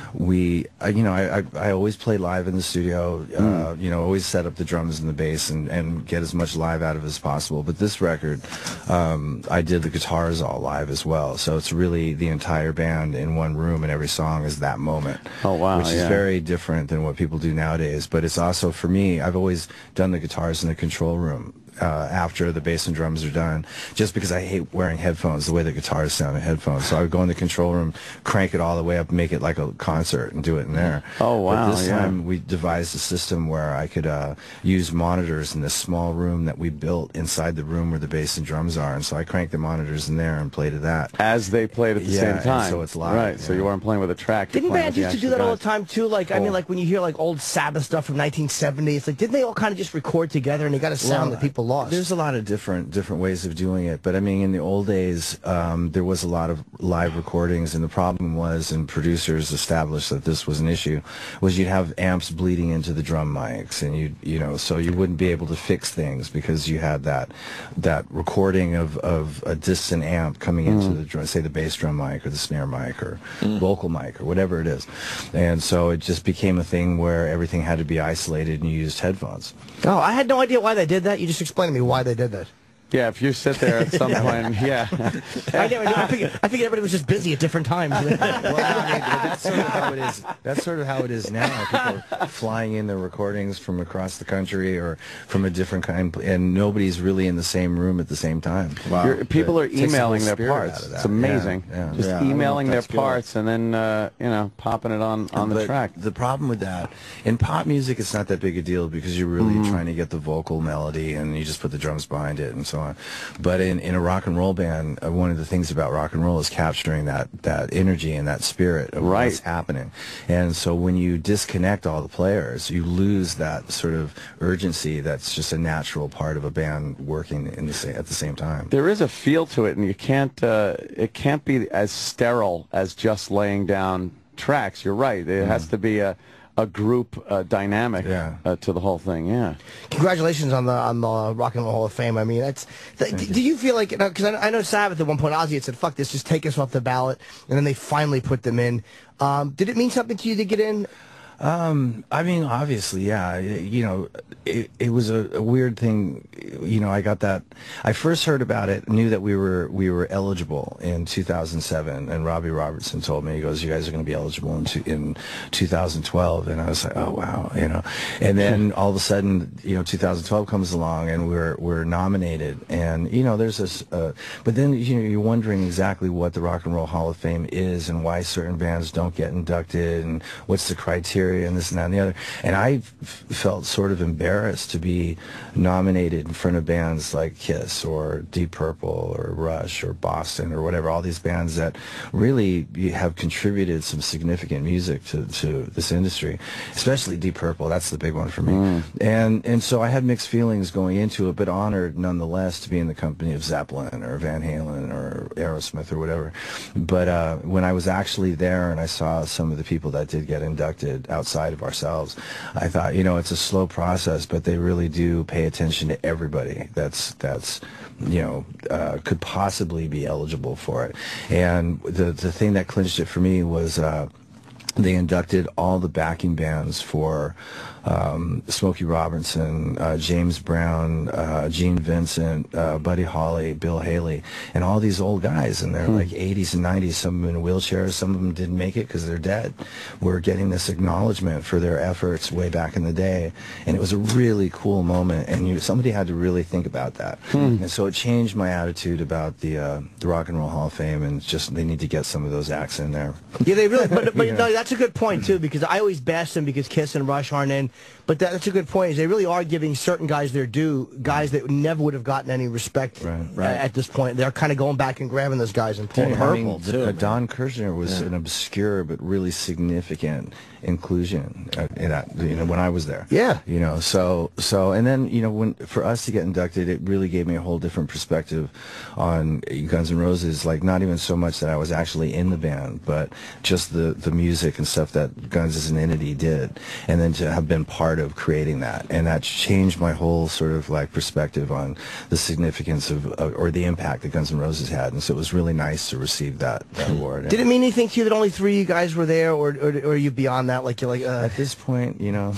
we, uh, you know, I, I, I always play live in the studio, uh, Mm. you know, always set up the drums and the bass and, and get as much live out of it as possible. But this record, um, I did the guitars all live as well. So it's really the entire band in one room and every song is that moment. Oh, wow. Which is yeah. very different than what people do nowadays. But it's also, for me, I've always done the guitars in the control room. Uh, after the bass and drums are done, just because I hate wearing headphones, the way the guitars sound in headphones. So I would go in the control room, crank it all the way up, make it like a concert, and do it in there. Oh, wow, But this yeah. time we devised a system where I could uh, use monitors in this small room that we built inside the room where the bass and drums are. And so I cranked the monitors in there and played to that. As they played at the Yeah, same and time. so it's live, Right, so yeah. you weren't playing with a track. you're Didn't playing bands with the used to do actual that all guys. the time too? Like, I Oh. mean, like when you hear like old Sabbath stuff from nineteen seventy, it's like, didn't they all kind of just record together and they got a sound Well, that people lost? There's a lot of different different ways of doing it, but I mean, in the old days, um, there was a lot of live recordings, and the problem was, and producers established that this was an issue, was you'd have amps bleeding into the drum mics, and you you know, so you wouldn't be able to fix things because you had that that recording of of a distant amp coming into Mm. the drum, say the bass drum mic or the snare mic or vocal mic or whatever it is, and so it just became a thing where everything had to be isolated, and you used headphones. Oh, I had no idea why they did that. You just explained to me why they did that. Yeah, if you sit there at some point, yeah. I never knew. I figured, I figured everybody was just busy at different times. Well, I mean, that's sort of how it is. That's sort of how it is now. People are flying in their recordings from across the country or from a different kind, and nobody's really in the same room at the same time. You're- people are It takes the whole emailing their spirit out parts. of that. It's amazing. Yeah, yeah. Just Yeah, I don't know emailing if their that's good. parts and then, uh, you know, popping it on, on the But track. The problem with that, in pop music, it's not that big a deal because you're really Mhm. trying to get the vocal melody and you just put the drums behind it and so on. But in, in a rock and roll band, uh, one of the things about rock and roll is capturing that, that energy and that spirit of Right. what's happening. And so when you disconnect all the players, you lose that sort of urgency that's just a natural part of a band working in the sa- at the same time. There is a feel to it, and you can't. Uh, it can't be as sterile as just laying down tracks. You're right. It has to be a a group uh, dynamic uh, to the whole thing. Yeah. Congratulations on the on the Rock and Roll Hall of Fame. I mean, that's. Th do you feel like? Because I, I know Sabbath at one point, Ozzy had said, "Fuck this, just take us off the ballot," and then they finally put them in. Um, did it mean something to you to get in? Um, I mean, obviously, yeah. You know, it, it was a, a weird thing. You know, I got that. I first heard about it, knew that we were we were eligible in two thousand seven, and Robbie Robertson told me, he goes, "You guys are going to be eligible in two, in two thousand twelve," and I was like, "Oh wow," you know. And then all of a sudden, you know, two thousand twelve comes along, and we're we're nominated, and you know, there's this. Uh, but then you know, you're wondering exactly what the Rock and Roll Hall of Fame is, and why certain bands don't get inducted, and what's the criteria. And this and that and the other, and I f felt sort of embarrassed to be nominated in front of bands like Kiss or Deep Purple or Rush or Boston or whatever, all these bands that really have contributed some significant music to, to this industry, especially Deep Purple. That's the big one for me. Mm. And and so I had mixed feelings going into it, but honored nonetheless to be in the company of Zeppelin or Van Halen or Aerosmith or whatever. But uh, when I was actually there and I saw some of the people that did get inducted outside of ourselves, I thought, you know, it's a slow process, but they really do pay attention to everybody that's that's you know uh, could possibly be eligible for it. And the the thing that clinched it for me was uh, they inducted all the backing bands for um, Smokey Robinson, uh, James Brown, uh, Gene Vincent, uh, Buddy Holly, Bill Haley, and all these old guys in their like eighties and nineties, some of them in wheelchairs, some of them didn't make it because they're dead, were getting this acknowledgement for their efforts way back in the day, and it was a really cool moment, and you, somebody had to really think about that. And so it changed my attitude about the, uh, the Rock and Roll Hall of Fame, and just they need to get some of those acts in there. Yeah, they really, but, but Yeah. no, that's a good point, too, because I always bash them because Kiss and Rush aren't in, but that, that's a good point, is they really are giving certain guys their due, guys that never would have gotten any respect Right. uh, at this point. They're kind of going back and grabbing those guys and pulling I them. mean, the- uh, Don Kirshner was Yeah. an obscure but really significant inclusion uh, in that, you know, when I was there. Yeah. You know, so so and then you know when for us to get inducted, it really gave me a whole different perspective on Guns N' Roses. Like not even so much that I was actually in the band, but just the the music and stuff that Guns as an entity did, and then to have been part of creating that, and that changed my whole sort of like perspective on the significance of uh, or the impact that Guns N' Roses had, and so it was really nice to receive that, that award. Did it mean anything to you that only three of you guys were there, or, or, or are you beyond that? Like, you're like, uh, at this point, you know,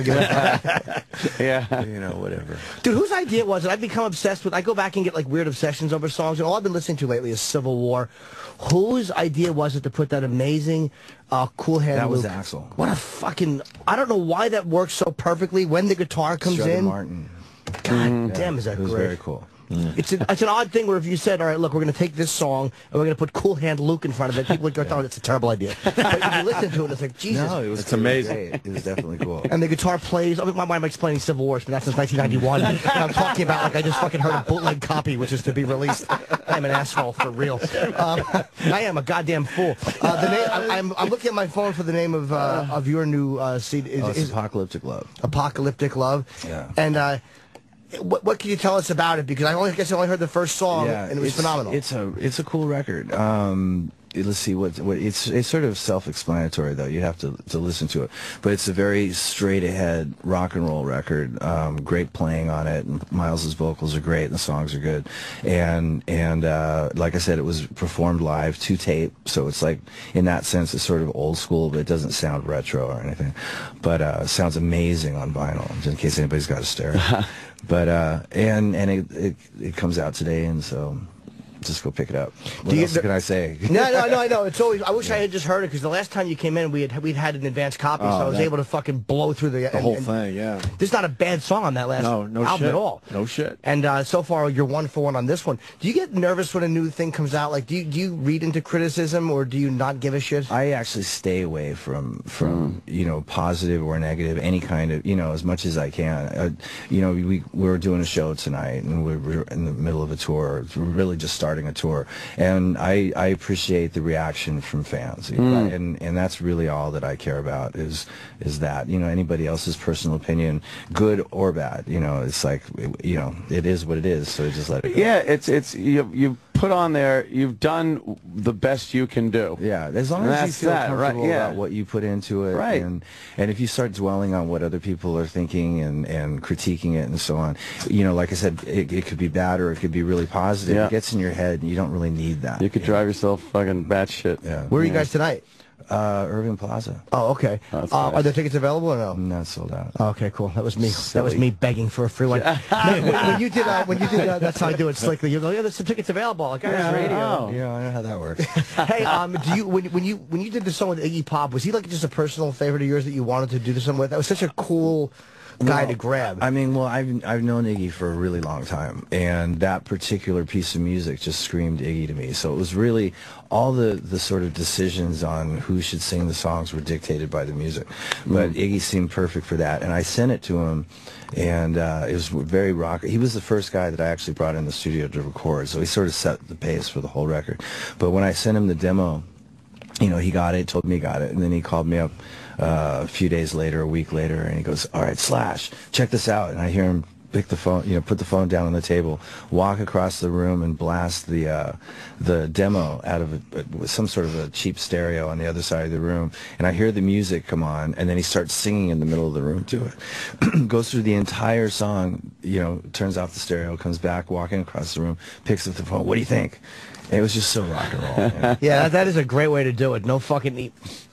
yeah, you know, whatever. Dude, whose idea was it? I've become obsessed with, I go back and get like weird obsessions over songs, and all I've been listening to lately is Civil War. Whose idea was it to put that amazing uh, Cool Hand That was loop? Axl. What a fucking, I don't know why that works so perfectly when the guitar comes Struther in. Martin. God damn, is that It was great. very cool. It's an, it's an odd thing where if you said, all right, look, we're going to take this song and we're going to put Cool Hand Luke in front of it, people would go, oh, it's a terrible idea. But if you listen to it, it's like, Jesus. No, it was It's it was amazing. great. It was definitely cool. And the guitar plays. I mean, why am I explaining Civil War? It's been out since nineteen ninety-one. And I'm talking about like I just fucking heard a bootleg copy, which is to be released. I'm an asshole for real. Um, I am a goddamn fool. Uh, the name, I, I'm, I'm looking at my phone for the name of uh, of your new uh, C D. Is, Oh, it's is Apocalyptic Love. Apocalyptic Love. Yeah. And uh, what, what can you tell us about it? Because I only I guess I only heard the first song, Yeah, and it was it's, phenomenal. It's a it's a cool record. Um, let's see what what it's it's sort of self-explanatory though. You have to to listen to it, but it's a very straight ahead rock and roll record. Um, great playing on it, and Miles's vocals are great, and the songs are good. And and uh, like I said, it was performed live to tape, so it's like in that sense it's sort of old school, but it doesn't sound retro or anything. But uh, it sounds amazing on vinyl, just in case anybody's got a stereo. But uh, and and it, it it comes out today, and so just go pick it up. What Do you- else can I say? No, no, no, I know. It's always. I wish I had just heard it because the last time you came in, we had we'd had an advanced copy, so Oh, I was that- able to fucking blow through the, The and- whole and thing, yeah. There's not a bad song on that last No, no album shit. at all. No shit. And uh, so far, you're one for one on this one. Do you get nervous when a new thing comes out? Like, do you do you read into criticism, or do you not give a shit? I actually stay away from from you know positive or negative, any kind of you know as much as I can. Uh, you know we we're doing a show tonight, and we're, we're in the middle of a tour. We're really just starting a tour, and I I appreciate the reaction from fans, Mm. and and that's really all that I care about is is that you know anybody else's personal opinion, good or bad. You know it's like you know it is what it is. So just let it go. Yeah, it's it's you you put on there. You've done the best you can do. Yeah, as long And as you that's feel that, comfortable right? Yeah. about what you put into it, Right. and and if you start dwelling on what other people are thinking and and critiquing it and so on, you know, like I said, it, it could be bad or it could be really positive. Yeah. It gets in your head, and you don't really need that. You could drive yourself fucking batshit. Yeah. Where are you guys tonight? Uh, Irving Plaza. Oh, okay. Oh, that's uh, nice. Are there tickets available or no? Not sold out. Oh, okay, cool. That was me. That was Silly. me begging for a free one. No, when, when you did, uh, when you did, uh, that's how I do it slickly. You go, yeah, there's some tickets available. Like, guys, radio. Oh. Yeah, I know how that works. Hey, um, do you when when you when you did the song with Iggy Pop, was he like just a personal favorite of yours that you wanted to do this one with? That was such a cool guy Well, to grab. I mean, well, I've I've known Iggy for a really long time, and that particular piece of music just screamed Iggy to me. So it was really all the the sort of decisions on who should sing the songs were dictated by the music. But Iggy seemed perfect for that, and I sent it to him, and uh, it was very rock. He was the first guy that I actually brought in the studio to record, so he sort of set the pace for the whole record. But when I sent him the demo, you know, he got it, told me he got it, and then he called me up uh, a few days later, a week later, and he goes, all right, Slash, check this out. And I hear him pick the phone, you know, put the phone down on the table, walk across the room and blast the uh, the demo out of a, with some sort of a cheap stereo on the other side of the room. And I hear the music come on, and then he starts singing in the middle of the room to it. Goes through the entire song, you know, turns off the stereo, comes back, walking across the room, picks up the phone. What do you think? And it was just so rock and roll. Man. yeah, that, that is a great way to do it. No fucking e- what.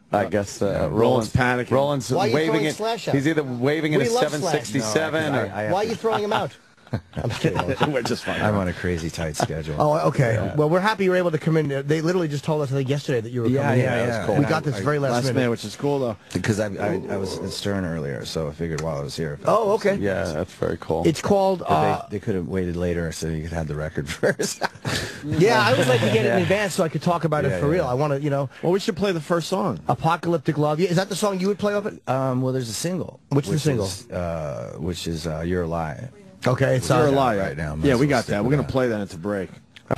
I guess uh, Yeah, Roland's Roland's panicking. Roland's Why are you waving throwing it. Slash out? He's either waving it We at love seven Slash. sixty-seven No, or. I- I have Why are to- you throwing him out? I'm kidding. We're just fine. I'm on a crazy tight schedule. Oh, okay. Yeah. Well, we're happy you were able to come in. They literally just told us, I think, yesterday that you were Yeah, coming yeah, in. yeah. We And got I- this I- very last, Last minute. minute, which is cool though. Because I, I I was at Stern earlier, so I figured while I was here. if I- Oh, okay. Yeah, that's very cool. It's called... But Uh, they, they could have waited later so you could have the record first. yeah, I would like to get it Yeah. in advance so I could talk about Yeah, it for yeah. real. I want to, you know... Well, we should play the first song. Apocalyptic Love. Yeah, is that the song you would play off it? Um, well, there's a single. Which is the single? Is, uh, which is uh, You're a Lie. Okay, it's You're uh, a liar right now. Yeah, we Might as well got stick that. with We're gonna that. play that into break.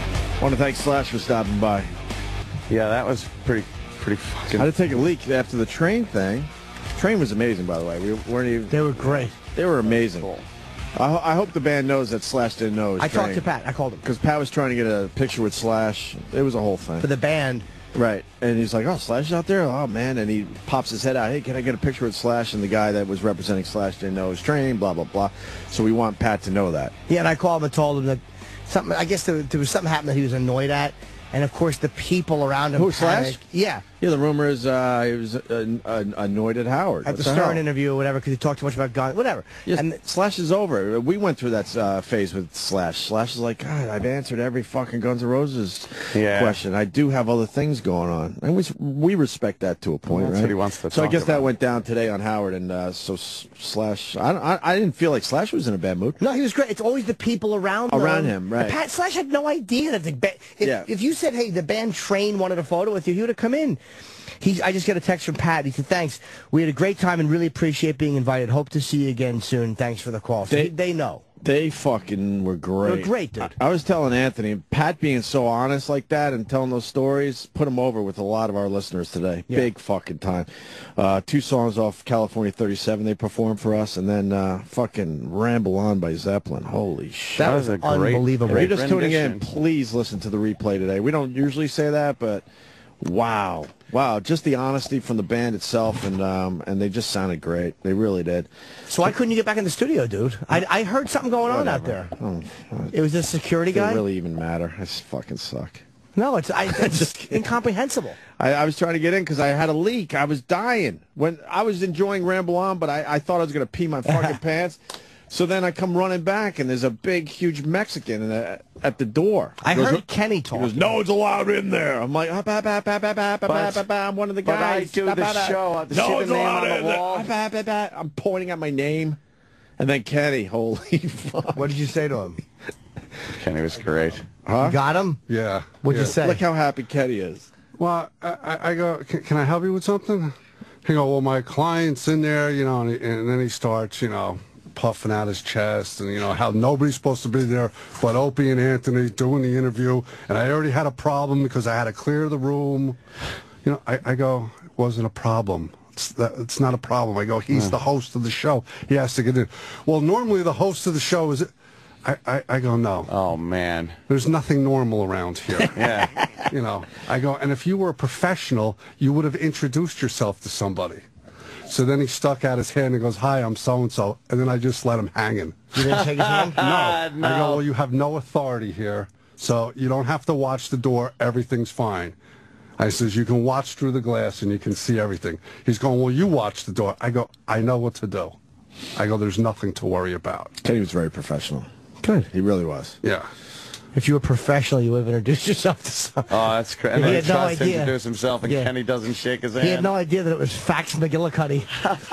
I want to thank Slash for stopping by. Yeah, that was pretty, pretty fucking. I had to take a leak after the train thing. Train was amazing, by the way. We weren't even. They were great. They were amazing. I, ho- I hope the band knows that Slash didn't know. His I talked Train. to Pat. I called him. Because Pat was trying to get a picture with Slash. It was a whole thing. For the band. Right. And he's like, oh, Slash is out there? Oh, man. And he pops his head out. Hey, can I get a picture with Slash? And the guy that was representing Slash didn't know his Train, blah, blah, blah. So we want Pat to know that. Yeah, and I called him and told him that something, I guess there, there was something happened that he was annoyed at. And, of course, the people around him Who, Slash? panicked. Yeah. Yeah, the rumor is uh, he was uh, uh, annoyed at Howard. At What the the Stern hell? interview or whatever, because he talked too much about guns, whatever. Yes, And Slash is over. We went through that uh, phase with Slash. Slash is like, God, I've answered every fucking Guns N' Roses Yeah. question. I do have other things going on, and we we respect that to a point, That's right? what he wants to so I talk guess that about. went down today on Howard, and uh, so S- Slash. I, don't- I I didn't feel like Slash was in a bad mood. No, he was great. It's always the people around Around them. him, right. And Pat Slash had no idea that the ba- if, Yeah. if you said, hey, the band Train wanted a photo with you, he would have come in. He, I just got a text from Pat. He said, thanks. We had a great time and really appreciate being invited. Hope to see you again soon. Thanks for the call. So They- he, they know. They fucking were great. They're great, dude. I, I was telling Anthony, Pat being so honest like that and telling those stories put him over with a lot of our listeners today. Yeah. Big fucking time. Uh, two songs off California thirty-seven they performed for us, and then uh, fucking Ramble On by Zeppelin. Holy shit. That was a great, unbelievable. If you're great just tuning in, rendition. please listen to the replay today. We don't usually say that, but wow. Wow, just the honesty from the band itself, and um, and they just sounded great. They really did. So why couldn't you get back in the studio, dude? I, I heard something going on out there. Oh, It was a security it doesn't guy? really even matter. I just fucking suck. No, it's, I, it's incomprehensible. I, I was trying to get in because I had a leak. I was dying. When I was enjoying Ramble On, but I, I thought I was going to pee my fucking pants. So then I come running back, and there's a big, huge Mexican at, at the door. I He goes, heard Kenny He talk. goes, no one's allowed in there. I'm like, ah, bah, bah, bah, bah, bah, bah, bah, bah, bah. I'm one of the but I guys. do Bah, the bah, bah. show. Uh, the No shit one's name allowed on the in there. wall. Ah, bah, bah, bah. I'm pointing at my name. And then Kenny, holy fuck. What did you say to him? Kenny was great. Huh? You got him? Yeah. What'd yeah. you say? Look how happy Kenny is. Well, I, I, I go, can, can I help you with something? He go, well, my client's in there, you know, and, he, and then he starts, you know, puffing out his chest and, you know, how nobody's supposed to be there but Opie and Anthony doing the interview. And I already had a problem because I had to clear the room. You know, I, I go, it wasn't a problem. It's, that, it's not a problem. I go, he's the host of the show. He has to get in. Well, normally the host of the show is... I, I, I go, no. Oh, man. There's nothing normal around here. Yeah. You know, I go, and if you were a professional, you would have introduced yourself to somebody. So then he stuck out his hand and goes, hi, I'm so-and-so. And then I just let him hanging. You didn't shake his hand? No. No. I go, well, you have no authority here, so you don't have to watch the door. Everything's fine. I says, you can watch through the glass and you can see everything. He's going, well, you watch the door. I go, I know what to do. I go, there's nothing to worry about. Kenny was very professional. Good. He really was. Yeah. If you were professional, you would have introduced yourself to someone. Oh, that's crazy. And He then had he no tries to idea. introduce himself, and Yeah. Kenny doesn't shake his hand. He had no idea that it was Fax McGillicuddy.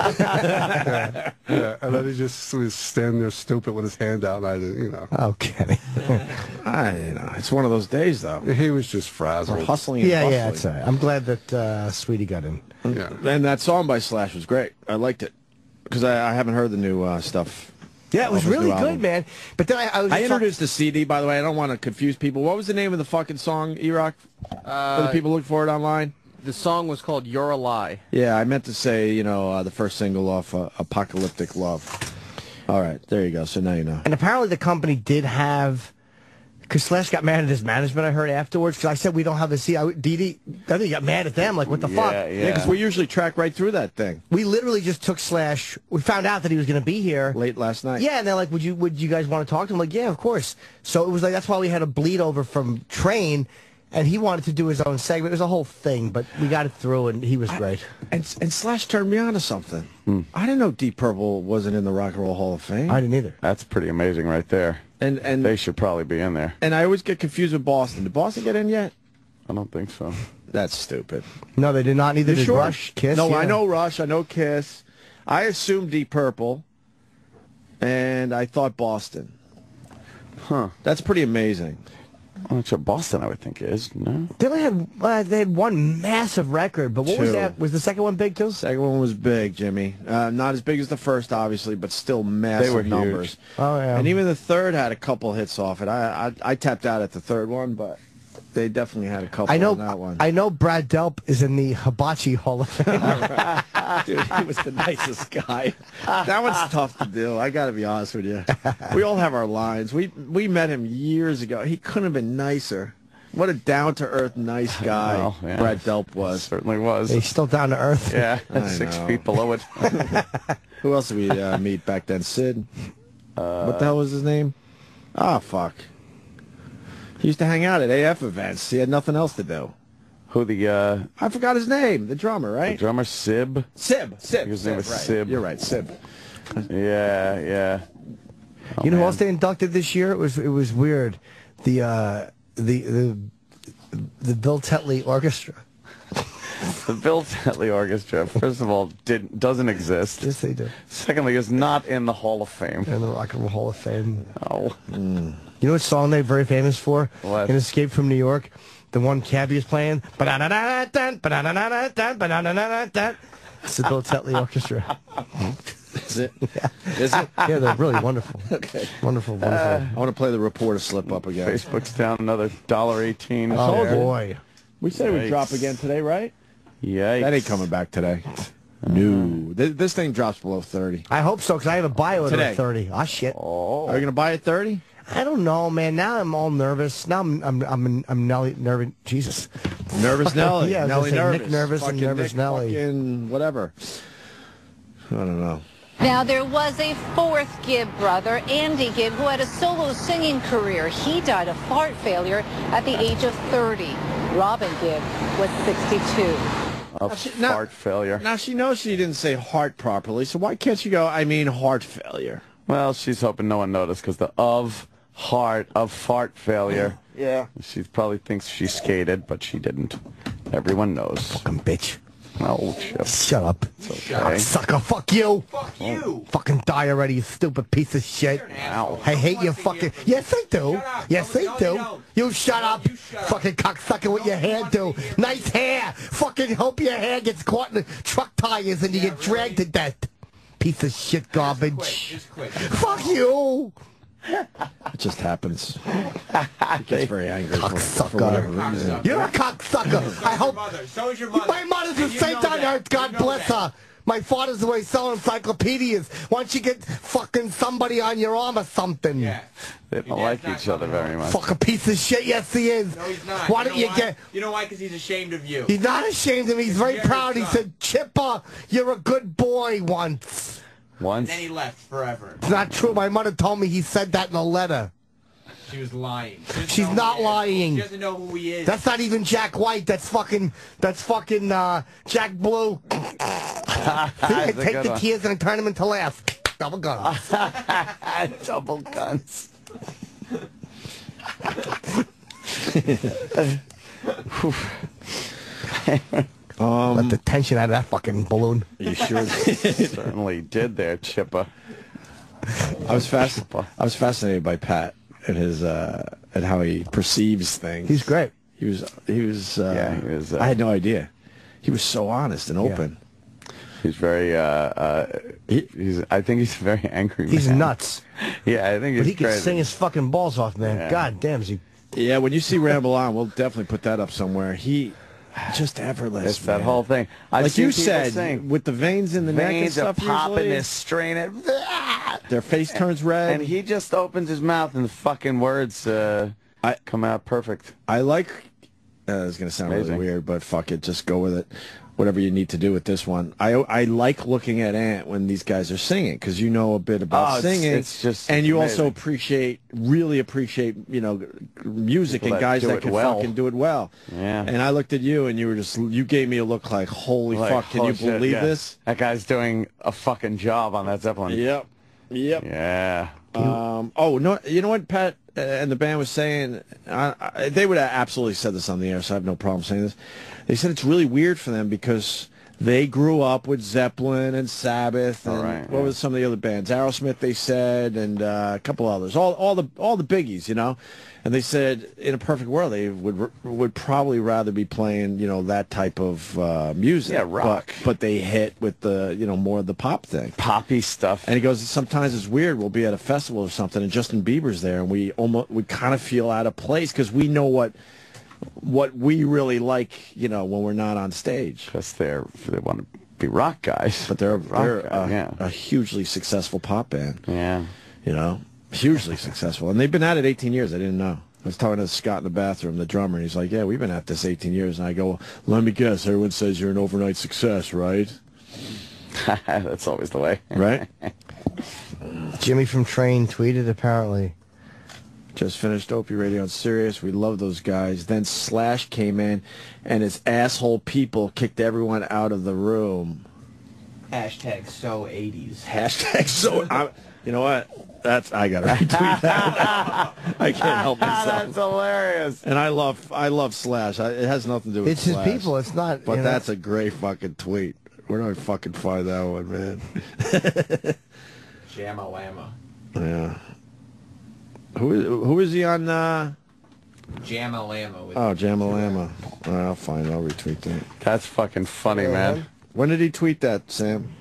yeah. Yeah. And then he just was standing there stupid with his hand out, and I didn't, you know. Oh, Kenny. I, you know, it's one of those days, though. He was just We're frazzled. hustling and Yeah, bustling. yeah, it's all right. I'm glad that uh, Sweetie got in. Yeah. And that song by Slash was great. I liked it because I, I haven't heard the new uh, stuff. Yeah, it was off his really new good, album. man. But then I, I was I just introduced the C D, by the way. I don't want to confuse people. What was the name of the fucking song, E-Rock? For the Uh, people looking for it online? The song was called You're a Lie. Yeah, I meant to say, you know, uh, the first single off uh, Apocalyptic Love. All right, there you go. So now you know. And apparently the company did have, because Slash got mad at his management, I heard afterwards, because I said we don't have the C D. Didi, I think he got mad at them, like, what the fuck? Yeah, because we usually track right through that thing. We literally just took Slash, we found out that he was going to be here. Late last night. Yeah, and they're like, would you would you guys want to talk to him? Like, yeah, of course. So it was like, that's why we had a bleed over from Train, and he wanted to do his own segment. It was a whole thing, but we got it through, and he was great. And and Slash turned me on to something. I didn't know Deep Purple wasn't in the Rock and Roll Hall of Fame. I didn't either. That's pretty amazing right there. And and they should probably be in there. And I always get confused with Boston. Did Boston get in yet? I don't think so. That's stupid. No, they did not. Neither You did sure? Rush, Kiss. No, yeah. I know Rush. I know Kiss. I assumed Deep Purple, and I thought Boston. Huh. That's pretty amazing. Well, it's Boston, I would think, is. No? They only had uh, they had one massive record, but what was Two. that? Was the second one big too? Second one was big, Jimmy. Uh, not as big as the first, obviously, but still massive They were huge. numbers. Oh yeah. And even the third had a couple hits off it. I I, I tapped out at the third one, but they definitely had a couple I know. on that one. I know. Brad Delp is in the Hibachi Hall of Fame. Dude, he was the nicest guy. That one's tough to do. I got to be honest with you. We all have our lines. We we met him years ago. He couldn't have been nicer. What a down-to-earth, nice guy Well, yeah. Brad Delp was. Certainly was. He's still down to earth. Yeah, I six know. feet below it. Who else did we uh, meet back then? Sid. Uh, what the hell was his name? Ah, fuck. He used to hang out at A F events. He had nothing else to do. Who the, uh... I forgot his name. The drummer, The right? drummer, Sib? Sib. Sib. His name Sib, was right. Sib. You're right, Sib. Yeah, yeah. Oh, you know who man. else they inducted this year? It was it was weird. The uh, the the the Bill Tetley Orchestra. The Bill Tetley Orchestra, first of all, did, doesn't exist. Yes, they do. Secondly, is not in the Hall of Fame. In the Rock and Roll Hall of Fame. Oh. Mm. You know what song they're very famous for? What? In Escape from New York, the one Cabby is playing. Ba-da-da-da-dun, ba-da-da-da-dun, ba-da-da-da-dun. It's the Bill Tetley Orchestra. Is it? Is it? Yeah, they're really wonderful. Okay. Wonderful, wonderful. Uh, I want to play the reporter slip up again. Facebook's down another dollar eighteen. Oh, boy. We said it would Yikes. drop again today, right? Yikes. That ain't coming back today. No. This, this thing drops below thirty. I hope so, because I have a bio at Today. thirty. Ah, shit. Oh. Are you going to buy it thirty? I don't know, man. Now I'm all nervous. Now I'm I'm I'm, I'm Nelly nervous. Jesus. Nervous Nelly. Yeah, I was Nelly gonna say nervous. Nick Nervous and Fucking Nervous Nick Nelly. Fucking whatever. I don't know. Now, there was a fourth Gibb brother, Andy Gibb, who had a solo singing career. He died of heart failure at the age of thirty. Robin Gibb was sixty-two. Of she- now- heart failure. Now, she knows she didn't say heart properly, so why can't she go, I mean heart failure? Well, she's hoping no one noticed because the of heart of fart failure. Yeah. She probably thinks she skated, but she didn't. Everyone knows. Fucking bitch. No, Chip. Shut up. It's okay. Sucker, fuck you. Fuck you. Fucking die already, you stupid piece of shit. Ow. I hate you fucking... Yes, I do. Shut up. Yes, No, I no, do. you don't. You shut up. You shut up. Fucking cocksucker with your hair, do. Nice hair. Fucking hope your hair gets caught in the truck tires and you get dragged to death. Piece of shit garbage. Just quit. Fuck you. It just happens. She gets very angry for, Cocksucker. for whatever reason. You're a cocksucker. I hope... Mother. So is your mother. My mother's a And you saint know on that. earth, God You know bless that. her. My father's away selling encyclopedias. Why don't you get fucking somebody on your arm or something? Yeah. They don't like each other very much. Fuck a piece of shit, yes he is. No, he's not. Why you don't know you why? get... You know why? Because he's ashamed of you. He's not ashamed of me, he's very Jerry's proud. He son. said, Chipper, you're a good boy once. And Once. then he left forever. It's not true. My mother told me he said that in a letter. She was lying. She doesn't She's know who not he is. lying. She doesn't know who he is. That's not even Jack White. That's fucking, that's fucking uh, Jack Blue. See, I That's a take good the one. tears and I turn them into laughs. Double guns. Double guns. Um, Let the tension out of that fucking balloon. you sure? Certainly did there, Chippa. I was fast. I was fascinated by Pat and his uh, and how he perceives things. He's great. He was. He was. Uh, Yeah, he was, uh, I had no idea. He was so honest and open. He's very, uh, uh, he's, I think he's a very angry He's man. nuts. Yeah, I think he's But he can crazy. sing his fucking balls off, man. Yeah. God damn, is he... Yeah, when you see Ramble On, we'll definitely put that up somewhere. He just effortless. It's that man. whole thing. I've like seen you people said, sing. with the veins in the neck and Veins are stuff. popping, usually, they're straining. their face turns red. And he just opens his mouth and the fucking words uh, I- come out perfect. I like. Uh, it's gonna sound Amazing. really weird, but fuck it, just go with it. whatever you need to do with this one. I I like looking at Ant when these guys are singing because you know a bit about Oh, it's- singing, it's just- and it's you amazing. also appreciate, really appreciate, you know, g- music People and that guys do that it can well. fucking do it well. Yeah. And I looked at you, and you were just you gave me a look like, holy Like, fuck, can holy you shit, believe yeah. this? That guy's doing a fucking job on that Zeppelin. Yep. Yep. Yeah. Um, oh no! You know what Pat uh, and the band was saying? I, I, they would have absolutely said this on the air, so I have no problem saying this. They said it's really weird for them because they grew up with Zeppelin and Sabbath and All right, what yeah. was some of the other bands? Aerosmith, they said, and uh, a couple others. All all the all the biggies, you know. And they said, in a perfect world, they would would probably rather be playing, you know, that type of uh, music. Yeah, rock. But, but they hit with the, you know, more of the pop thing. Poppy stuff. And he goes, sometimes it's weird. We'll be at a festival or something, and Justin Bieber's there, and we almost we kind of feel out of place because we know what what we really like, you know, when we're not on stage. Because they're they want to be rock guys. But they're rock they're guys, a, yeah. a hugely successful pop band. Yeah. You know, hugely successful, and they've been at it eighteen years. I didn't know. I was talking to Scott in the bathroom, the drummer, and he's like, "Yeah, we've been at this eighteen years." And I go, well, "Let me guess. Everyone says you're an overnight success, right?" That's always the way. Right? Jimmy from Train tweeted apparently. Just finished Opie Radio on Sirius. We love those guys. Then Slash came in, and his asshole people kicked everyone out of the room. Hashtag so eighties. Hashtag so. I, you know what? That's I gotta retweet that. I can't help myself. That's hilarious. And I love I love Slash. I, it has nothing to do with It's his Slash. people. It's not. But you know. that's a great fucking tweet. Where do I fucking find that one, man? Jam-a-lamma. Yeah. Who is who is he on? Uh... Jam-a-lamma. With Oh, Jamalama. All right, I'll find it. I'll retweet that. That's fucking funny, man. When did he tweet that, Sam?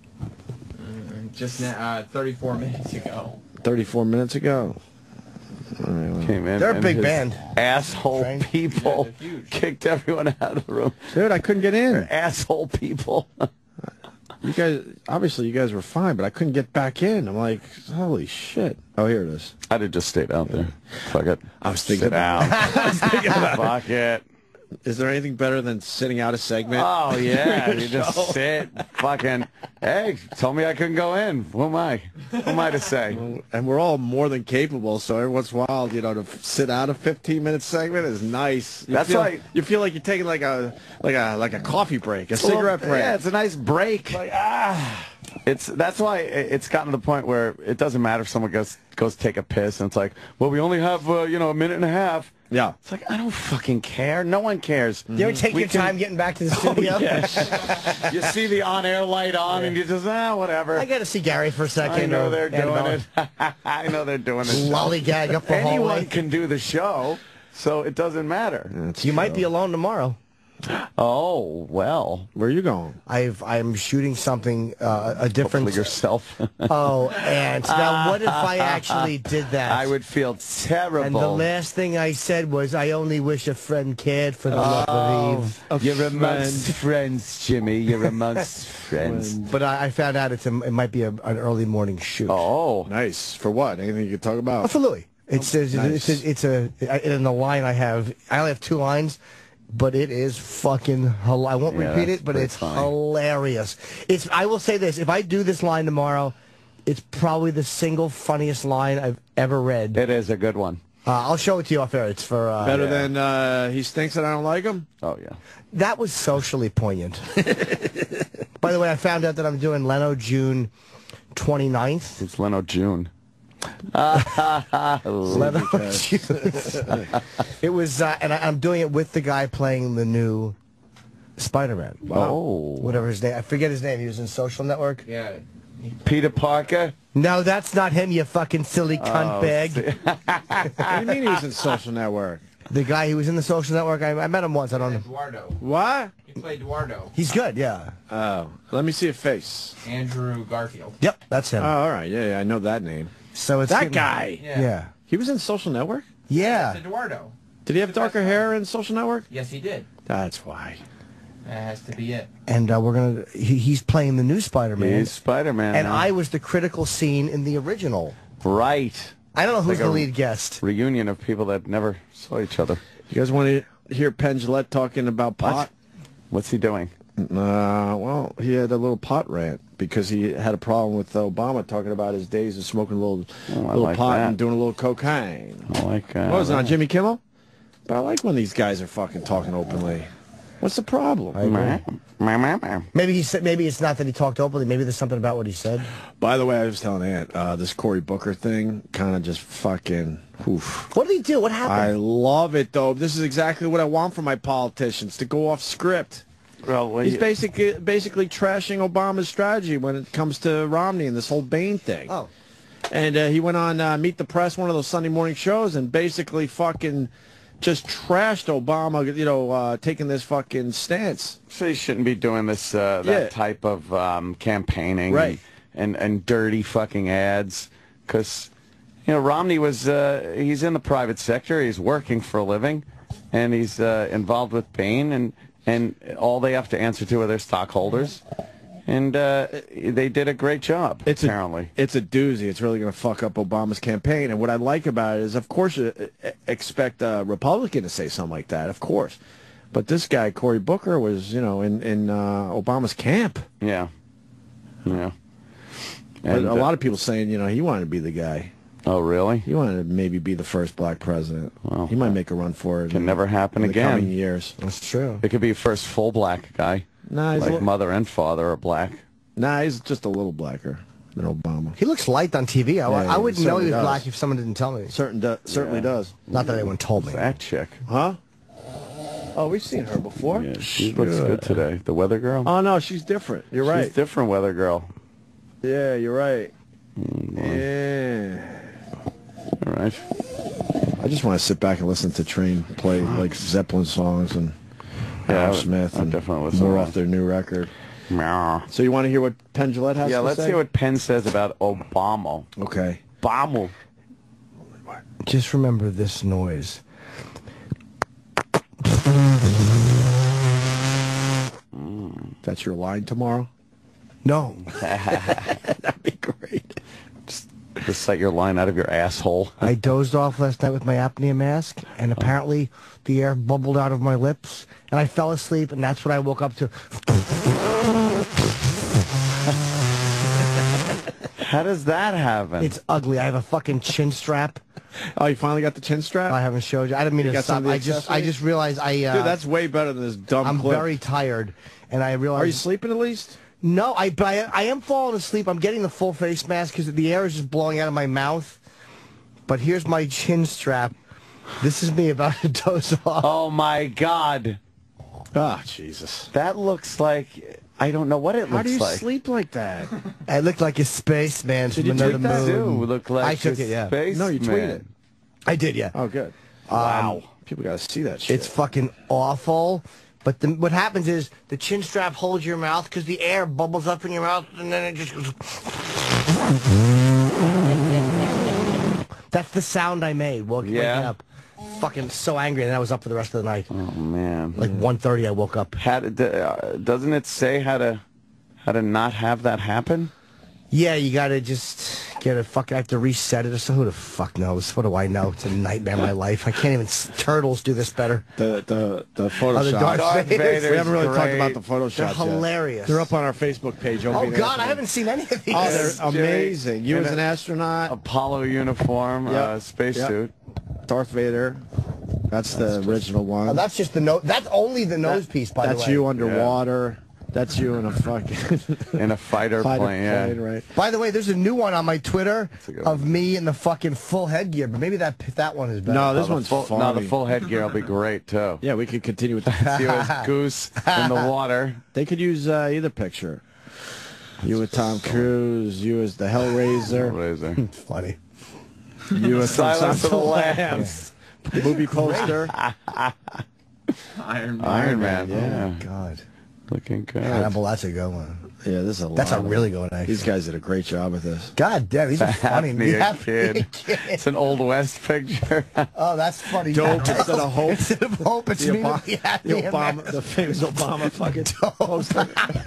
Just now, uh, thirty-four minutes ago. thirty-four minutes ago. All right, well. Came in They're a and big his band. Asshole Train. people Yeah, they're huge. kicked everyone out of the room. Dude, I couldn't get in. Asshole people. You guys, obviously, you guys were fine, but I couldn't get back in. I'm like, holy shit. Oh, here it is. I'd have just stayed out there. Fuck it. I was thinking Sit down. I was thinking about Fuck it. Is there anything better than sitting out a segment? Oh, yeah. during a You just show? sit, fucking, hey, told me I couldn't go in. Who am I? Who am I to say? And we're all more than capable, so every once in a while, you know, to f- sit out a fifteen-minute segment is nice. You That's feel, right. You feel like you're taking like a like a like a coffee break, a cigarette Well, break. Yeah, it's a nice break. Like, ah. It's that's why it's gotten to the point where it doesn't matter if someone goes goes take a piss and it's like, well, we only have uh, you know a minute and a half. Yeah, it's like I don't fucking care. No one cares. Do you ever take We your can- time getting back to the studio? Oh, yeah. You see the on-air light on, and you just ah whatever. I got to see Gary for a second. I know or they're doing Annabelle. it. I know they're doing it. Lollygag up the Anyone hallway. can do the show, so it doesn't matter. You might be alone tomorrow. Oh well, where are you going? I've I'm shooting something uh, a different. Hopefully yourself. Oh, and now what if I actually did that? I would feel terrible. And the last thing I said was, "I only wish a friend cared for the love of Eve." You're amongst friends, Jimmy. You're amongst friends. But I, I found out it's a, it might be a, an early morning shoot. Oh, nice. For what? Anything you could talk Oh, about? for Louis. It's it's, Nice. it's, a, it's a in the line I have. I only have two lines. But it is fucking. Hel- I won't Yeah, repeat that's it, but pretty it's funny. hilarious. It's. I will say this: if I do this line tomorrow, it's probably the single funniest line I've ever read. It is a good one. Uh, I'll show it to you off air. It's for uh, Better than uh, he stinks and I don't like him? Oh, yeah. That was socially poignant. By the way, I found out that I'm doing Leno June twenty-ninth. It's Leno June. Leno June. It was, uh, and I, I'm doing it with the guy playing the new Spider-Man. Oh. Whatever his name. I forget his name. He was in Social Network. Yeah. Peter Parker. No, that's not him, you fucking silly cunt Oh, bag. What do you mean he was in Social Network? The guy who was in the Social Network, I, I met him once. I don't know. Eduardo. What? He played Eduardo. He's good, yeah. Oh, let me see a face. Andrew Garfield. Yep, that's him. Oh, all right. Yeah, yeah, I know that name. So it's That getting- guy. Yeah. Yeah. He was in Social Network? Yeah. It's Eduardo. Did he have darker hair in Social Network? Yes, he did. That's why. That has to be it. And uh, we're gonna. He, he's playing the new Spider-Man. He's Spider-Man. And now. I was the critical scene in the original. Right. I don't know who's Like the a lead guest. Reunion of people that never saw each other. You guys want to hear Penn Jillette talking about pot? What? What's he doing? Uh, well, he had a little pot rant because he had a problem with Obama talking about his days of smoking a little, Oh, I little like pot that. and doing a little cocaine. I like uh, What was it on that. Jimmy Kimmel? But I like when these guys are fucking talking openly. What's the problem? Maybe he said. Maybe it's not that he talked openly. Maybe there's something about what he said. By the way, I was telling Aunt, uh, this Cory Booker thing kind of just fucking. Oof. What did he do? What happened? I love it though. This is exactly what I want from my politicians, to go off script. Well, well, He's you- basically basically trashing Obama's strategy when it comes to Romney and this whole Bain thing. Oh. And uh, he went on uh, Meet the Press, one of those Sunday morning shows, and basically fucking just trashed Obama, you know, uh, taking this fucking stance. So you shouldn't be doing this, uh, that Yeah. type of um, campaigning, Right. And, and and dirty fucking ads, because you know Romney was uh, he's in the private sector, he's working for a living, and he's uh, involved with Bain, and and all they have to answer to are their stockholders, and uh, they did a great job. It's apparently. A, it's a doozy. It's really going to fuck up Obama's campaign. And what I like about it is, of course, you uh, expect a Republican to say something like that, of course. But this guy, Cory Booker, was, you know, in, in uh, Obama's camp. Yeah. Yeah. But And, a uh, lot of people saying, you know, he wanted to be the guy. Oh, really? He wanted to maybe be the first black president. Well, he might make a run for it. Can in, never happen in the again. coming years. That's true. It could be first full black guy. Nah, he's a like li- mother and father are black. Nah, he's just a little blacker than Obama. He looks light on T V. I, Yeah, I he wouldn't know he certainly was does. black if someone didn't tell me. Certain do, certainly Yeah. does. Not that anyone told me. That chick. Huh? Oh, we've seen her before. Yeah, she looks good today. The weather girl. Oh no, she's different. You're right. She's different, weather girl. Yeah, you're right. Mm, Yeah. All right. I just want to sit back and listen to Train play like Zeppelin songs and Yeah, I would- Smith I'd and definitely listen more to off that. their new record. Meow. So you want to hear what Penn Jillette has Yeah, to let's say? see what Penn says about Obama. Okay. Obama. Just remember this noise. That's your line tomorrow? No. That'd be great. Just recite your line out of your asshole. I dozed off last night with my apnea mask, and apparently the air bubbled out of my lips, and I fell asleep, and that's what I woke up to. How does that happen? It's ugly. I have a fucking chin strap. Oh, you finally got the chin strap? I haven't showed you. I didn't mean You to got some stop. of the I just, I accessories? just realized I. Uh, Dude, that's way better than this dumb I'm clip. very tired, and I realized. Are you sleeping at least? No, I, but I, I am falling asleep. I'm getting the full face mask because the air is just blowing out of my mouth. But here's my chin strap. This is me about to doze off. Oh my God. Ah, Jesus. That looks like I don't know what it How looks do you like. sleep like that? I look like a spaceman Did from you another tweet that? moon. You look like I took a it, yeah. spaceman. No, you tweeted. I did, yeah. Oh, good. Wow. Um, People got to see that shit. It's fucking awful. But the, what happens is the chin strap holds your mouth because the air bubbles up in your mouth and then it just goes. That's the sound I made woke, waking Yeah. up. Fucking so angry, and I was up for the rest of the night. Oh man. Like one thirty, I woke up. How to, uh, doesn't it say how to how to not have that happen? Yeah, you gotta just get a fuck. I have to reset it or so. Who the fuck knows? What do I know? It's a nightmare in my life. I can't even. s- Turtles do this better. The the the Oh, Photoshop. the Darth Darth Vaders. Vader's we haven't really talked great. about the Photoshop. They're yet. hilarious. They're up on our Facebook page. Oh Opie and God, I Anthony. haven't seen any of these. Oh, they're Jimmy. amazing. You In as a- an astronaut, Apollo uniform, Yep. uh, spacesuit. Darth Vader. That's the original one. Oh, that's just the nose. That's only the nose piece, by the way. That's you underwater. That's you in a fucking In a fighter, fighter plane, yeah. plane, right? By the way, there's a new one on my Twitter a good of me in the fucking full headgear, but maybe that that one is better. No, this Oh, the one's full, funny. No, the full headgear will be great too. Yeah, we could continue with that. See you as Goose in the water. They could use uh, either picture. You with Tom Cruise. You as the Hellraiser. Razor. Funny. You as Silence of the Lambs. Movie poster. Iron Man. Iron Man. Yeah. God. Looking good. Hannibal, that's a good one. Yeah, this is a That's a lot of- really good one, actually. These guys did a great job with this. God damn, these are funny. Half me a Half me a kid. kid. It's an old West picture. Oh, that's funny. Dope Yeah. instead of hope. Instead of hope, it's The, me Obama, with the happy the, Obama, mask. the famous Obama fucking poster.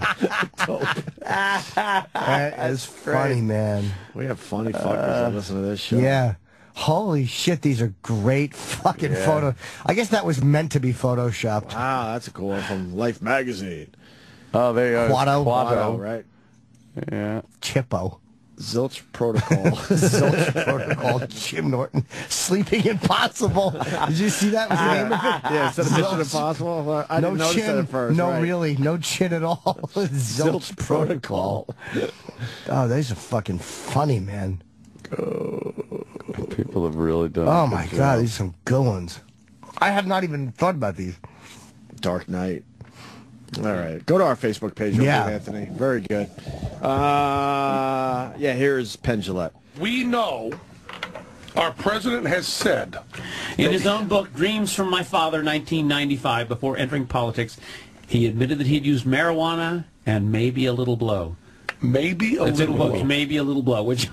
Dope. That is funny, man. We have funny fuckers that listen to this show. Yeah. Holy shit, these are great fucking Yeah. photo. I guess that was meant to be photoshopped. Wow, that's a cool one from Life magazine. Oh, there you go. Quado. Quado, right? Yeah. Chippo. Zilch Protocol. Zilch Protocol. Jim Norton. Sleeping Impossible. Did you see that? Was the name of it? Yeah, instead of Mission Zilch. Impossible. Well, I no didn't notice chin. that at first. No, right. really. No chin at all. Zilch, Zilch Protocol. Oh, these are fucking funny, man. People have really done. Oh, a my good God. job. These are some good ones. I have not even thought about these. Dark Knight. All right. Go to our Facebook page, Yeah. Opie and Anthony. Very good. Uh, yeah, here's Penn Jillette. We know our president has said in his own book, Dreams from My Father, nineteen ninety-five, before entering politics, he admitted that he'd used marijuana and maybe a little blow. Maybe a It's little in quotes, blow. Maybe a little blow, which...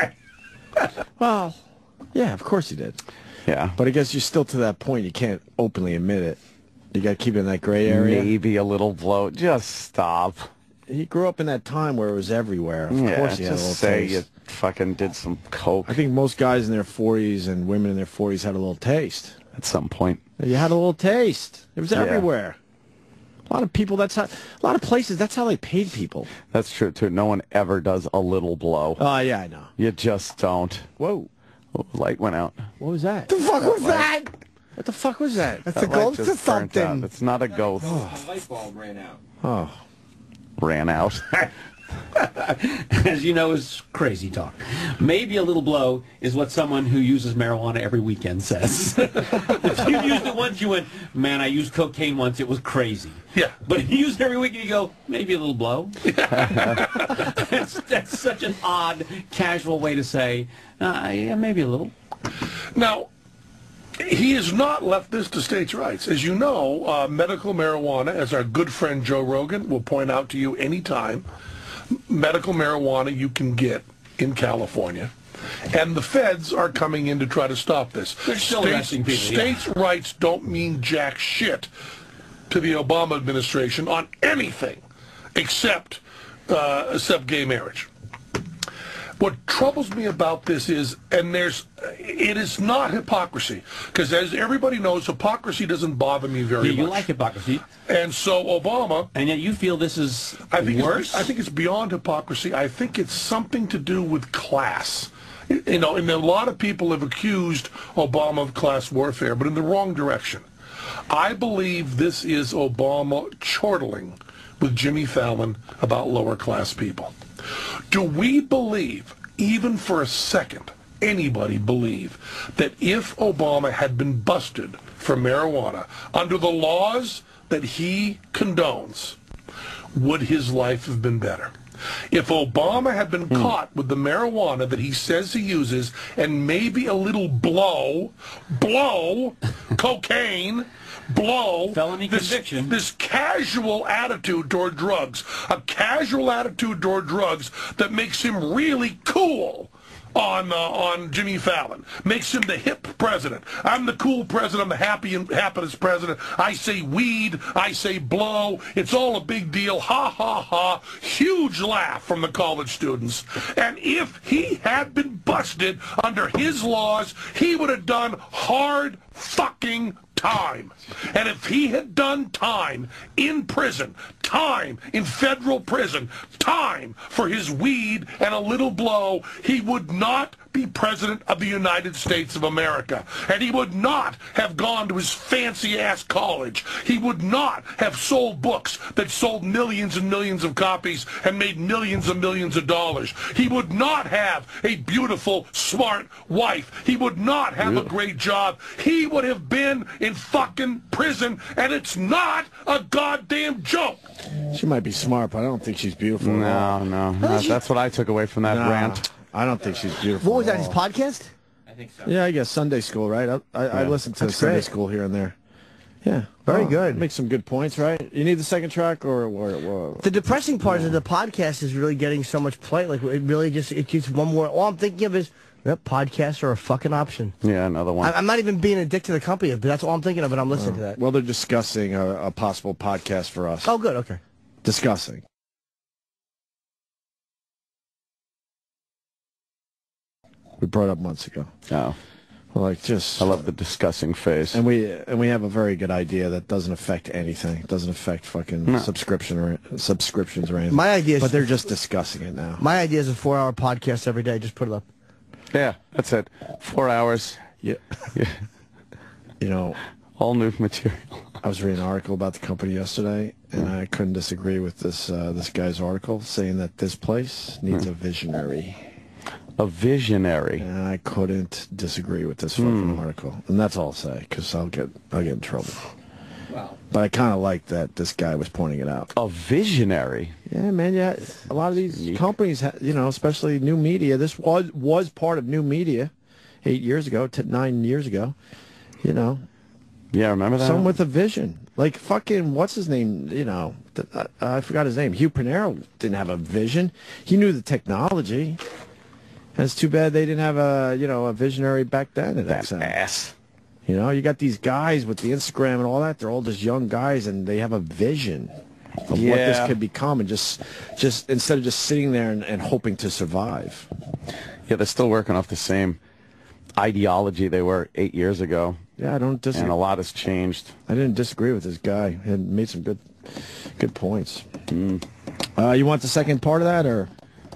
Well, yeah, of course he did. Yeah. But I guess you're still to that point. You can't openly admit it. You got to keep it in that gray area. Maybe a little blow. Just stop. He grew up in that time where it was everywhere. Of yeah, course he had a just little say taste. you fucking did some coke. I think most guys in their forties and women in their forties had a little taste. At some point. You had a little taste. It was Yeah. everywhere. A lot of people, that's how, a lot of places, that's how they paid people. That's true, too. No one ever does a little blow. Oh, yeah, I know. You just don't. Whoa. Oh, light went out. What was that? The fuck was light. that? What the fuck was that? That's That a light ghost just or burnt out. something. It's not a ghost. The light bulb ran out. Oh. Ran out. As you know, is crazy talk. Maybe a little blow is what someone who uses marijuana every weekend says. If you used it once, you went, man, I used cocaine once, it was crazy. Yeah. But if you use it every weekend, you go, maybe a little blow. that's, that's such an odd, casual way to say, uh, yeah, maybe a little. Now, he has not left this to states' rights. As you know, uh, medical marijuana, as our good friend Joe Rogan will point out to you anytime, medical marijuana you can get in California. And the feds are coming in to try to stop this. They're still States, arresting people, yeah. states' rights don't mean jack shit to the Obama administration on anything except, uh, except gay marriage. What troubles me about this is, and there's, it is not hypocrisy, because as everybody knows, hypocrisy doesn't bother me very You, you much. like hypocrisy. And so Obama, and yet you feel this is I think worse? It's, I think it's beyond hypocrisy. I think it's something to do with class. You know, and a lot of people have accused Obama of class warfare, but in the wrong direction. I believe this is Obama chortling with Jimmy Fallon about lower class people. Do we believe, even for a second, anybody believe, that if Obama had been busted for marijuana under the laws that he condones, would his life have been better? If Obama had been caught with the marijuana that he says he uses and maybe a little blow, blow, cocaine, blow, felony this, conviction, this casual attitude toward drugs, a casual attitude toward drugs that makes him really cool on uh, on Jimmy Fallon, makes him the hip president. I'm the cool president. I'm the happy and happiest president. I say weed. I say blow. It's all a big deal. Ha ha ha! Huge laugh from the college students. And if he had been busted under his laws, he would have done hard fucking time. And if he had done time in prison, time in federal prison, time for his weed and a little blow, he would not be president of the United States of America. And he would not have gone to his fancy-ass college. He would not have sold books that sold millions and millions of copies and made millions and millions of dollars. He would not have a beautiful, smart wife. He would not have a great job. He would have been in fucking prison, and it's not a goddamn joke. She might be smart, but I don't think she's beautiful. at all. No, no. That- that's what I took away from that Nah, rant. I don't think she's beautiful. What was at that, his all. podcast? I think so. Yeah, I guess Sunday school, right? I, I, I Yeah. listen to That's Sunday great. school here and there. Yeah, Very Oh, good. Make some good points, right? You need the second track, or, or, or The depressing part is that the podcast is really getting so much play. Like, it really just, it keeps one more. All I'm thinking of is, yep, podcasts are a fucking option. Yeah, another one. I, I'm not even being a dick to the company, but that's all I'm thinking of, and I'm listening to that. well, they're discussing a, a possible podcast for us. Oh, good, okay. Discussing. We brought it up months ago. Oh. Like just, I love the discussing face. and we and we have a very good idea that doesn't affect anything. It doesn't affect fucking No. subscription or subscriptions or anything. My idea is, but they're just discussing it now. My idea is a four-hour podcast every day. Just put it up. Yeah, that's it. Four hours. Yeah. Yeah. You know, all new material. I was reading an article about the company yesterday, and I couldn't disagree with this uh, this guy's article saying that this place needs a visionary. A visionary. And I couldn't disagree with this fucking Hmm. article, and that's all I'll say because I'll get I'll get in trouble. Wow. But I kind of like that this guy was pointing it out. A visionary. Yeah, man. Yeah, a lot of these companies, ha you know, especially new media. This was was part of new media eight years ago, t nine years ago. You know. Yeah, remember that? Someone with a vision, like fucking what's his name? You know, th uh, I forgot his name. Hugh Panero didn't have a vision. He knew the technology. And it's too bad they didn't have a, you know, a visionary back then at X M. Ass. You know, you got these guys with the Instagram and all that. They're all just young guys, and they have a vision of what this Yeah. could become, and just, just instead of just sitting there and, and hoping to survive. Yeah, they're still working off the same ideology they were eight years ago. Yeah, I don't disagree. And a lot has changed. I didn't disagree with this guy. He had made some good, good points. Mm. Uh, you want the second part of that, or?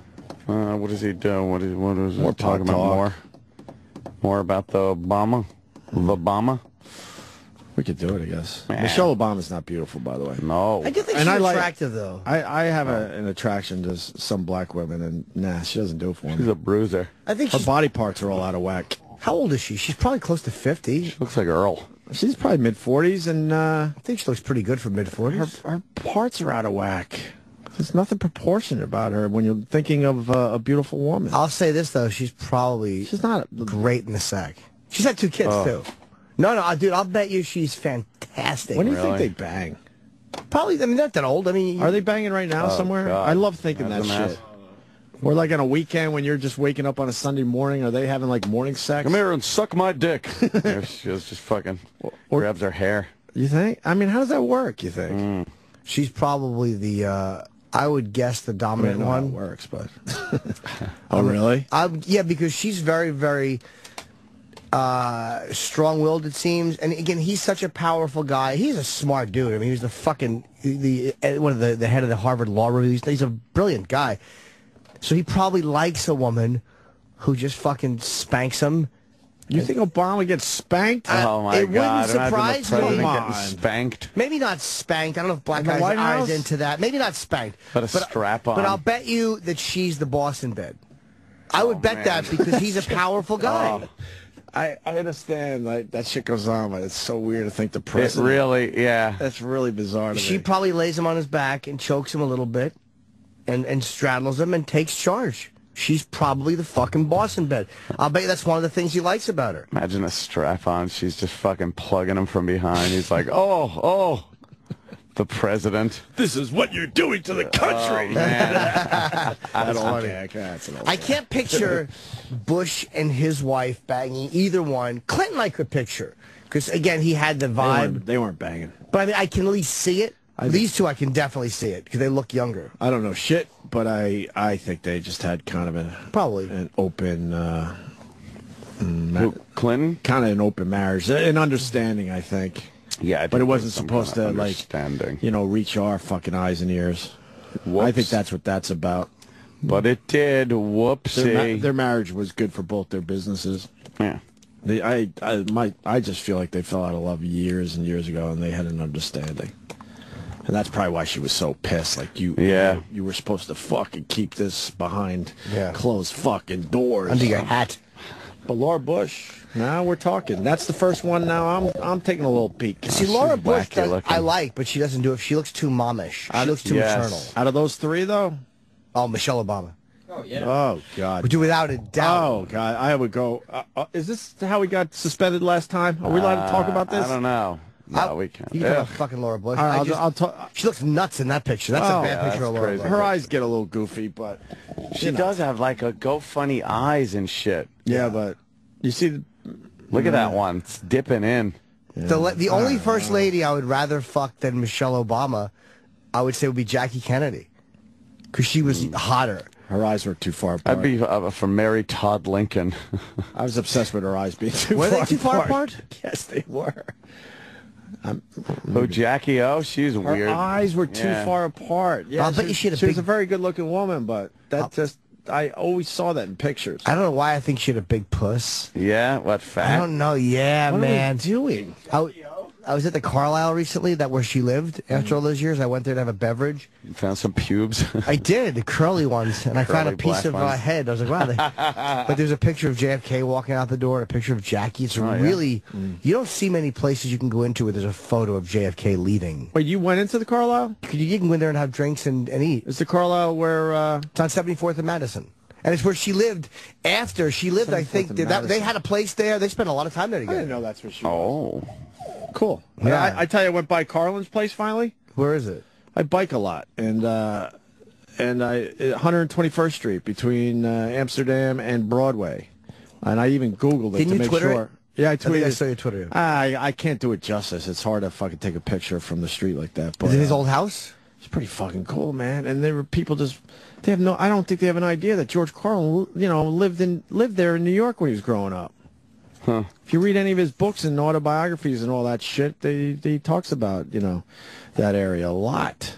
Uh, what does he do? What is what is More he talking pot about? talk. More, more about the Obama, the Obama. We could do it, I guess. Man. Michelle Obama's not beautiful, by the way. No. I do think And she's I like- attractive, though. I, I have a, an attraction to s- some black women, and nah, she doesn't do it for me. She's a bruiser. I think Her she's... body parts are all out of whack. How old is she? She's probably close to fifty. Looks like Earl. She's probably mid forties, and uh, I think she looks pretty good for mid her, forties. her parts are out of whack. There's nothing proportionate about her when you're thinking of uh, a beautiful woman. I'll say this, though. She's probably She's not. great in the sack. She's had two kids, Oh. too. No, no, dude, I'll bet you she's fantastic. When do you Really? think they bang? Probably, I mean, they're not that old. I mean, Are they banging right now Oh, somewhere? God. I love thinking that Imagine shit. Or like on a weekend when you're just waking up on a Sunday morning, are they having like morning sex? Come here and suck my dick. There she is, just fucking Or- grabs her hair. You think? I mean, how does that work, you think? Mm. she's probably the, uh, I would guess the I dominant don't know how it one. works, but... oh, really? I, yeah, because she's very, very uh, strong-willed, it seems. And again, he's such a powerful guy. He's a smart dude. I mean, he's the fucking the uh, one of the the head of the Harvard Law Review. He's, he's a brilliant guy. So he probably likes a woman who just fucking spanks him. You think Obama gets spanked? Oh my it God! wouldn't Imagine surprise the me. president Come getting on. spanked. Maybe not spanked. I don't know if black In the guys White are House? into that. Maybe not spanked. Put a strap on. But I'll bet you that she's the boss in bed. I would Oh, bet man. that because he's a powerful guy. Oh, I, I understand like that shit goes on, but it's so weird to think the It president. really, yeah. That's really bizarre to She me. probably lays him on his back and chokes him a little bit and, and straddles him and takes charge. She's probably the fucking boss in bed. I'll bet you that's one of the things he likes about her. Imagine a strap on. She's just fucking plugging him from behind. He's like, oh, oh, the president. This is what you're doing to the country. Oh, man. That's funny. okay. That's an old I can't picture Bush and his wife banging either one. Clinton I could picture. Because, again, he had the They vibe. weren't, they weren't banging. But, I mean, I can at least see it. I These two, I can definitely see it because they look younger. I don't know shit, but I I think they just had kind of a Probably. an open uh, mm, ma- Who, Clinton? kind of an open marriage, an understanding. I think. Yeah, I But think it wasn't there's some supposed kind to of like understanding. you know reach our fucking eyes and ears. I Whoops. think that's what that's about. But it did. Their, Whoopsie. ma- their marriage was good for both their businesses. yeah. They, I, I, my, I just feel like they fell out of love years and years ago, and they had an understanding. And that's probably why she was so pissed. Like you, Yeah. you, you were supposed to fucking keep this behind Yeah. closed fucking doors. Under your hat. But Laura Bush, now we're talking. That's the first one. Now I'm, I'm taking a little peek. See, Laura Bush, wacky does, looking. I like, but she doesn't do it. She looks too momish. She Out- looks too yes. maternal. Out of those three, though. Oh, Michelle Obama. Oh, yeah. Oh God. Would you without a doubt? Oh God, I would go. Uh, uh, is this how we got suspended last time? Are we allowed to talk about this? Uh, I don't know. No, I- we can't. You can talk Yeah. about fucking Laura Bush. All right, I I'll, just- I'll talk. she looks nuts in that picture. That's Oh, a bad yeah, picture that's of Laura crazy. Bush. Her eyes get a little goofy, but She you know. does have like a go funny eyes and shit. Yeah, but you see, the, Look at that one. It's dipping in. The, la- the only first lady I would rather fuck than Michelle Obama, I would say would be Jackie Kennedy. Because she was hotter. Her eyes were too far apart. I'd be uh, from Mary Todd Lincoln. I was obsessed with her eyes being too Were far they too far apart? Yes, they were. I'm, oh, Jackie O, she's her weird. eyes were too Yeah. far apart. Yeah, I'll bet she, you she had a she was big- a very good-looking woman, but that I'll- just I always saw that in pictures. I don't know why I think she had a big puss. Yeah, what fat? I don't know. Yeah, What man. are we doing? I, I was at the Carlisle recently, that where she lived. After all those years, I went there to have a beverage. You found some pubes. I did, the curly ones, and I found a Curly piece black of uh, ones. head. I was like, wow. They, but there's a picture of J F K walking out the door, and a picture of Jackie. It's Oh, yeah? really, you don't see many places you can go into where there's a photo of J F K leaving. Wait, you went into the Carlisle? You, you can go in there and have drinks and, and eat. Is the Carlisle where? Uh... It's on seventy-fourth and Madison. And it's where she lived after she lived, I think. and That, they Madison. had a place there. They spent a lot of time there I together. didn't know that's where she was. Oh. Cool. Yeah. I, I tell you, I went by Carlin's place finally. Where is it? I bike a lot, and uh, and I one hundred twenty-first Street between uh, Amsterdam and Broadway, and I even Googled it Didn't to you make Twitter sure. it? Yeah, I I think I tweeted. saw your Twitter. I I can't do it justice. It's hard to fucking take a picture from the street like that. But Is it his uh, old house? It's pretty fucking cool, man. And there were people just they have no. I don't think they have an idea that George Carlin, you know, lived in lived there in New York when he was growing up. Huh. If you read any of his books and autobiographies and all that shit, they, they he talks about, you know, that area a lot.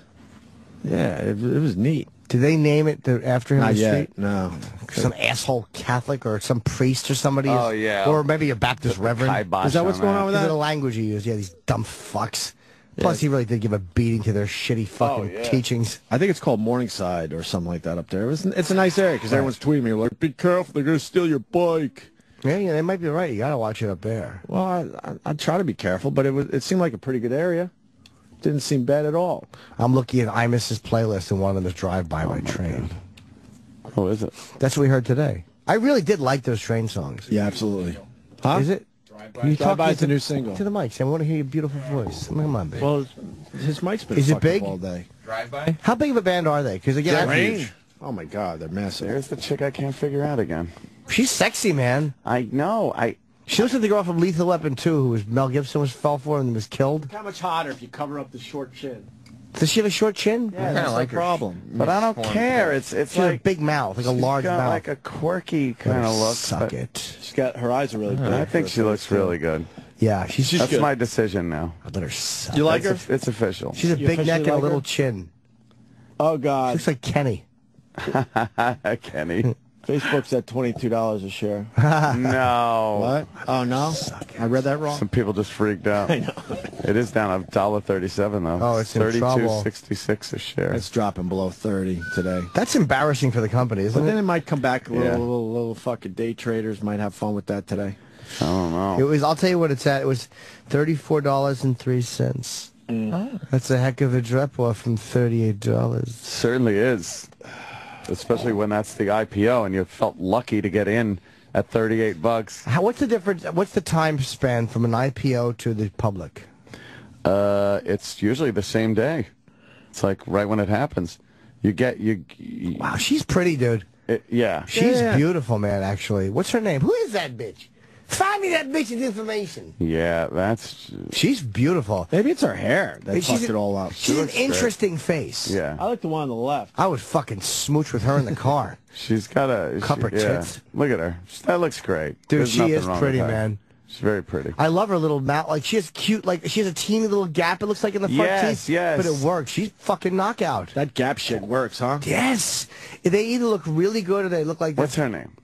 Yeah, it, it was neat. Did they name it the, after him? Not the yet, street? no. Some asshole Catholic or some priest or somebody. Oh, is- yeah. Or maybe a Baptist Put the reverend. kibosh Is that what's on going on with Is it that? the language he used? Yeah, these dumb fucks. Plus, he really did give a beating to their shitty fucking yeah. teachings. I think it's called Morningside or something like that up there. It was, it's a nice area because everyone's tweeting me like, "Be careful, they're gonna steal your bike." Yeah, yeah, they might be right. You gotta watch it up there. Well, I, I, I try to be careful, but it was it seemed like a pretty good area. Didn't seem bad at all. I'm looking at Imus's playlist, and one of them is Drive By by Train. Oh, is it? That's what we heard today. I really did like those train songs. Yeah, absolutely. Huh? Is it? Can you Drive talk By to is the the- new single. To the mic, Sam. I want to hear your beautiful voice. Come on, baby. Well, his mic's been Is it fucked big? up all day. Drive by? How big of a band are they? Because again, They're I- huge. Oh my God, they're massive. There's the chick I can't figure out again. she's sexy, man. I know. I. She looks like the girl from Lethal Weapon two, who was Mel Gibson was fell for and was killed. How much hotter if you cover up the short chin? Does she have a short chin? Yeah, that's like the her problem. But I don't care. It's it's She has a like big mouth, like a she's large got mouth. like a quirky kind of look. Suck but it. She's got her eyes are really big. I think she looks really good. Yeah, she's That's good. my decision now. I let her suck. You like her? It's, it's official. She's a You big neck officially and a like little her? chin. Oh She God, looks like Kenny. Kenny. Facebook's at twenty-two dollars a share. No. What? Oh no, I read that wrong. Some people just freaked out. I know. It is down a dollar thirty-seven though. Oh, it's in thirty-two trouble. sixty-six a share. It's dropping below thirty today. That's embarrassing for the company, isn't But then it? it might come back. A little, Yeah. little, little fucking day traders might have fun with that today. I don't know. It was. I'll tell you what it's at. It was thirty-four dollars and three cents. That's a heck of a drop off from thirty-eight dollars. Certainly is. Especially when that's the I P O and you felt lucky to get in at thirty-eight bucks. How? What's the difference? What's the time span from an I P O to the public? Uh, it's usually the same day. It's like right when it happens. You get you. you Wow, she's pretty, dude. it, yeah. She's Yeah. beautiful, man. Actually, what's her name? Who is that bitch? Find me that bitch's information. Yeah, that's. She's beautiful. Maybe it's her hair that Hey, she's fucked a- it all up. She's an looks great. interesting face. Yeah. I like the one on the left. I would fucking smooch with her in the car. She's got a. Cup she- her yeah. tits. Look at her. That looks great. Dude, There's she nothing is wrong with pretty, her. man. She's very pretty. I love her little mouth. Like, she has cute, like, she has a teeny little gap, it looks like, in the front Yes, teeth. yes. But it works. She's fucking knockout. That gap shit works, huh? Yes. They either look really good or they look like... What's her name?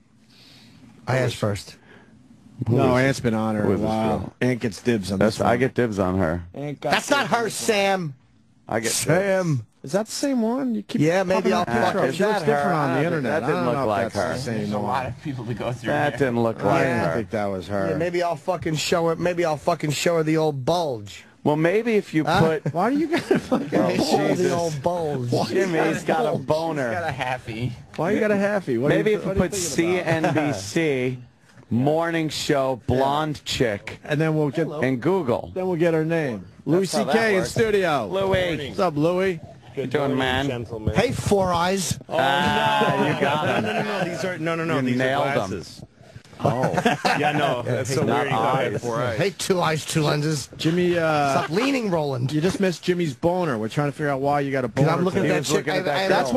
I asked first. No, Aunt's been on her who a is this while. girl? Aunt gets dibs on That's this I one. get dibs on her. Aunt got That's not her, Sam. I get Sam. Is that the same one? You keep Yeah, maybe popping I'll up fuck pictures. her. She looks Is that her? different on I the don't- internet. that didn't I don't look know if like that's her. the same There's a one. lot of people to go through. That here. didn't look like I her. didn't think that was her. Yeah, maybe I'll fucking show her. Maybe I'll fucking show her the old bulge. Well, maybe if you Huh? put. Why do you got a fucking... Oh, Show her the Jesus. old bulge. Jimmy's got a Got boner. a halfie. Why you got a halfie? What are Maybe you, if you what are put thinking about? C N B C morning show blonde chick And then we'll get... in Google. Then we'll get her name. Louis how C that K in works. studio. Louis. What's up, Louis? Good doing, man? Hey, Four Eyes. Oh, no. You got No, him. no, no, no. These are no, no, no. You these nailed are 'em. glasses. Oh. Yeah, no. That's so not weird. You got eyes. four eyes. Hey, Two Eyes, Two Lenses. Jimmy, uh... Stop leaning, Roland. You just missed Jimmy's boner. We're trying to figure out why you got a boner. I'm looking today. at that was chick. looking I, at that I, girl. That's what it...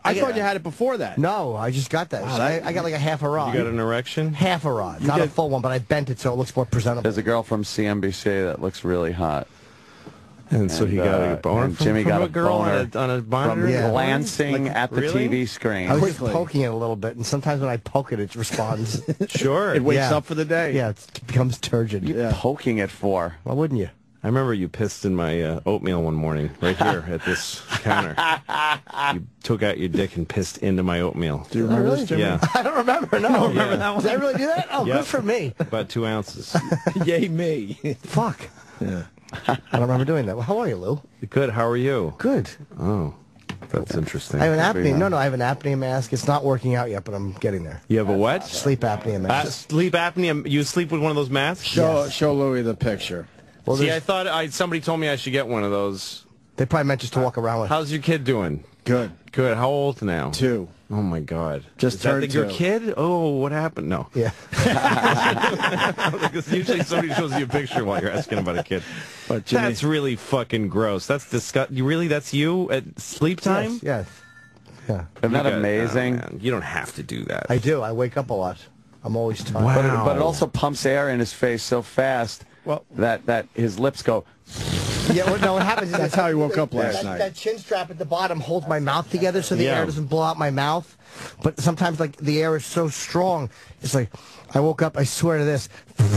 I thought you had it before that. No, I just got that. Wow, So I, that- I got like a half a rod. You got an erection? Half a rod, You not a did- full one, but I bent it so it looks more presentable. There's a girl from C N B C that looks really hot. And, so he got a boner and from, Jimmy from got a girl on boner a, on a monitor? from Yeah. glancing Like, at the really? T V screen. I was just poking it a little bit, and sometimes when I poke it, it responds. Sure. It wakes Yeah. up for the day. Yeah, it becomes turgid. You Yeah. poking it for? Why wouldn't you? I remember you pissed in my uh, oatmeal one morning, right here at this counter. You took out your dick and pissed into my oatmeal. Do you remember really? this, Jimmy? Yeah. I don't remember. No, don't remember that one? Did I really do that? Oh, Yep. good for me. About two ounces. Yay me. Fuck. Yeah. I don't remember doing that. Well, how are you, Lou? Good. How are you? Good. Oh, that's interesting. I have an apnea. No, no, I have an apnea mask. It's not working out yet, but I'm getting there. You have a what? Sleep apnea Uh, mask. sleep apnea. You sleep with one of those masks? Show show Louis the picture. Well, See, there's- I thought I somebody told me I should get one of those. They probably meant just to walk around with. How's your kid doing? Good. Good. How old now? Two. Oh my God! Just Is that turned the- your two. kid? Oh, what happened? No. Yeah. Because usually somebody shows you a picture while you're asking about a kid. But Jimmy, That's really fucking gross. That's disgusting. You really? That's you at sleep time? Yes. yes. Yeah. Isn't that You got- amazing? oh, man, you don't have to do that. I do. I wake up a lot. I'm always tired. Wow. But it, but it also pumps air in his face so fast Well- that, that his lips go... Yeah, well, no, what happens is That's how he woke up last that, night. That chin strap at the bottom holds my mouth together so the Yeah. air doesn't blow out my mouth. But sometimes, like, the air is so strong. It's like, I woke up, I swear to this.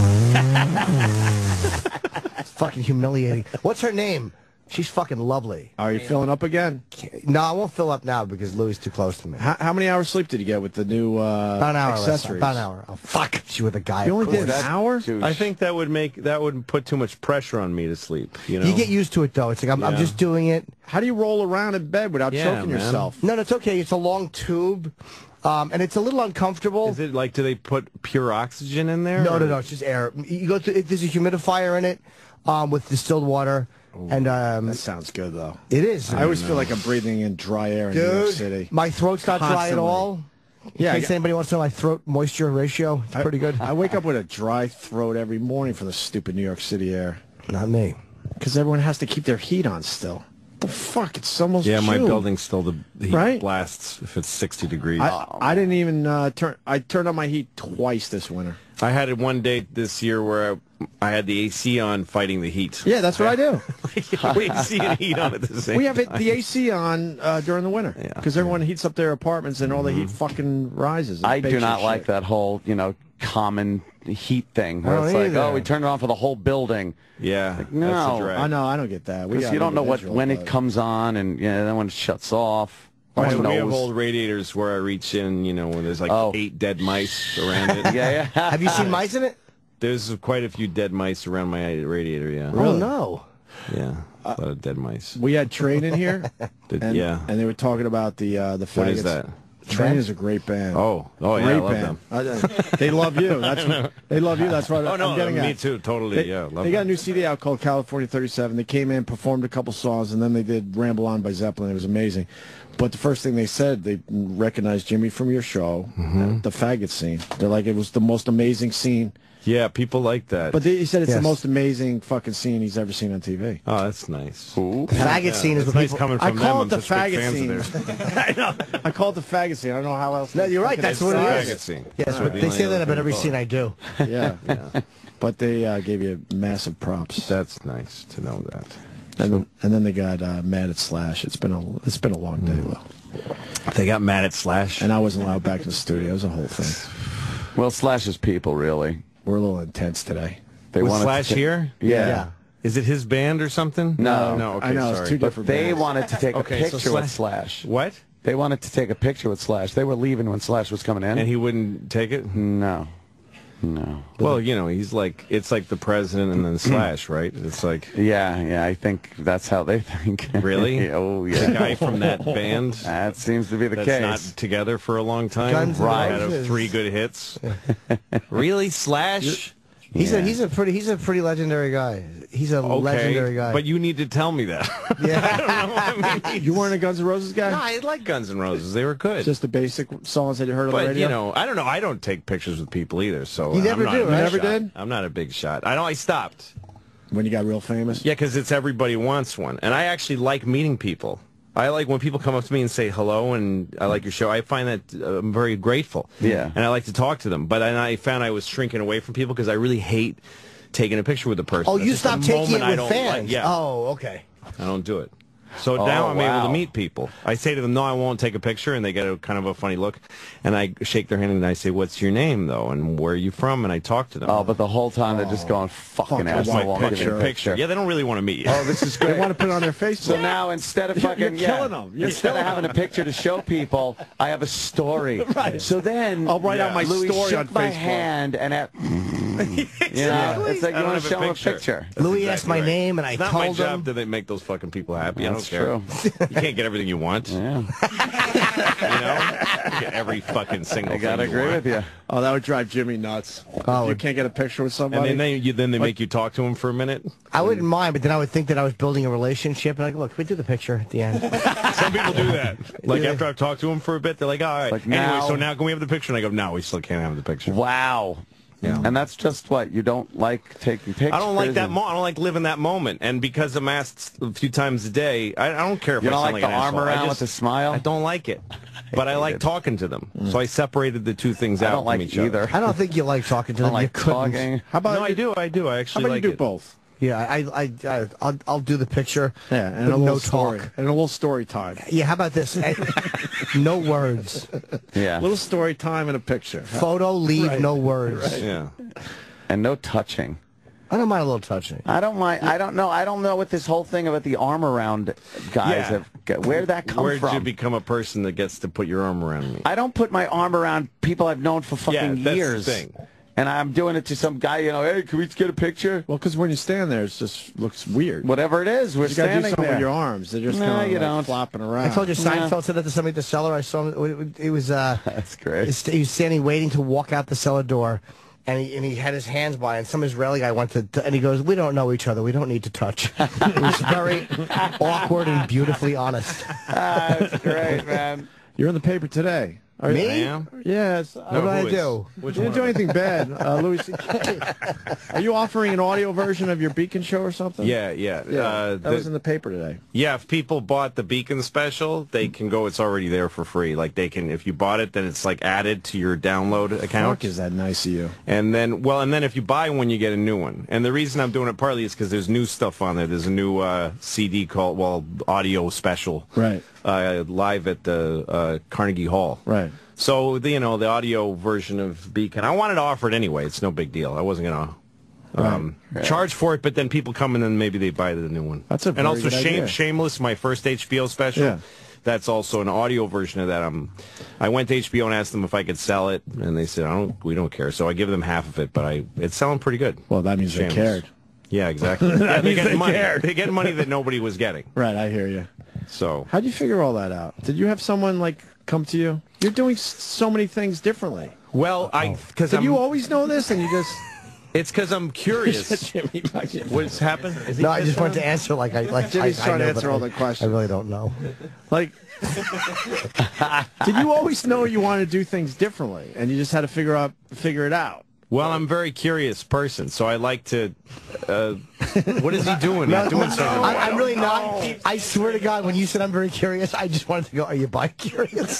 It's fucking humiliating. What's her name? She's fucking lovely. Are you filling up again? No, I won't fill up now because Louis is too close to me. How, how many hours sleep did you get with the new uh, About an hour. last night. accessories? About an hour. Oh, fuck. She with a guy. You only of did course. an hour? I think that would make that would put too much pressure on me to sleep. You know. You get used to it, though. It's like, I'm, I'm Yeah. just doing it. How do you roll around in bed without Yeah, choking man. yourself? No, no, it's okay. It's a long tube, um, and it's a little uncomfortable. Is it like? Do they put pure oxygen in there? No, or- no, no. It's just air. You go to. There's a humidifier in it um, with distilled water, and um, That sounds good, though. it is. I always feel like I'm breathing in dry air in New York Dude, City. my throat's not dry at Constantly. all. Yeah, In I case get- anybody wants to know my throat moisture ratio, it's pretty good. I wake up with a dry throat every morning from the stupid New York City air. Not me. Because everyone has to keep their heat on still. The fuck? It's almost Yeah, my June. building's still the, the heat Right? blasts if it's sixty degrees. I, I didn't even uh, turn. I turned on my heat twice this winter. I had it one day this year where I, I had the A C on fighting the heat. Yeah, that's what I do. We A C and heat on at the same We have it, time. the A C on uh, during the winter Yeah. because everyone heats up their apartments and all the Mm-hmm. heat fucking rises. and I bakes do your not shit. like that whole, you know, common heat thing. Where I it's don't like, either. oh, we turned it on for the whole building. Yeah, Like, that's no. a drag. I know. I don't get that. We Because got you don't know what individual, when it but- comes on and yeah, then when it shuts off. We Or have, we have knows. old radiators where I reach in, you know, when there's like Oh. eight dead mice around it. Yeah, yeah. Have you seen mice in it? There's quite a few dead mice around my radiator, yeah. Oh no. Yeah, a lot of dead mice. We had Train in here. Did- and, yeah. and they were talking about the uh, the faggots. What is that? Train Band? is a great band. Oh, oh yeah, great I love band. them. Uh, they love you. That's what, they love you. That's what Oh, no, I'm getting me at. too, totally, They, yeah, love they got a them. new C D out called California thirty-seven. They came in, performed a couple songs, and then they did Ramble On by Zeppelin. It was amazing. But the first thing they said, they recognized Jimmy from your show, Mm-hmm. the faggot scene. They're like, it was the most amazing scene. Yeah, people like that. But they, he said it's Yes. the most amazing fucking scene he's ever seen on T V. Oh, that's nice. Ooh. The faggot Yeah, scene is that's what nice people. coming I from call them. it the I'm such big faggot fans scene. of theirs. I know. I call it the faggot scene. I don't know how else. No, you're right. That's what it Faggot is. scene. Yes, Right, the they only say other that about thing every to call scene it. I do. Yeah, yeah. But they uh, gave you massive props. That's nice to know that. And and then they got uh, mad at Slash. It's been a it's been a long day, Will. They got mad at Slash. And I wasn't allowed back in the studio. It was a whole thing. Well, Slash's people, really. We're a little intense today. They Was wanted to Slash ta- here? Yeah. Yeah. Is it his band or something? No. No, okay, I know, it's sorry. two But different they bands. wanted to take a Okay, so picture with Slash- Slash. What? They wanted to take a picture with Slash. They were leaving when Slash was coming in. And he wouldn't take it? No. No. Well, you know, he's like, it's like the president and then Slash, right? It's like, Yeah, yeah, I think that's how they think. really? Oh, The yeah. guy from that band That seems to be the that's case. not together for a long time. Guns N' Right. Out of Roses. three good hits. Really? Slash? He's Yeah. a he's a pretty he's a pretty legendary guy. He's a legendary guy. But you need to tell me that. yeah. You weren't a Guns N' Roses guy? No, I like Guns N' Roses. They were good. Just the basic songs that you heard on the But, radio? you know, I don't know. I don't take pictures with people either, so You never I'm not do, a big right? You never shot. did? I'm not a big shot. I know I stopped. When you got real famous? Yeah, because it's everybody wants one. And I actually like meeting people. I like when people come up to me and say hello and I like your show. I find that uh, I'm very grateful. Yeah. And I like to talk to them. But and I found I was shrinking away from people because I really hate taking a picture with a person. Oh, That's you just stopped a taking moment it I with don't fans. like. Yeah. Oh, okay. I don't do it. So Oh, now I'm able wow. to meet people. I say to them, no, I won't take a picture, and they get a kind of a funny look. And I shake their hand, and I say, what's your name, though, and where are you from? And I talk to them. Oh, but the whole time they're just going, fucking That's asshole, my won't give me picture. a picture. Yeah, they don't really want to meet you. Oh, this is great. They want to put it on their Facebook. So now instead of fucking You're yeah, killing them. You're instead of killing having them. a picture to show people, I have a story. Right. So then I'll write out my Louis story shook on my Facebook. hand and at, you know, it's like I you don't want to have a show him a picture. picture. That's Louis exactly asked my right. name, and I It's not my told job him. to they make those fucking people happy. That's I don't care. true. You can't get everything you want. Yeah. You know? You get every fucking single I gotta thing you agree want. with you. Oh, that would drive Jimmy nuts. Oh, you can't get a picture with somebody. And then they, you, then they make you talk to him for a minute. I wouldn't mind, but then I would think that I was building a relationship, and I go, look, we do the picture at the end. Some people do that. Like after I've talked to them for a bit, they're like, all right. Like anyway, now- so now can we have the picture? And I go, no, we still can't have the picture. Wow. Yeah. And that's just what you don't like taking pictures. I don't like that. and- Mo I don't like living that moment. And because I'm asked a few times a day, I, I don't care if You I don't sound like like the an arm asshole. I around just, with the smile? I don't like it. But I like talking to them. So I separated the two things I out don't from like each either. other. I don't think you like talking to I them. don't You like couldn't. talking. How about No, I do. I do. I How actually about like you do it. both? Yeah, I, I, I, I'll, I'll do the picture. Yeah, and but a little no story, talk. and a little story time. Yeah, how about this? No words. Yeah. A little story time and a picture. Photo, leave, Right. no words. Right. Yeah. And no touching. I don't mind a little touching. I don't mind. I don't know. I don't know what this whole thing about the arm around guys. Yeah. Have, got- where'd that come Where'd from? you become a person that gets to put your arm around me? I don't put my arm around people I've known for Yeah, fucking that's the years. thing. And I'm doing it to some guy, you know, hey, can we get a picture? Well, because when you stand there, it just looks weird. Whatever it is, we're You got to do standing something there. with your arms. They're just No, kind of you like don't. flopping around. I told you Seinfeld said that to somebody at the cellar. I saw him. It was. Uh, That's great. He was standing waiting to walk out the cellar door, and he and he had his hands by, and some Israeli guy went to, and he goes, "We don't know each other. We don't need to touch." It was very awkward and beautifully honest. Ah, that's great, man. You're in the paper today. Are Me? You? I am? Yes. What did I do? Which You didn't one? do anything bad, uh, Louis C K. Are you offering an audio version of your Beacon show or something? Yeah, yeah. Yeah, Uh, that the- was in the paper today. Yeah, if people bought the Beacon special, they can go. It's already there for free. Like they can, if you bought it, then it's like added to your download account. Fuck, is that nice of you? And then, well, and then if you buy one, you get a new one. And the reason I'm doing it partly is because there's new stuff on there. There's a new uh, C D called, well, audio special, Right. uh, live at the uh, Carnegie Hall. Right. So, the, you know, the audio version of Beacon. I wanted to offer it anyway. It's no big deal. I wasn't going to um, Right. charge for it, but then people come and then maybe they buy the new one. That's a And very also, good Shame, idea. Shameless, my first H B O special. Yeah. That's also an audio version of that. Um, I went to H B O and asked them if I could sell it, and they said, "I don't. We don't care." So I give them half of it, but I it's selling pretty good. Well, that means Shameless. they cared. Yeah, exactly. That yeah, they means get they money. cared. They get money that nobody was getting. Right, I hear you. So How'd you figure all that out? Did you have someone, like, come to you? You're doing s- so many things differently. well, I because Did I'm. you always know this and you just... It's because I'm curious. Jimmy fucking- What's happened? Is he No, I just pissing wanted on- to answer like I like. Jimmy's I, I trying to know, answer but all I- the questions. I really don't know. Like, did you always know you wanted to do things differently and you just had to figure out figure it out? Well, I'm a very curious person, so I like to. Uh, what is he doing? He's doing something. I, I'm really not. I swear to God, when you said I'm very curious, I just wanted to go, are you bi curious?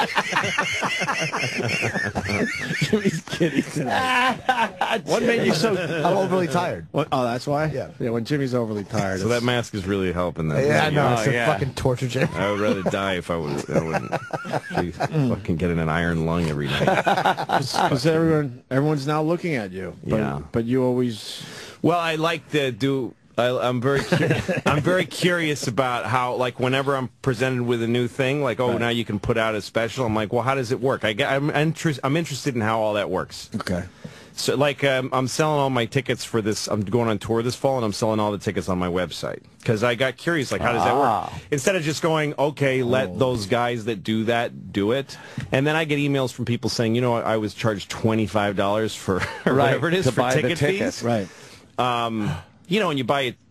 Jimmy's kidding today. What made you so... I'm overly tired. What, oh, that's why? Yeah. Yeah, when Jimmy's overly tired. So that mask is really helping that. Yeah, I know. Oh, It's a yeah. fucking torture, Jim. I would rather die if I, was, I wouldn't be fucking getting an iron lung every night. Because everyone, everyone's now looking at you. But, Yeah. But you always... Well, I like to do. I, I'm very. Cu I'm very curious about how, like, whenever I'm presented with a new thing, like, oh, Right. now you can put out a special. I'm like, well, how does it work? I get. I'm, interest, I'm interested in how all that works. Okay. So, like, um, I'm selling all my tickets for this. I'm going on tour this fall, and I'm selling all the tickets on my website because I got curious. Like, how does that Ah. work? Instead of just going, okay, let those guys that do that do it, and then I get emails from people saying, you know, what, I was charged twenty-five dollars for or Right, whatever it is to for buy the ticket ticket. fees. Right. Um, you know, and you buy a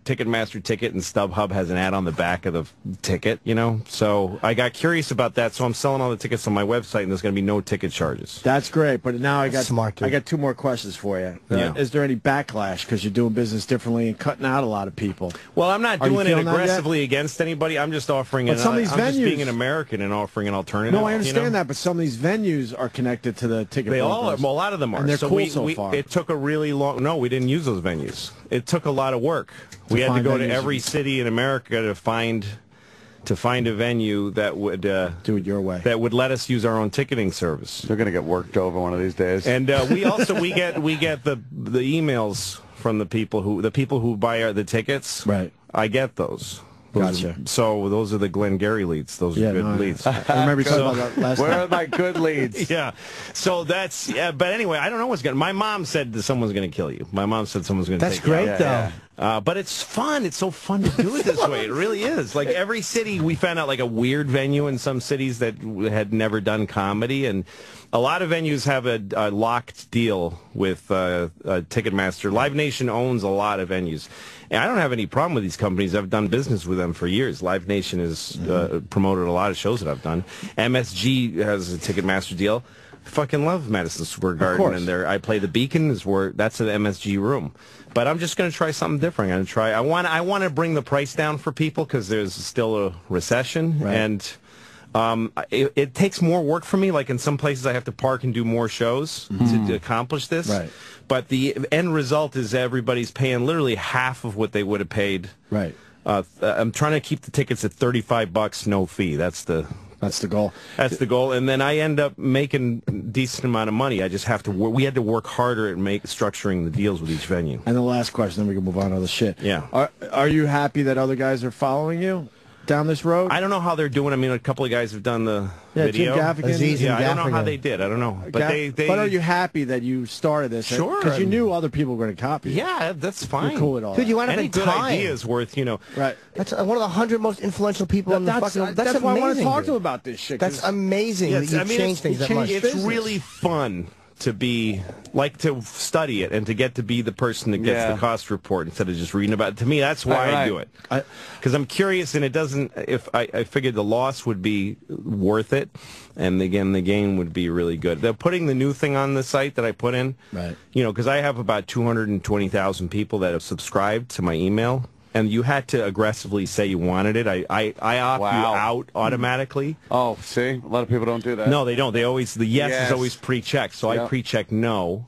Ticketmaster ticket, and StubHub has an ad on the back of the ticket, you know? So I got curious about that, so I'm selling all the tickets on my website, and there's going to be no ticket charges. That's great, but now I got Smart, dude. I got two more questions for you. Uh, Yeah. Is there any backlash because you're doing business differently and cutting out a lot of people? Well, I'm not Are you doing it feeling that yet? aggressively against anybody. I'm just offering But it. some of these I'm just venues- being an American and offering an alternative. No, I understand you know? that, but some of these venues are connected to the ticket. They all are. brokers. Well, a lot of them are. and they're so cool we, so we, far. It took a really long. No, we didn't use those venues. It took a lot of work. To we had to find go to venues. every city in America to find to find a venue that would uh, do it your way. That would let us use our own ticketing service. They're going to get worked over one of these days. And uh, we also we get we get the the emails from the people who the people who buy our, the tickets. Right. I get those. Those Gotcha. are- so those are the Glengarry leads. Those are Yeah, good no, I- leads. I remember you talking about that last Where time. are my good leads? Yeah. So that's, yeah, but anyway, I don't know what's going to, my mom said that someone's going to kill you. My mom said someone's going to That's take great, you out. though. Yeah, Uh, but it's fun. It's so fun to do it this way. It really is. Like every city, we found out like a weird venue in some cities that had never done comedy, and a lot of venues have a, a locked deal with uh, uh, Ticketmaster. Live Nation owns a lot of venues, and I don't have any problem with these companies. I've done business with them for years. Live Nation has uh, promoted a lot of shows that I've done. M S G has a Ticketmaster deal. I fucking love Madison Square Garden, and there I play the Beacon. Is where that's an M S G room. But I'm just going to try something different. I'm going to try. I want. I want to bring the price down for people because there's still a recession, Right. and um, it, it takes more work for me. Like in some places, I have to park and do more shows to, to accomplish this. Right. But the end result is everybody's paying literally half of what they would have paid. Right. Uh, I'm trying to keep the tickets at thirty-five bucks, no fee. That's the. That's the goal. That's the goal, and then I end up making a decent amount of money. I just have to. Wor- we had to work harder at make structuring the deals with each venue. And the last question, then we can move on to other shit. Yeah. Are Are you happy that other guys are following you down this road? I don't know how they're doing. I mean, a couple of guys have done the Yeah, video. Jim Gaffigan. Aziz yeah, and I don't know how Gaffigan. they did. I don't know, but Gaff- they, they. But are you happy that you started this? Sure. Because you knew other people were going to copy. it. Yeah, that's fine. You're cool with all Dude, that. you wound up Any in good time. idea is worth, you know. Right. That's uh, one of the hundred most influential people in the That's, fucking. that's, That's why I want to amazing, talk dude. to him about this shit. 'cause- That's amazing Yeah, that you I mean, changed it's, things that much. It's really fun to be like to study it and to get to be the person that gets Yeah. the cost report instead of just reading about it. To me, that's why Right, I right. do it because I'm curious, and it doesn't. If I, I figured the loss would be worth it, and again the gain would be really good. They're putting the new thing on the site that I put in, Right. You know, because I have about two hundred twenty thousand people that have subscribed to my email. And you had to aggressively say you wanted it. I, I, I opt Wow. you out automatically. Oh, see? A lot of people don't do that. No, they don't. They always, the yes, Yes. is always pre-checked. So I Yep. pre-check no.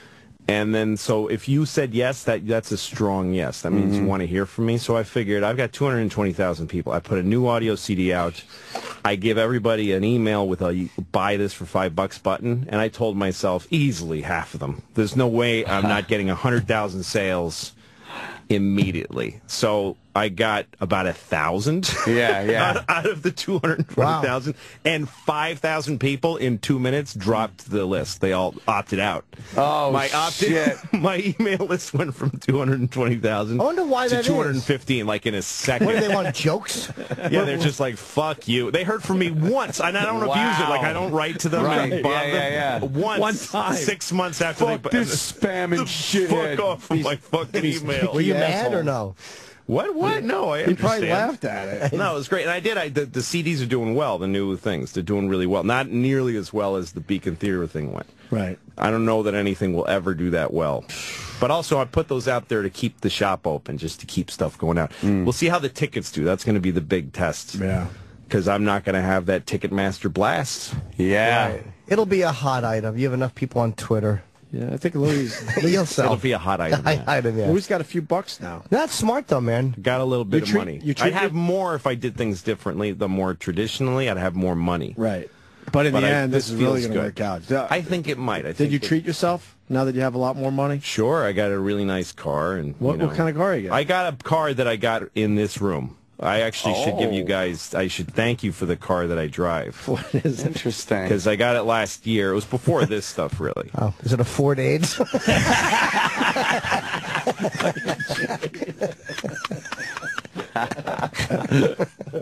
And then, so if you said yes, that that's a strong yes. That means you want to hear from me. So I figured I've got two hundred twenty thousand people. I put a new audio C D out. I give everybody an email with a buy this for five bucks button. And I told myself easily half of them. There's no way I'm not getting one hundred thousand sales immediately. So I got about a thousand Yeah, yeah. out, out of the two hundred twenty thousand, and five thousand people in two minutes dropped the list. They all opted out. Oh, my opted, shit. My email list went from two hundred twenty thousand I wonder why to that two hundred fifteen, like in a second. What do they want? Jokes? Yeah, they're just like, fuck you. They heard from me once, and I don't abuse it. Like, I don't write to them Right. and bother Yeah, yeah, them. yeah. Once, One time. six months after Fuck they... this spamming shit. Fuck off from my fucking email. Were you mad or no? What? What? No, I He probably understand. laughed at it. No, it was great, and I did. I the, the C Ds are doing well. The new things, they're doing really well. Not nearly as well as the Beacon Theater thing went. Right. I don't know that anything will ever do that well. But also, I put those out there to keep the shop open, just to keep stuff going out. We'll see how the tickets do. That's going to be the big test. Yeah. Because I'm not going to have that Ticketmaster blast. Yeah. Right. It'll be a hot item. You have enough people on Twitter. Yeah, I think Louis. You'll sell. It'll be a hot item. Hot item, yeah. Louis got a few bucks now. That's smart though, man. Got a little bit You of treat- money. you treat I'd have your- more if I did things differently. The more traditionally, I'd have more money. Right. But in But the I- end, this, this is really feels going to good. work out. I think it might. I Did think you it- treat yourself now that you have a lot more money? Sure, I got a really nice car, and What, you know, what kind of car you got? I got a car that I got in this room. I actually should give you Oh. guys. I should thank you for the car that I drive What is it? Interesting. because I got it last year. It was before this stuff, really. Oh, is it a Ford AIDS?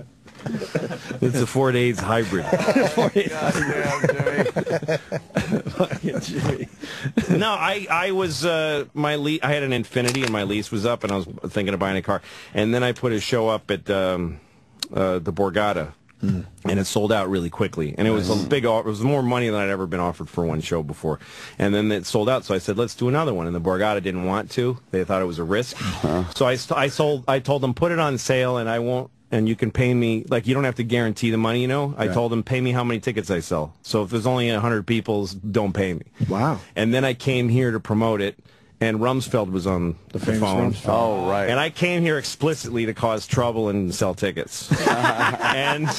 It's a Ford AIDS hybrid. No, I I was uh, my le I had an Infinity and my lease was up, and I was thinking of buying a car, and then I put a show up at um, uh, the Borgata. Mm. And it sold out really quickly, and it was a big. It was more money than I'd ever been offered for one show before, and then it sold out. So I said, "Let's do another one." And the Borgata didn't want to; they thought it was a risk. Uh-huh. So I, I sold. I told them, "Put it on sale, and I won't. And you can pay me like you don't have to guarantee the money. You know." I right. told them, "Pay me how many tickets I sell. So if there's only a hundred people, don't pay me." Wow. And then I came here to promote it. And Rumsfeld was on the, the phone. Rumsfeld. Oh, right. And I came here explicitly to cause trouble and sell tickets. And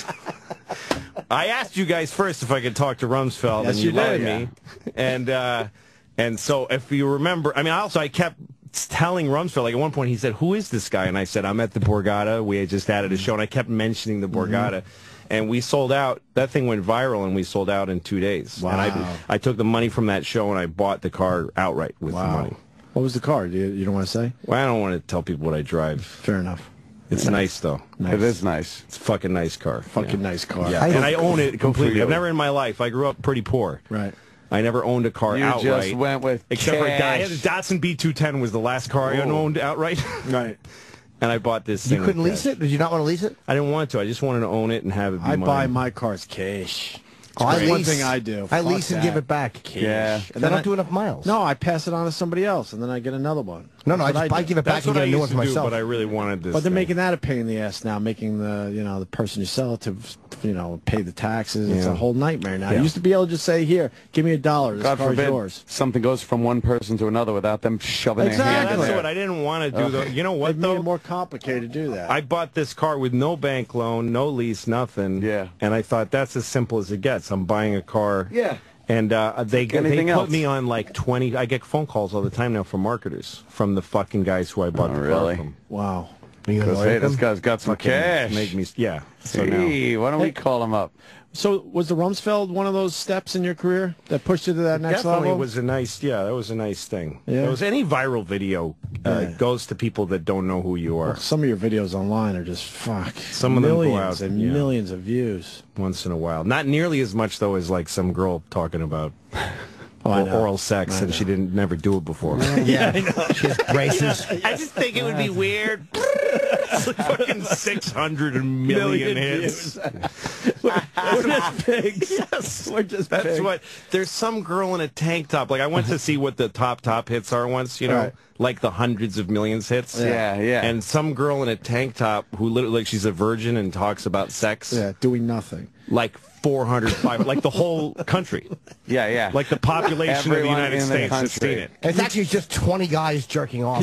I asked you guys first if I could talk to Rumsfeld, yes, and you, you let did, me. Yeah. And uh, and so if you remember, I mean, also I kept telling Rumsfeld, like at one point he said, "Who is this guy?" And I said, "I'm at the Borgata. We had just added a show," and I kept mentioning the Borgata. Mm-hmm. And we sold out. That thing went viral, and we sold out in two days. Wow. And I, I took the money from that show, and I bought the car outright with wow. the money. What was the car? Do you, you don't want to say? Well, I don't want to tell people what I drive. Fair enough. It's nice, nice though. Nice. It is nice. It's a fucking nice car. Fucking yeah. nice car. Yeah. I and I own it completely. I've never in my life. I grew up pretty poor. Right. I never owned a car you outright. You just went with Except cash. for a, I had a Datsun B two ten was the last car Ooh. I owned outright. Right. And I bought this You thing. couldn't lease it? Did you not want to lease it? I didn't want to. I just wanted to own it and have it be I mine. buy my cars cash. Oh, I That's one lease, thing I do. I Fuck lease and that. give it back. Cash. Yeah. And I then don't I, do enough miles. No, I pass it on to somebody else, and then I get another one. No, no, I, That's just, I, I give it back That's and what get I a new used one for to do, myself. but I really wanted this. But they're thing. making that a pain in the ass now, making the you know the person you sell it to, you know, pay the taxes. It's Yeah. a whole nightmare now. Yeah. You used to be able to just say, "Here, give me a dollar. This God car's forbid yours." something goes from one person to another without them shoving Exactly. their hand Yeah, in that's there. what I didn't want to do. Okay. Though. You know what, It though? made it more complicated to do that. I bought this car with no bank loan, no lease, nothing. Yeah. And I thought that's as simple as it gets. I'm buying a car. Yeah. And uh, they Like they anything put else. me on like twenty. I get phone calls all the time now from marketers, from the fucking guys who I bought Oh, the really? car from. Wow. You Because, hey, this guy's got some Fucking cash. Make me, yeah. So hey, now, why don't we call him up? So was the Rumsfeld one of those steps in your career that pushed you to that next definitely level? was a nice. Yeah, that was a nice thing. Yeah. It was any viral video uh, Yeah. goes to people that don't know who you are. Well, some of your videos online are just fuck. Some of them go millions out, and yeah. millions of views. Once in a while, not nearly as much though as like some girl talking about. Oh, I or- know. oral sex, I and know. she didn't never do it before. Yeah, I know. She has braces. I just think it would be weird. It's like fucking six hundred million, Million hits. We're just pigs. Yes, We're just that's pigs. what. There's some girl in a tank top. Like I went to see what the top top hits are once. You know, Right. like the hundreds of millions hits. Yeah, yeah. And some girl in a tank top who literally like she's a virgin and talks about sex. Yeah, doing nothing. Like four hundred, five, like the whole country. Yeah, yeah. Like the population of the Everyone United in the States has country. seen it. It's actually just twenty guys jerking off.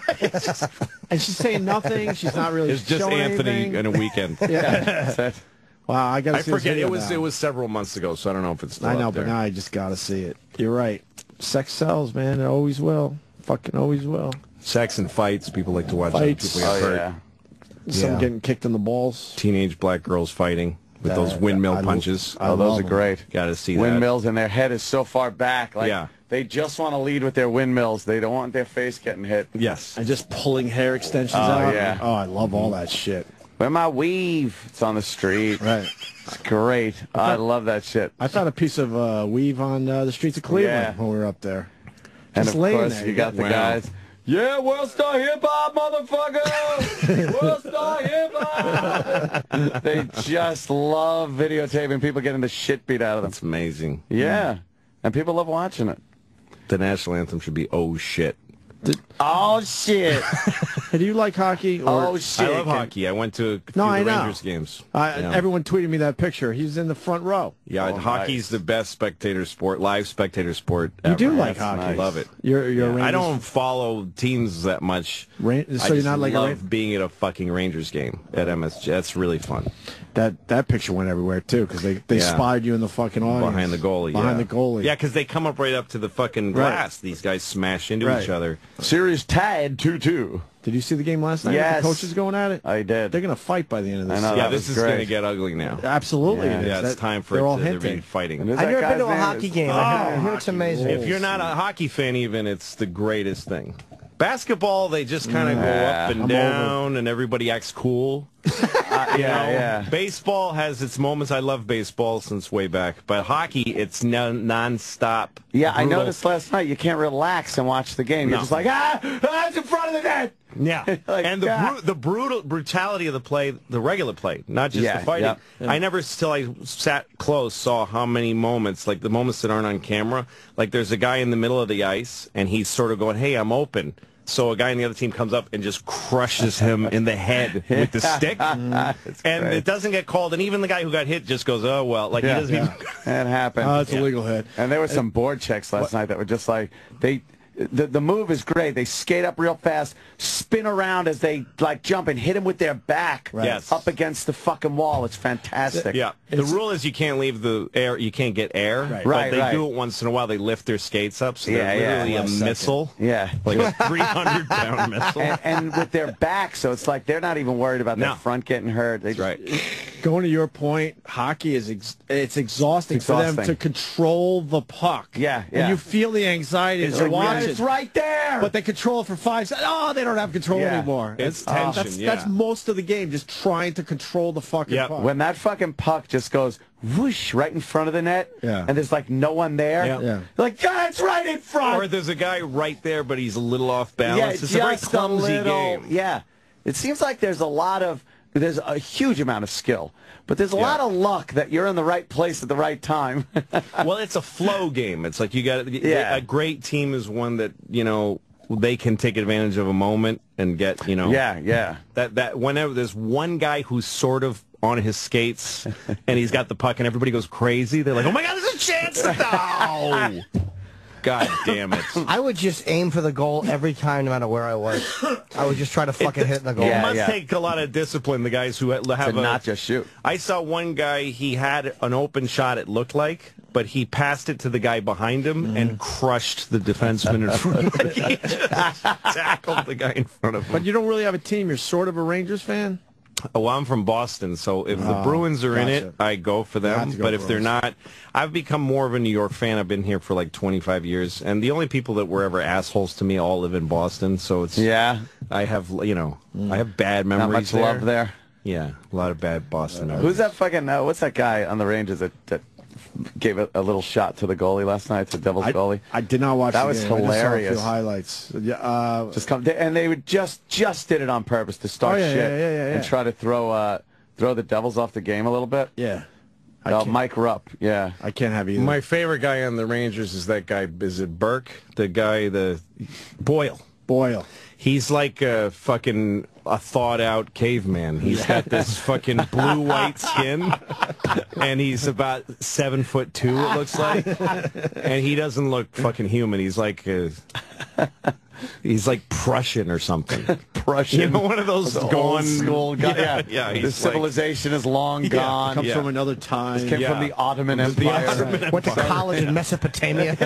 And she's saying nothing. She's not really. It's just showing Anthony anything. in a weekend. Yeah. Wow, I got. I forget. It was now. it was several months ago, so I don't know if it's still I know, up there. but now I just got to see it. You're right. Sex sells, man. It always will. Fucking always will. Sex and fights. People like to watch other Fights. people get Oh, hurt. yeah. Some Yeah. getting kicked in the balls. Teenage black girls fighting with Uh, those windmill I lo- punches. I Oh, those love are them. great. Got to see Windmills, and their head is so far back. Like, Yeah. they just want to lead with their windmills. They don't want their face getting hit. that. Yes. And just pulling hair extensions Oh, out. yeah. Oh, I love all that shit. Where my weave? It's on the street. Right. It's great. I love that shit. I found a piece of uh, weave on uh, the streets of Cleveland Yeah. when we were up there. And Just of laying course, there. you got the Wow. guys. Yeah, World Star Hip Hop, motherfucker! World Star Hip Hop! They just love videotaping people getting the shit beat out of them. That's amazing. Yeah, and people love watching it. The national anthem should be "Oh shit." Oh shit! Hey, do you like hockey? Or... Oh shit! I love hockey. I went to a few No, of I the know. Rangers games. Uh, Yeah. Everyone tweeted me that picture. He's in the front row. Yeah, Oh, hockey's nice. the best spectator sport, live spectator sport You ever. do like That's hockey. nice. Love it. You're, you're a Yeah. I Rangers- don't follow teams that much. Ran- I so you're just not like a love Ran- being at a fucking Rangers game at M S G. That's really fun. That that picture went everywhere too because they, they Yeah. spied you in the fucking audience Behind the goalie. Behind yeah. the goalie. Yeah, because they come up right up to the fucking glass. These guys smash into Right. each other. Series tied two two. Did you see the game last night? Yes. With the coaches going at it. I did. They're gonna fight by the end of this. I know, season. Yeah, that this was is great. going to get ugly now. Absolutely. Yeah, it is. it's That- time for they're it all to they're hinting. be fighting. And there's I've that never been guy's to a name hockey is- game. I hear, I hear it's amazing. If you're not a hockey fan, even it's the greatest thing. Basketball, they just kind of go Yeah, up and I'm down, and everybody acts cool. Uh, you yeah, know, yeah. Baseball has its moments. I love baseball since way back, but hockey, it's non non-stop. Yeah, I brutal. noticed last night you can't relax and watch the game. You're No. just like, ah, ah, it's in front of the net. Yeah, Like, and the God. bru the brutal brutality of the play, the regular play, not just Yeah, the fighting. yeah, yeah. I never, till I sat close, saw how many moments, like the moments that aren't on camera. Like there's a guy in the middle of the ice, and he's sort of going, "Hey, I'm open." So a guy on the other team comes up and just crushes him in the head with the stick, and great. it doesn't get called. And even the guy who got hit just goes, "Oh well," like Yeah, he doesn't yeah. even. It happened. Oh, it's a legal hit. And there were some board checks last night that were just like they. The, the move is great. They skate up real fast, spin around as they like jump and hit him with their back Right. Yes. up against the fucking wall. It's fantastic. Yeah, the rule is you can't leave the air. You can't get air. Right. But Right, they right. do it once in a while. They lift their skates up, so Yeah, they're yeah. literally Last a second. missile. Yeah. Like a three hundred pound missile. And, and with their back, so it's like they're not even worried about No. their front getting hurt. They right. Going to your point, hockey is ex it's exhausting, It's for them exhausting. to control the puck. Yeah, yeah. And you feel the anxiety as It's you're like, watching. it's right there. But they control it for five seconds. Oh, they don't have control Yeah. anymore. It's That's- tension, That's, yeah. that's most of the game, just trying to control the fucking Yep. puck. When that fucking puck just goes whoosh right in front of the net, Yeah. and there's like no one there, Yeah. Yeah. like, God, it's right in front. Or there's a guy right there, but he's a little off balance. Yeah, It's a very just clumsy little, game. Yeah, it seems like there's a lot of there's a huge amount of skill, but there's a Yeah. lot of luck that you're in the right place at the right time. Well, it's a flow game. It's like you got Yeah. a great team is one that you know they can take advantage of a moment and get you know. Yeah, yeah. That that whenever there's one guy who's sort of on his skates and he's got the puck and everybody goes crazy, they're like, "Oh my God, there's a chance!" No. God damn it. I would just aim for the goal every time, no matter where I was. I would just try to fucking hit the goal. It Yeah, must yeah. take a lot of discipline, the guys who have to a... not just shoot. I saw one guy, he had an open shot, it looked like, but he passed it to the guy behind him and crushed the defenseman in front of him. He just tackled the guy in front of him. But you don't really have a team. You're sort of a Rangers fan? Oh, well, I'm from Boston, so if the Oh, Bruins are in gotcha. it, I go for You have them. to go But if they're Bruins. not, I've become more of a New York fan. I've been here for like twenty-five years, and the only people that were ever assholes to me all live in Boston. So it's Yeah, I have you know I have bad not memories. much love there. Yeah, a lot of bad Boston memories. Who's that fucking? Uh, what's that guy on the Rangers that, that gave a, a little shot to the goalie last night? To Devils I, goalie. I did not watch That the was game. I just saw a hilarious. few highlights. Yeah, uh, Just come, they, and they would just just did it on purpose to start Oh, yeah, shit yeah, yeah, yeah, and yeah. try to throw uh, throw the Devils off the game a little bit. yeah. I Uh, can't- Mike Rupp, yeah. I can't have either. My favorite guy on the Rangers is that guy. Is it Burke? The guy, the Boyle. Boyle. He's like a fucking a thawed out caveman. He's got this fucking blue white skin, and he's about seven foot two. It looks like, and he doesn't look fucking human. He's like a, he's like Prussian or something. Prussian. You know, one of those Old gone school guy. Yeah, Yeah, yeah. the he's like- civilization is long Yeah, gone. Comes Yeah. from another time. This came Yeah. from the Ottoman The Empire. Ottoman Went to Empire. college in Mesopotamia.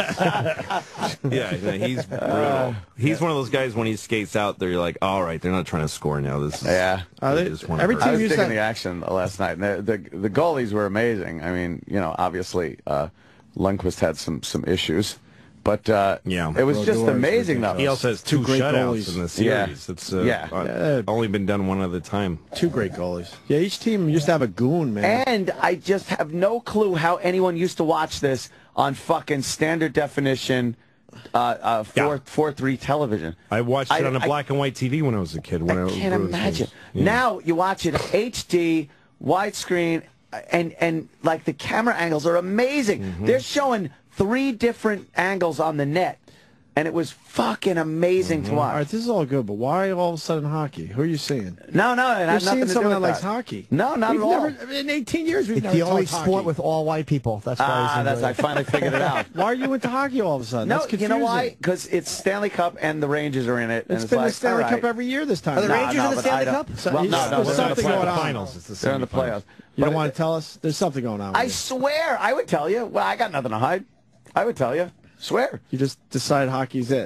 Yeah, no, he's brutal. He's one of those guys when he skates out there, you're like, all right, they're not trying to score now. This is, Yeah. Uh, they they- just wanna every hurt. I team was used digging that- the action last night, and the, the the goalies were amazing. I mean, you know, obviously uh, Lundqvist had some some issues, but uh, Yeah. it was Well, just Doris amazing though. He also has Two two, great shutouts goalies. in the series. Yeah. It's uh, Yeah. uh, Yeah. only been done one other time. Two great goalies. Yeah, each team used to have a goon, man. And I just have no clue how anyone used to watch this on fucking standard definition uh, uh, four Yeah. four three television. I watched it I- on a I- black and white T V when I was a kid. When I was can't Bruins imagine. games. Yeah. Now you watch it H D, widescreen, and and like the camera angles are amazing. Mm-hmm. They're showing three different angles on the net, and it was fucking amazing to All watch. right, this is all good, but why all of a sudden hockey? Who are you seeing? No, no, it You're had nothing seeing to do someone with that likes that. hockey. No, not We've at all. never, in eighteen years, we've It's never the only talked sport hockey. with all white people. That's why Ah, he's that's into I it. finally figured it out. Why are you into hockey all of a sudden? No, That's you confusing. know why? Because it's Stanley Cup and the Rangers are in it. and It's it's been like, the Stanley all Cup right. every year this time. Are the No, Rangers no, in the but Stanley I don't- Cup? So- Well, you- no, there's no, they're in the something going on. finals. It's the They're in the semifinals. playoffs. You don't But want to tell us? There's something going on. I with you. swear, I would tell you. Well, I got nothing to hide. I would tell you. Swear. You just decide hockey's it.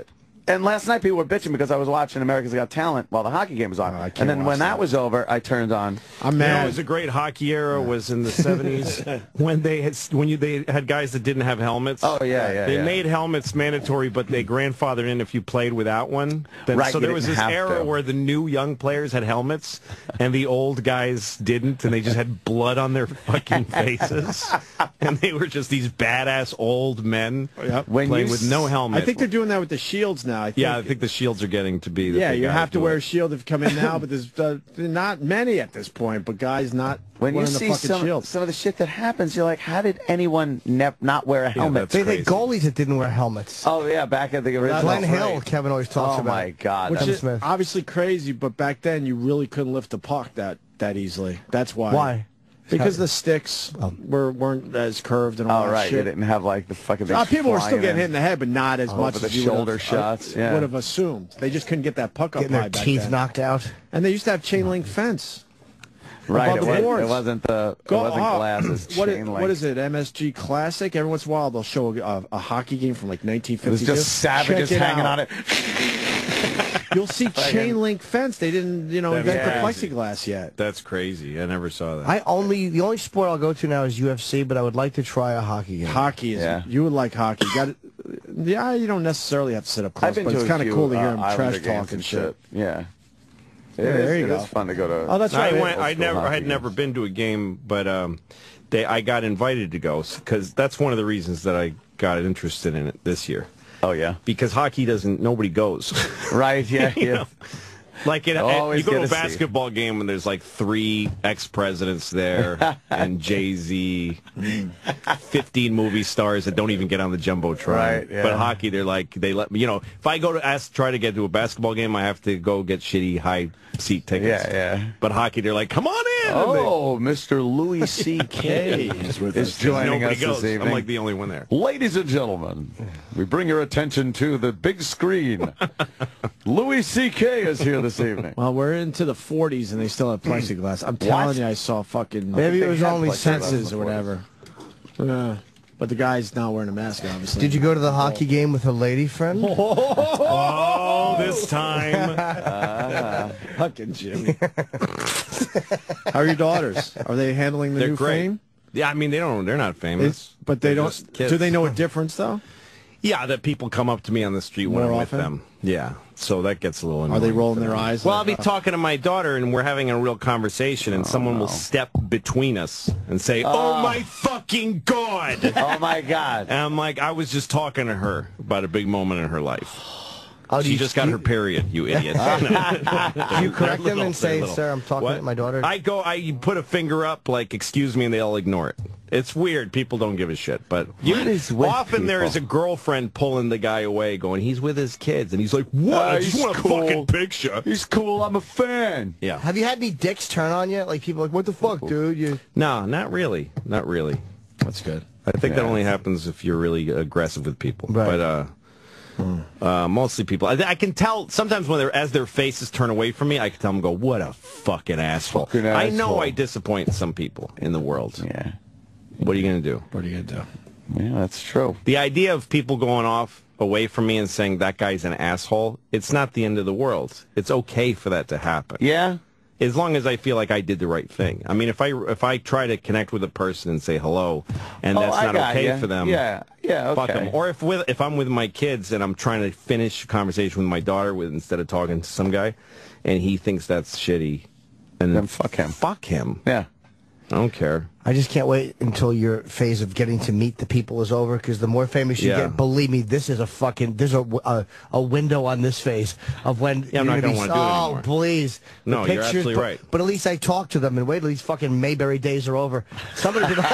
And last night people were bitching because I was watching America's Got Talent while the hockey game was on. Oh, I can't and then watch when that. that. was over, I turned on. I'm You know, mad. it was a great hockey era. Was in the seventies when they had when you they had guys that didn't have helmets. Oh yeah, yeah. They yeah. made helmets mandatory, but they grandfathered in if you played without one. Then, Right, so you there was didn't this have era to. where the new young players had helmets, and the old guys didn't, and they just had blood on their fucking faces, and they were just these badass old men Yep. When playing you with s- no helmet. I think they're doing that with the shields now. I think, yeah, I think the shields are getting to be. The yeah, big you guys have to do wear it. a shield if you come in now, but there's uh, not many at this point. But guys, not When you wearing the see fucking some, shield. some of the shit that happens, you're like, how did anyone ne not wear a helmet? They they goalies that didn't wear helmets. Oh yeah, back at the original. Glenn That's Hill, right. Kevin always talks Oh about. my God, Which that is Smith. obviously crazy, but back then you really couldn't lift the puck that that easily. That's why. Why? Because the sticks were weren't as curved and all Oh that right, shit. you didn't have like the fucking. Uh, things people were still flying getting in. hit in the head, but not as Oh, much for the as you shoulder would have, shots, uh, yeah. would have assumed. They just couldn't get that puck up Getting high their back teeth then. knocked out. And they used to have chain link fence. Right, above it, the was, boards. it wasn't the it Go- wasn't oh, glass. It's what, chain is, link. what is it? M S G Classic. Every once in a while they'll show a, a hockey game from like nineteen It was fifty-two. just savages Check it hanging out. on it. You'll see chain link fence. They didn't, you know, That'd invent be the crazy. plexiglass yet. That's crazy. I never saw that. I only the only sport I'll go to now is U F C, but I would like to try a hockey game. Hockey is. Yeah. You would like hockey. You got. Yeah, you don't necessarily have to sit up close, I've been but to it's a kind of few, cool to hear uh, them Islander trash games talk and and shit. Yeah. It Yeah, is, there you it go. is fun to go to. Oh, that's right. I went. I Old school never. I hockey had never games. been to a game, but um, they. I got invited to go because that's one of the reasons that I got interested in it this year. Oh yeah. Because hockey doesn't. Nobody goes. Right. Yeah. You Yeah. know? Like it, Always you go to get a to see. basketball game and there's like three ex-presidents there and Jay-Z, fifteen movie stars that don't even get on the jumbotron. Right, yeah. But hockey, they're like they let me. You know, if I go to ask try to get to a basketball game, I have to go get shitty high seat tickets. Yeah, yeah. But hockey, they're like, come on in. And they- Oh, Mister Louis C K is with us. Joining Nobody us goes. this evening. I'm like the only one there. Ladies and gentlemen, we bring your attention to the big screen. Louis C K is here this evening. Well, we're into the forties and they still have plexiglass. I'm telling What? you, I saw fucking Maybe it they was had only senses plexiglass or whatever. Yeah. But the guy's not wearing a mask, obviously. Did you go to the hockey game with a lady friend? Oh, this time. Uh, fucking Jimmy. How are your daughters? Are they handling the They're new great. fame? Yeah, I mean they don't. They're not famous. It's, but they They're don't. just kids. Do they know a difference though? Yeah, that people come up to me on the street when More I'm often? with them. Yeah, so that gets a little annoying. Are they rolling for their them. eyes? Well, like, I'll be uh, talking to my daughter, and we're having a real conversation, and someone will step between us and say, "Oh, Oh. my fucking God!" Oh my God. And I'm like, I was just talking to her about a big moment in her life. Oh, do She you- just got do her you- period, you idiot. Do you correct them and say, "Sir, I'm talking What? to my daughter"? I go, I put a finger up, like, excuse me, and they'll ignore it. It's weird. People don't give a shit. But you, What is with often there people? is a girlfriend pulling the guy away, going, he's with his kids. And he's like, what? Uh, I just he's want a cool. fucking picture. He's cool. I'm a fan. Yeah. Have you had any dicks turn on you? Like people are like, what the fuck, dude? You No, not really. Not really. That's good. I think that Yeah. only happens if you're really aggressive with people. Right. But uh, uh, mostly people. I, I can tell sometimes when they're as their faces turn away from me, I can tell them, go, what a fucking asshole. Fucking I know asshole. I disappoint some people in the world. Yeah. What are you going to do? What are you gonna do? Yeah, that's true. The idea of people going off away from me and saying that guy's an asshole, it's not the end of the world. It's okay for that to happen. Yeah. As long as I feel like I did the right thing. I mean, if I if I try to connect with a person and say hello, and Oh, that's I not got okay ya. for them, Yeah. Yeah. Okay. fuck 'em. Or if with if I'm with my kids and I'm trying to finish a conversation with my daughter with instead of talking to some guy, and he thinks that's shitty, and Then fuck him. Fuck him. Yeah. I don't care. I just can't wait until your phase of getting to meet the people is over, because the more famous you Yeah. get, believe me, this is a fucking, there's a, a, a window on this phase of when Yeah, I'm you're not gonna gonna be, wanna do it oh, anymore. please. The No, you're pictures, absolutely but, right. But at least I talk to them and wait till these fucking Mayberry days are over. Somebody did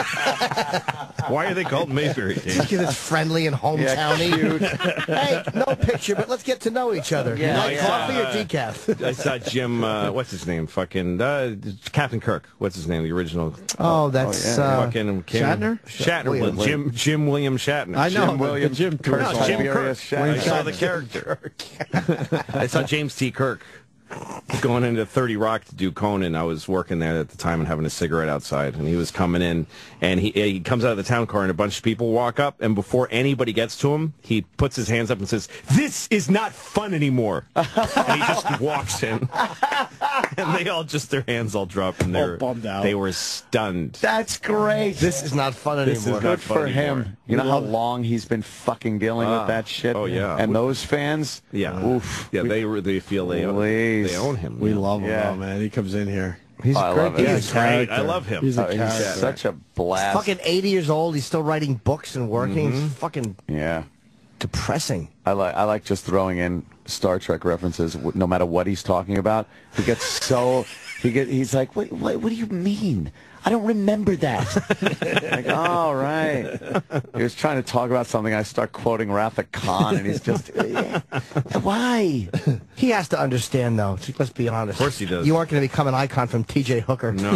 Why are they called Mayberry days? because it's friendly and hometowny. Hey, no picture, but let's get to know each other. Yeah, you like yeah. coffee or decaf? I saw Jim, uh, what's his name? Fucking uh, Captain Kirk. What's his name? The original. Oh, that's yeah. uh, fucking Shatner? Shatner. William. Well, Jim Jim William Shatner. I know Jim the- William the Jim Kirk. Kirk. No, Jim Kirk. Tiberius Shatner. I saw the character. I saw James T. Kirk. going into thirty Rock to do Conan. I was working there at the time and having a cigarette outside, and he was coming in, and he he comes out of the town car, and a bunch of people walk up, and before anybody gets to him, he puts his hands up and says, "This is not fun anymore," and he just walks in, and they all just their hands all drop, and they're bummed out. They were stunned. That's great. This is not fun This anymore. is not Good for anymore. him. You know how long he's been fucking dealing Ah. with that shit? Oh, yeah. And those fans? Yeah. Oof. Yeah, they re- they feel they own, Please. they own him. We yeah. love him, Yeah. though, man. He comes in here. He's Oh, a I great love it. guy. He's great. I love him. He's a Oh, he's character. such a blast. Fucking eighty years old. He's still writing books and working. It's fucking Yeah. depressing. I like I like just throwing in Star Trek references, w- no matter what he's talking about. He gets so he get he's like, what, what, what do you mean? I don't remember that. Like, all right. He was trying to talk about something. I start quoting Wrath of Khan, and he's just, eh, why? He has to understand, though. Let's be honest. Of course he does. You aren't going to become an icon from T J Hooker. No.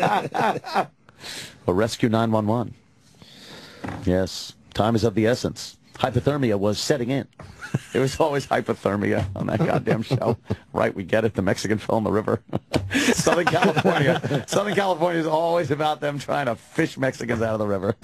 Well, Rescue nine one one. Yes, time is of the essence. Hypothermia was setting in. It was always hypothermia on that goddamn show. Right, we get it. The Mexican fell in the river. Southern California. Southern California is always about them trying to fish Mexicans out of the river.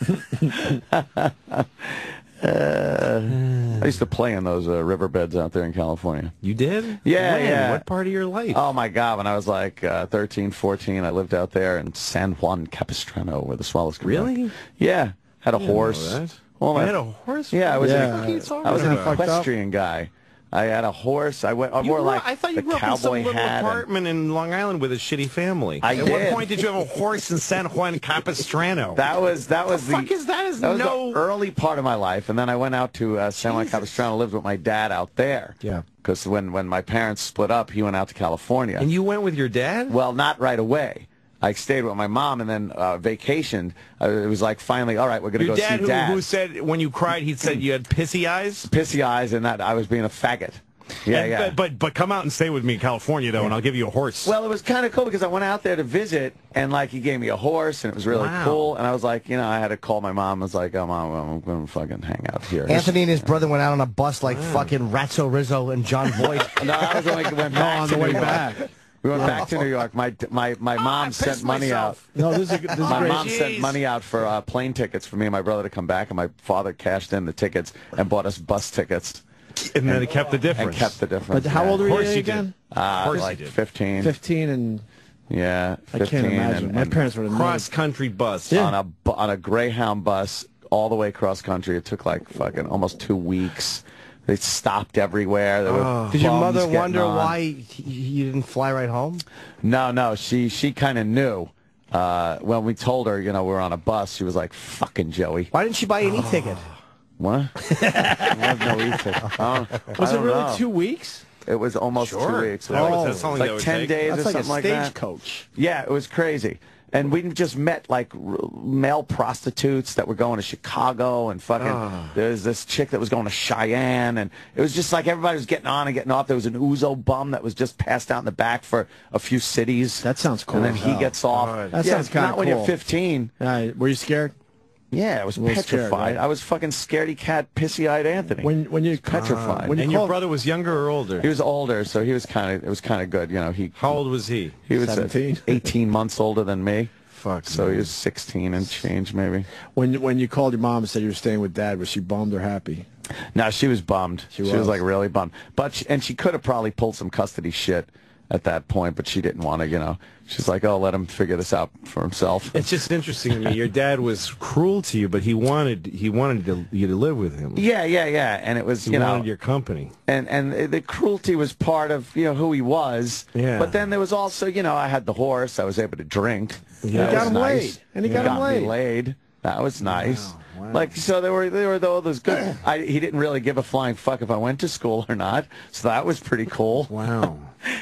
uh, I used to play in those uh, riverbeds out there in California. You did? Yeah, When? yeah. What part of your life? Oh, my God. When I was like uh, thirteen, fourteen, I lived out there in San Juan Capistrano where the swallows come Really? back. Yeah. Had a I didn't know horse. that. Well, You my- had a horse? Yeah, I was, Yeah. an- What are you talking I was an about? equestrian guy. I had a horse. I went. I You wore grew- like I thought you the grew up in some cowboy little hat. and- apartment in Long Island with a shitty family. I At did. what point did you have a horse in San Juan Capistrano? That was that was the the, fuck is that? Is that was no the early part of my life, and then I went out to uh, San Juan Capistrano, lived with my dad out there. Yeah. Because when when my parents split up, he went out to California. And you went with your dad? Well, not right away. I stayed with my mom and then uh, vacationed. Uh, it was like finally, all right, we're going to Your go dad, see who, dad. who said when you cried, he said you had pissy eyes. Pissy eyes, and that I was being a faggot. Yeah, And- yeah. But, but but come out and stay with me in California though, and I'll give you a horse. Well, it was kind of cool because I went out there to visit, and like he gave me a horse, and it was really Wow. cool. And I was like, you know, I had to call my mom. I was like, oh, mom, I'm going to fucking hang out here. Anthony and his brother went out on a bus like fucking Ratso Rizzo and John Voight. No, I was only went back on to the way New York. back. We went back to New York. My my my mom sent money myself. out. No, this is, this is My great. mom sent Jeez. money out for uh, plane tickets for me and my brother to come back, and my father cashed in the tickets and bought us bus tickets. and then it kept the And difference. kept the difference. But how yeah. old were you Of course you again? Uh, course you like did. fifteen. fifteen, and Yeah, I fifteen. can't imagine. And, My and parents would have Cross country bus. Yeah. on a bu- on a Greyhound bus all the way cross country. It took like fucking almost two weeks. They stopped everywhere. There were Did your bums mother getting wonder on. why he- you didn't fly right home? No, no. She she kind of knew. Uh, when we told her, you know, we were on a bus, she was like, "Fucking Joey." Why didn't she buy an e-ticket? What? I have no e-ticket. I don't- Was I it don't really know. two weeks? It was almost Sure. two weeks. That was- Oh, that's how long like that would ten take. days That's or like a something like that. stagecoach. Yeah, it was crazy. And we just met like r- male prostitutes that were going to Chicago, and fucking Ah. there's this chick that was going to Cheyenne, and it was just like everybody was getting on and getting off. There was an Ouzo bum that was just passed out in the back for a few cities. That sounds cool And then as he hell. gets off. That yeah, sounds kinda not when you're cool. fifteen. Uh, were you scared? Yeah, I was A little petrified. scared, right? I was fucking scaredy cat, pissy-eyed Anthony. When when you petrified. when you And your called- brother was younger or older? He was older, so he was kind of. It was kind of good, you know. He How old was he? he was uh, seventeen? eighteen months older than me. Fuck. So he was sixteen and change, maybe. When when you called your mom and said you were staying with dad, was she bummed or happy? No, she was bummed. She, She was. was. like really bummed. But she, and she could have probably pulled some custody shit at that point, but she didn't want to. You know, she's like, "Oh, let him figure this out for himself." It's just interesting to me. Your dad was cruel to you, but he wanted he wanted to, you to live with him. Yeah, yeah, yeah. And it was, He you know, wanted your company. and and the cruelty was part of, you know, who he was. Yeah. But then there was also, you know, I had the horse. I was able to drink. Yeah. That He got was him nice. laid. And he got him me laid. laid. That was nice. Like, so there were there were all those good. I, he didn't really give a flying fuck if I went to school or not. So that was pretty cool. Wow.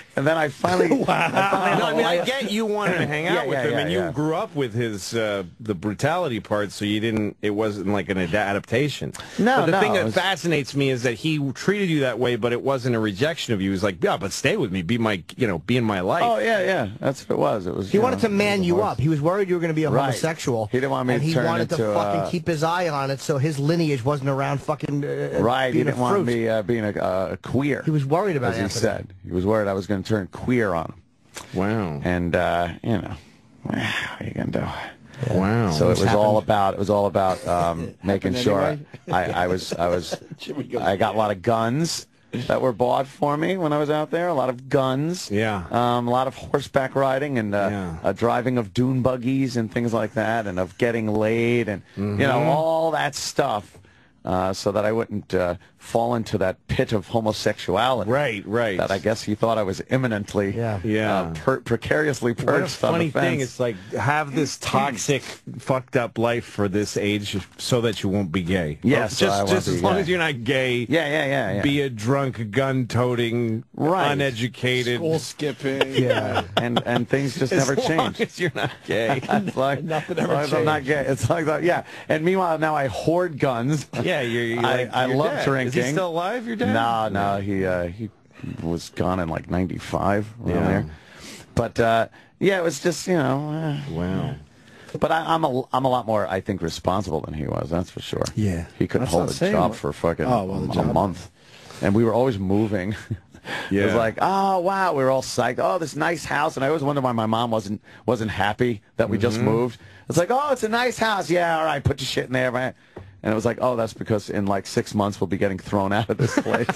And then I finally, wow. I, finally no, I mean, I get you wanted to hang out Yeah, with yeah, him, yeah, and yeah. you grew up with his uh, the brutality part, so you didn't. It wasn't like an ad adaptation. No, but the no, thing it that was- fascinates me is that he treated you that way, but it wasn't a rejection of you. He was like, yeah, but stay with me, be my, you know, be in my life. Oh yeah, yeah, that's what it was. It was. He you wanted know, to man you up. He was worried you were going to be a Right. homosexual. He didn't want me and to he turn wanted to into, fucking uh, keep his eye on it, so his lineage wasn't around fucking. Uh, Right, he being a didn't want fruit. me uh, being a, uh, a queer. He was worried about as it he after said. He was worried I was going to turn queer on him. Wow. And uh, you know, what are you going to do? Wow. So it was What's all happened? about it was all about um, making sure anyway? I, I was I was I got a lot of guns that were bought for me when I was out there. A lot of guns. Yeah. Um, a lot of horseback riding and uh, Yeah. uh, driving of dune buggies and things like that, and of getting laid and you know Mhm. all that stuff. Uh, so that I wouldn't uh, fall into that pit of homosexuality. Right, right. That I guess he thought I was imminently, yeah, Yeah. uh, per precariously perched What a on funny the fence. thing. It's like have this toxic, fucked up life for this age so that you won't be gay. Yes, just I won't just be as long gay. as you're not gay. Yeah, yeah, yeah, yeah. Be a drunk, gun-toting, Right. uneducated, School skipping. Yeah, and and things just As never long change. as you're not gay. It's like, Nothing as ever long as I'm not gay. It's like that. Yeah, and meanwhile now I hoard guns. Yeah, you're. you're I, like, I your love dad. drinking. Is he still alive? Your dad? No, no, he uh, he was gone in like ninety-five around Yeah. there. But uh, yeah, it was just you know. Uh, wow. But I, I'm a I'm a lot more I think responsible than he was. That's for sure. Yeah. He couldn't That's hold not a saying job what- for fucking Oh, well, the a job. month, and we were always moving. It was Yeah. like, oh wow, we were all psyched. Oh, this nice house, and I always wondered why my mom wasn't wasn't happy that we just Mhm. moved. It's like, oh, it's a nice house. Yeah, all right, put your shit in there, man. And it was like, oh, that's because in like six months we'll be getting thrown out of this place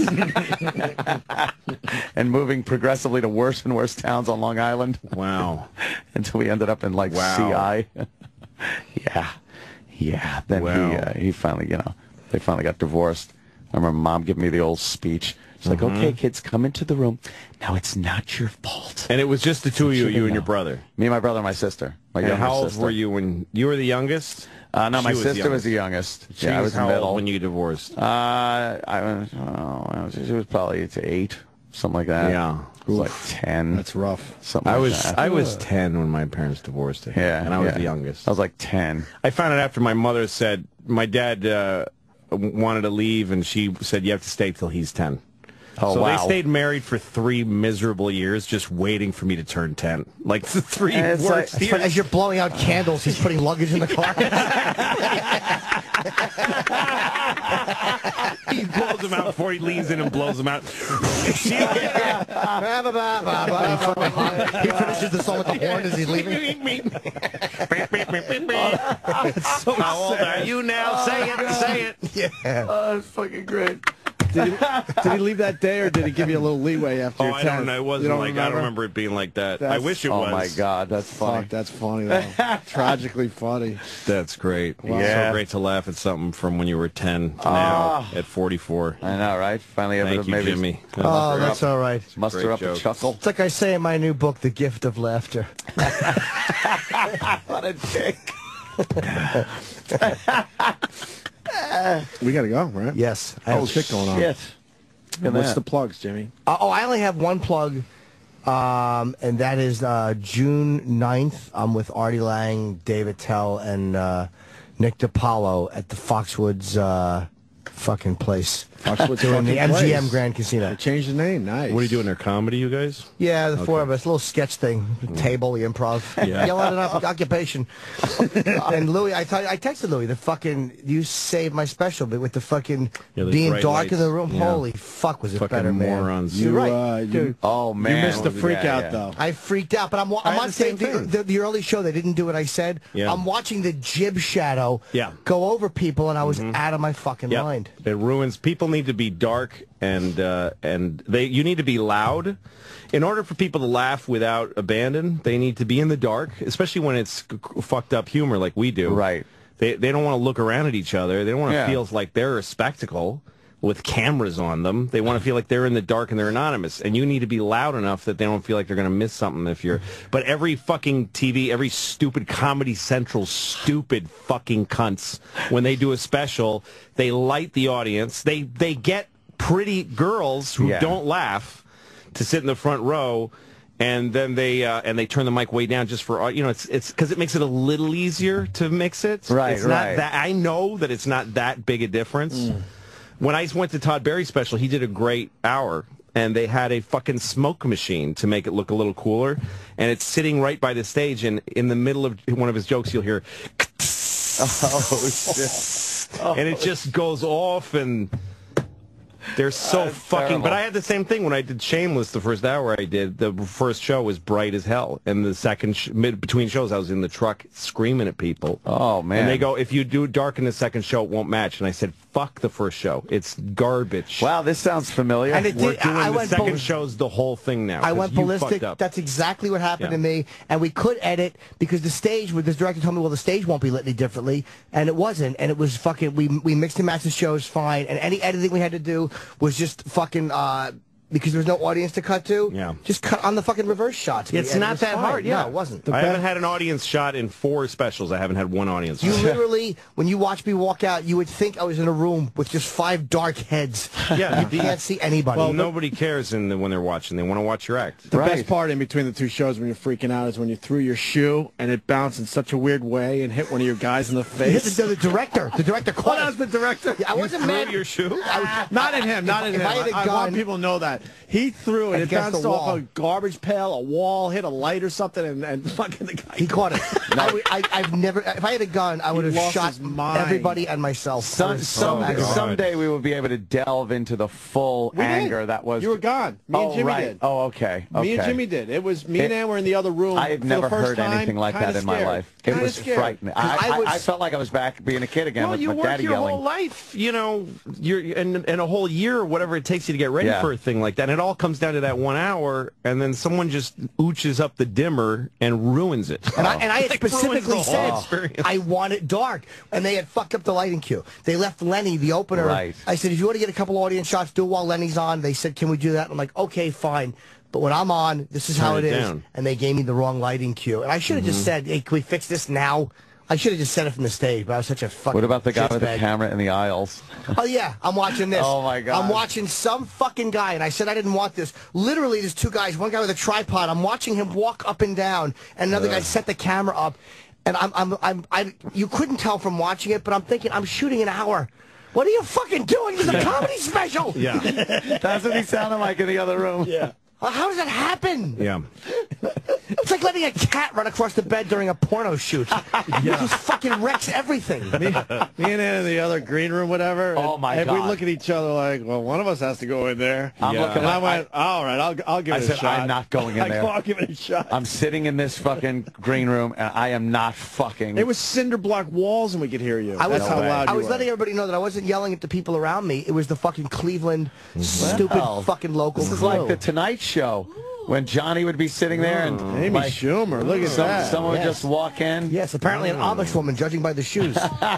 and moving progressively to worse and worse towns on Long Island. Wow. Until we ended up in like Wow. C I. Yeah, yeah. Then Wow. he uh, he finally, you know, they finally got divorced. I remember Mom giving me the old speech. She's like, Mhm. "Okay, kids, come into the room. Now it's not your fault." And it was just the two of you, Should you they and your know? brother. Me and my brother and my sister. My And younger how old sister. were you when you were the youngest? Uh, no, She my was sister was the youngest. youngest. She yeah, I was was how middle. old when you divorced? Uh, I was, oh, I was, she was probably to eight, something like that. Yeah. It was like ten. That's rough. Something I like was that. I was ten when my parents divorced. I think, Yeah, and I was yeah. the youngest. I was like ten. I found out after my mother said my dad uh, wanted to leave, and she said you have to stay till he's ten. Oh, so wow. they stayed married for three miserable years, just waiting for me to turn ten. Like the three And it's worst like- years. as you're blowing out candles, he's putting luggage in the car. He blows them out before he leans in and blows them out. He finishes the song with the horn as he's leaving. so How old are you now? Say it, say it. Yeah. Oh, that's fucking great. Did he, did he leave that day, or did he give you a little leeway after Oh, your I tenth? don't know. It You wasn't don't like I remember? don't remember it being like that. I That's- wish it Oh was. my God, that's funny. Fuck, that's funny though. Tragically funny. That's great. Wow. It's Yeah. so great to laugh at something from when you were ten to Ah. now at forty-four. I know, right? Finally able Thank to you, maybe Jimmy. Oh, that's all right. muster Great up a joke. chuckle. It's like I say in my new book, The Gift of Laughter. What a dick. We gotta go, right? Yes. I Oh have- shit going on. Shit. Look at What's that. the plugs, Jimmy? Uh, oh, I only have one plug, um, and that is uh, June ninth. I'm with Artie Lang, David Tell, and uh, Nick DiPaolo at the Foxwoods uh, fucking place. Foxwoods doing the fucking M G M place. Grand Casino. They changed the name. Nice. What are you doing there? Comedy, you guys? Yeah, the four of us, a little sketch thing, table, the improv, Yeah. yell at an oc- occupation. And Louis, I thought I texted Louis the fucking you saved my special, but with the fucking Yeah, those being bright dark lights. in the room. Yeah. Holy fuck, was it Fucking better, man? morons. You're You, right, uh, you- dude. Oh man, You missed the freak Yeah, out yeah. though. I freaked out, but I'm, wa- I I'm had on the same the, thing. the, the early show. They didn't do what I said. Yeah. I'm watching the jib shadow Yeah. go over people, and I was out of my fucking Yep. mind. It ruins. People need to be dark and uh, and they. You need to be loud. In order for people to laugh without abandon, they need to be in the dark, especially when it's c- c- fucked up humor like we do. Right. They they don't want to look around at each other. They don't want to Yeah. feel like they're a spectacle with cameras on them. They want to feel like they're in the dark and they're anonymous. And you need to be loud enough that they don't feel like they're going to miss something if you're... But every fucking T V, every stupid Comedy Central stupid fucking cunts, when they do a special, they light the audience. They, they get pretty girls who Yeah. don't laugh to sit in the front row. And then they uh, and they turn the mic way down just for you know it's it's because it makes it a little easier to mix it. Right, it's right. Not that, I know that it's not that big a difference. Mm. When I went to Todd Barry's special, he did a great hour, and they had a fucking smoke machine to make it look a little cooler, and it's sitting right by the stage. And in the middle of one of his jokes, you'll hear, oh shit, oh. and it just goes off and. They're so That's fucking... terrible. But I had the same thing when I did Shameless, the first hour I did. The first show was bright as hell. And the second... Sh mid between shows, I was in the truck screaming at people. Oh, man. And they go, if you do dark in the second show, it won't match. And I said, fuck the first show. It's garbage. Wow, this sounds familiar. And it We're did, doing I the went second bal- show's the whole thing now. I 'cause went you ballistic. fucked up. That's exactly what happened Yeah. to me. And we could edit because the stage, with this director told me, well, the stage won't be lit any differently. And it wasn't. And it was fucking, we, we mixed and matched the shows fine. And any editing we had to do was just fucking, uh, because there was no audience to cut to. Yeah. Just cut on the fucking reverse shots. It's And it not was that fine. hard. Yeah, No, it wasn't. I haven't had an audience shot in four specials. I haven't had one audience You shot. literally, when you watch me walk out, you would think I was in a room with just five dark heads. Yeah, You can't see anybody. Well, nobody cares in the, when they're watching. They want to watch your act. The best part in between the two shows when you're freaking out is when you threw your shoe and it bounced in such a weird way and hit one of your guys in the face. the, the director. The director caught That was the director. Yeah, I wasn't mad. your shoe? I was, Not in him, not if, in if him. I had a I, I gun, want people to know that. He threw it, it Against bounced the off wall. a garbage pail, a wall, hit a light or something, and, and fucking the guy. He caught it. I, would- I, I've never. If I had a gun, I would He have lost shot his mind. everybody and myself. I Some, was so some, aggravated. someday we will be able to delve into the full We did. anger that was. You were gone. Me and oh, Jimmy right. did. Oh, okay. okay. Me and Jimmy did. It was me It- and Ann were in the other room. I had for never the first heard time, anything like kinda that in my scared. life. It Kinda was scared. frightening. I, I I, was- I felt like I was back being a kid again Well, with you my work daddy your yelling. whole life, you know, you're and, and a whole year or whatever it takes you to get ready Yeah. for a thing like that. And it all comes down to that one hour, and then someone just ooches up the dimmer and ruins it. And I, and I had Like, ruins specifically the said whole experience. I want it dark, and they had fucked up the lighting cue. They left Lenny, the opener. Right. I said, if you want to get a couple audience shots, do it while Lenny's on. They said, can we do that? I'm like, okay, fine. But when I'm on, this is Turn how it it is. down. And they gave me the wrong lighting cue. And I should have Mm-hmm. just said, hey, can we fix this now? I should have just said it from the stage, but I was such a fucking What about the guy with the shitbag. camera in the aisles? Oh, yeah, I'm watching this. Oh, my God. I'm watching some fucking guy, and I said I didn't want this. Literally, there's two guys, one guy with a tripod. I'm watching him walk up and down, and another guy set the camera up. And I'm, I'm, I'm, I, you couldn't tell from watching it, but I'm thinking, I'm shooting an hour. What are you fucking doing? This is a comedy special. Yeah. That's what he sounded like in the other room. Yeah. Uh, How does that happen? Yeah. It's like letting a cat run across the bed during a porno shoot. It just fucking wrecks everything. Me, me and Ann in the other green room, whatever. Oh, my and, God. And we look at each other like, well, one of us has to go in there. I'm Yeah. looking And I like, went, all right, I'll, I'll give I it a said, shot. I'm not going in I there. go, I'll give it a shot. I'm sitting in this fucking green room, and I am not fucking. It was cinder block walls, and we could hear you. I was, That's how loud I you was were. letting everybody know that I wasn't yelling at the people around me. It was the fucking Cleveland stupid Well, fucking local This is crew. like the Tonight Show, when Johnny would be sitting there and Amy like, Schumer, look at some, that. someone Yes. would just walk in. Yes, apparently an Amish woman, judging by the shoes.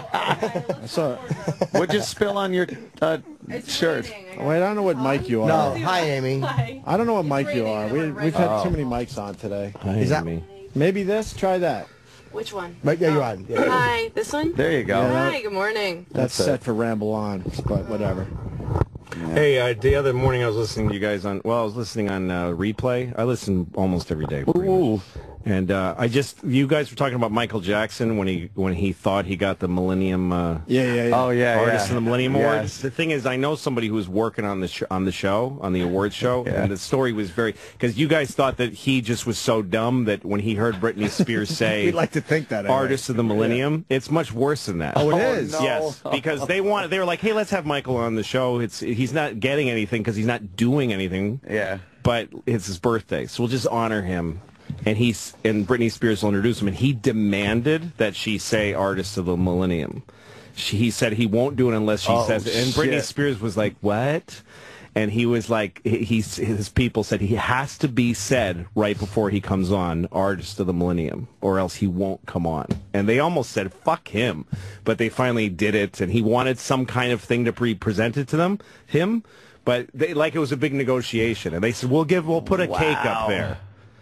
So, Would you spill on your uh, shirt? wait, I don't know what mic you are. No, hi, Amy. I don't know what mic you are. We, we've had Oh. too many mics on today. Is that me? Maybe this? Try that. Which one? Right, yeah, you're on. Yeah. Hi, this one? There you go. Yeah. Hi, good morning. That's, That's set it. for Ramble On, but whatever. Hey, uh, the other morning I was listening to you guys on, well, I was listening on uh, replay. I listen almost every day. pretty much. And uh, I just, you guys were talking about Michael Jackson when he when he thought he got the Millennium uh, Yeah, yeah, yeah. Oh yeah, Artist yeah. of the Millennium Award. Yes. The thing is, I know somebody who was working on the sh on the show, on the awards show, Yeah. and the story was very, because you guys thought that he just was so dumb that when he heard Britney Spears say, We'd like to think that. anyway. Artist of the Millennium, it's much worse than that. Oh, it Oh, is. no. Yes, because they want. They were like, "Hey, let's have Michael on the show." It's he's not getting anything because he's not doing anything. Yeah. But it's his birthday, so we'll just honor him. And he's and Britney Spears will introduce him, and he demanded that she say "Artist of the Millennium." She, he said he won't do it unless she Oh, says it. And Britney shit. Spears was like, "What?" And he was like, he, he's, his people said he has to be said right before he comes on, "Artist of the Millennium," or else he won't come on. And they almost said, fuck him. But they finally did it, and he wanted some kind of thing to be presented to them, him. But they like it was a big negotiation. And they said, we'll give, we'll put a cake Wow. up there.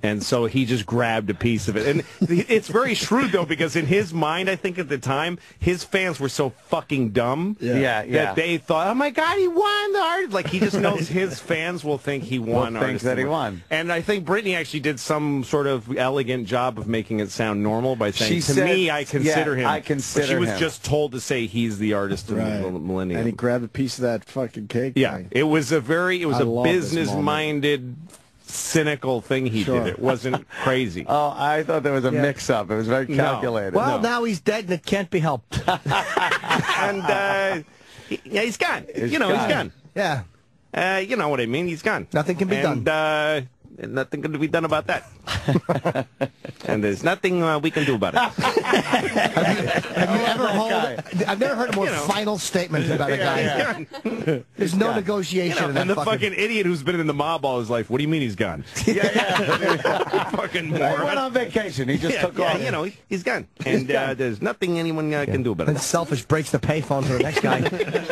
And so he just grabbed a piece of it. And it's very shrewd, though, because in his mind, I think at the time, his fans were so fucking dumb Yeah. Yeah, that yeah. they thought, oh, my God, he won the art. Like, he just knows his fans will think he won. Will think Artist that he Award. won. And I think Britney actually did some sort of elegant job of making it sound normal by saying, She to said- me, I consider yeah, him. I consider but she was him. just told to say he's the artist of Right. the millennium. And he grabbed a piece of that fucking cake. Yeah, thing. it was a very, it was I a love this business-minded, cynical thing he Sure. did. It wasn't crazy. Oh, I thought there was a Yeah. mix-up. It was very No. calculated. Well, No. now he's dead and it can't be helped. and uh, he, yeah, he's gone. He's you know, gone. he's gone. Yeah. Uh, you know what I mean? He's gone. Nothing can be and, Uh, nothing can be done about that. And there's nothing uh, we can do about it. Have you ever heard? I've never heard a more You know. final statement about a guy. Yeah. There's no negotiation. You know, in that and the fucking, fucking idiot who's been in the mob all his life. What do you mean he's gone? yeah, yeah. Fucking He went moron. on vacation. He just Yeah, took yeah, off. you know, he- he's gone. And uh, there's nothing anyone uh, can do about And it. selfish breaks the payphone for the next guy.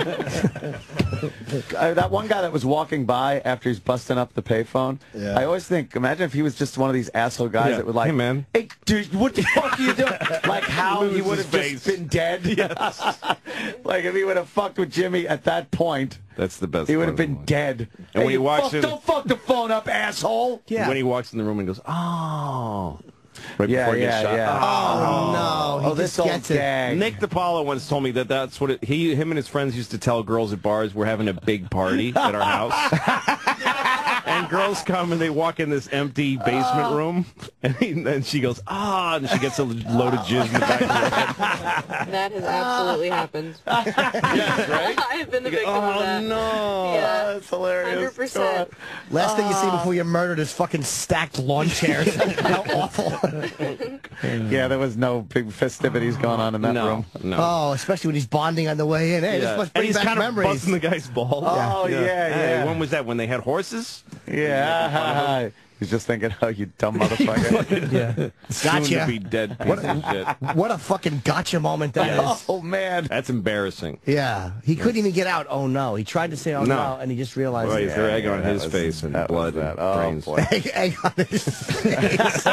Uh, that one guy that was walking by after he's busting up the payphone, Yeah. I always think, imagine if he was just one of these asshole guys Yeah. that would like, Hey, man. hey, dude, what the fuck are you doing? Like how Lose he would his have just face. been dead. Like if he would have fucked with Jimmy at that point, That's the best. he would have part of been it. dead. And when Hey, he you walks fuck, in- don't fuck the phone up, asshole. Yeah. When he walks in the room and goes, oh. Right Yeah, before he gets yeah, shot. yeah. Oh, no. He Oh, this just old gets it. gang. Nick DiPaolo once told me that that's what it, he, him and his friends used to tell girls at bars, we're having a big party at our house. And girls come and they walk in this empty basement room, and he, then she goes, ah, and she gets a load of jizz in the back of her head. That has absolutely happened. Yes, right? I have been the victim Oh, of that. no. Yeah. That's hilarious. one hundred percent. Last thing you see before you're murdered is fucking stacked lawn chairs. How awful. Yeah, there was no big festivities going on in that No, room. no. Oh, especially when he's bonding on the way in. Hey, this Yeah. must And bring he's back kind of memories. busting the guy's balls. Oh, yeah, Hey, yeah. when was that? When they had horses? Yeah. He's just thinking, oh, you dumb motherfucker. Yeah. Soon Gotcha. to be dead piece What of shit. a, what a fucking gotcha moment that is. Oh, man. That's embarrassing. Yeah. He couldn't even get out. Oh, no. He tried to say, oh, no, No. and he just realized Well, it. he's egg on that his was- face and that was blood that. and Oh, brains. boy. Egg, egg on his face.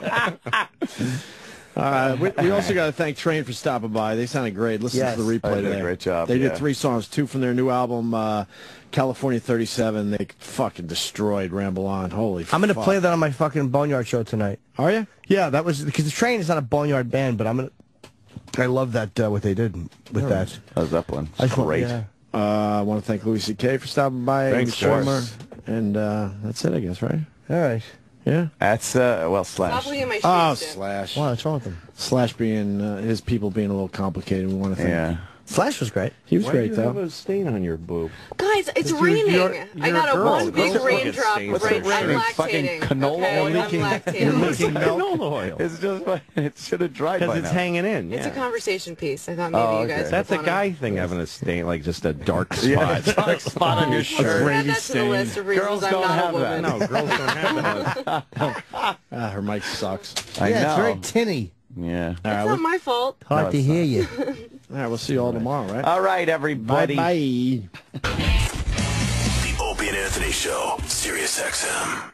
Uh, we, we also got to thank Train for stopping by. They sounded great. Listen Yes. to the replay They did a today. great job, They yeah. did three songs, two from their new album, uh, California thirty-seven. They fucking destroyed Ramble On. Holy I'm going to fuck. play that on my fucking Boneyard show tonight. Are you? Yeah, that was because the Train is not a Boneyard band, but I'm going to. I love that, uh, what they did with that. Oh, Zeppelin. I just want- Great. yeah. Uh, I want to thank Louis C K for stopping by. Thanks, and George. Schumer. And uh, that's it, I guess, right? All right. Yeah. That's, uh, well, Slash. Probably in my shoes. Oh, Jim. Slash. Wow, what's wrong with them? Slash being, uh, his people being a little complicated. We want to thank Yeah. Slash was great. He was Why great, do you though. have a stain on your boob? Guys, it's You're- raining. you're- I you're got a a girl. one big Girls don't get raindrop stains. right. What's it I'm raining? Fucking lactating. canola okay? oil? I'm Leaking- lactating. leaking milk? Canola oil. It's just, it should have dried by Because it's now. hanging in. It's Yeah. a conversation piece. I thought maybe Oh, you okay. guys That's would a wanna- guy thing having a stain, like just a dark spot. Yeah, a dark spot on your shirt. Add that to the list of reasons Girls I'm don't not have a that. woman. No, girls don't have that. Ah, her mic sucks. I yeah, know. it's very tinny. Yeah. All It's right, not my fault. Hard No, to it's hear you. all right, we'll see you all tomorrow, right? All right, everybody. Bye-bye. The Opie and Anthony Show, Sirius X M.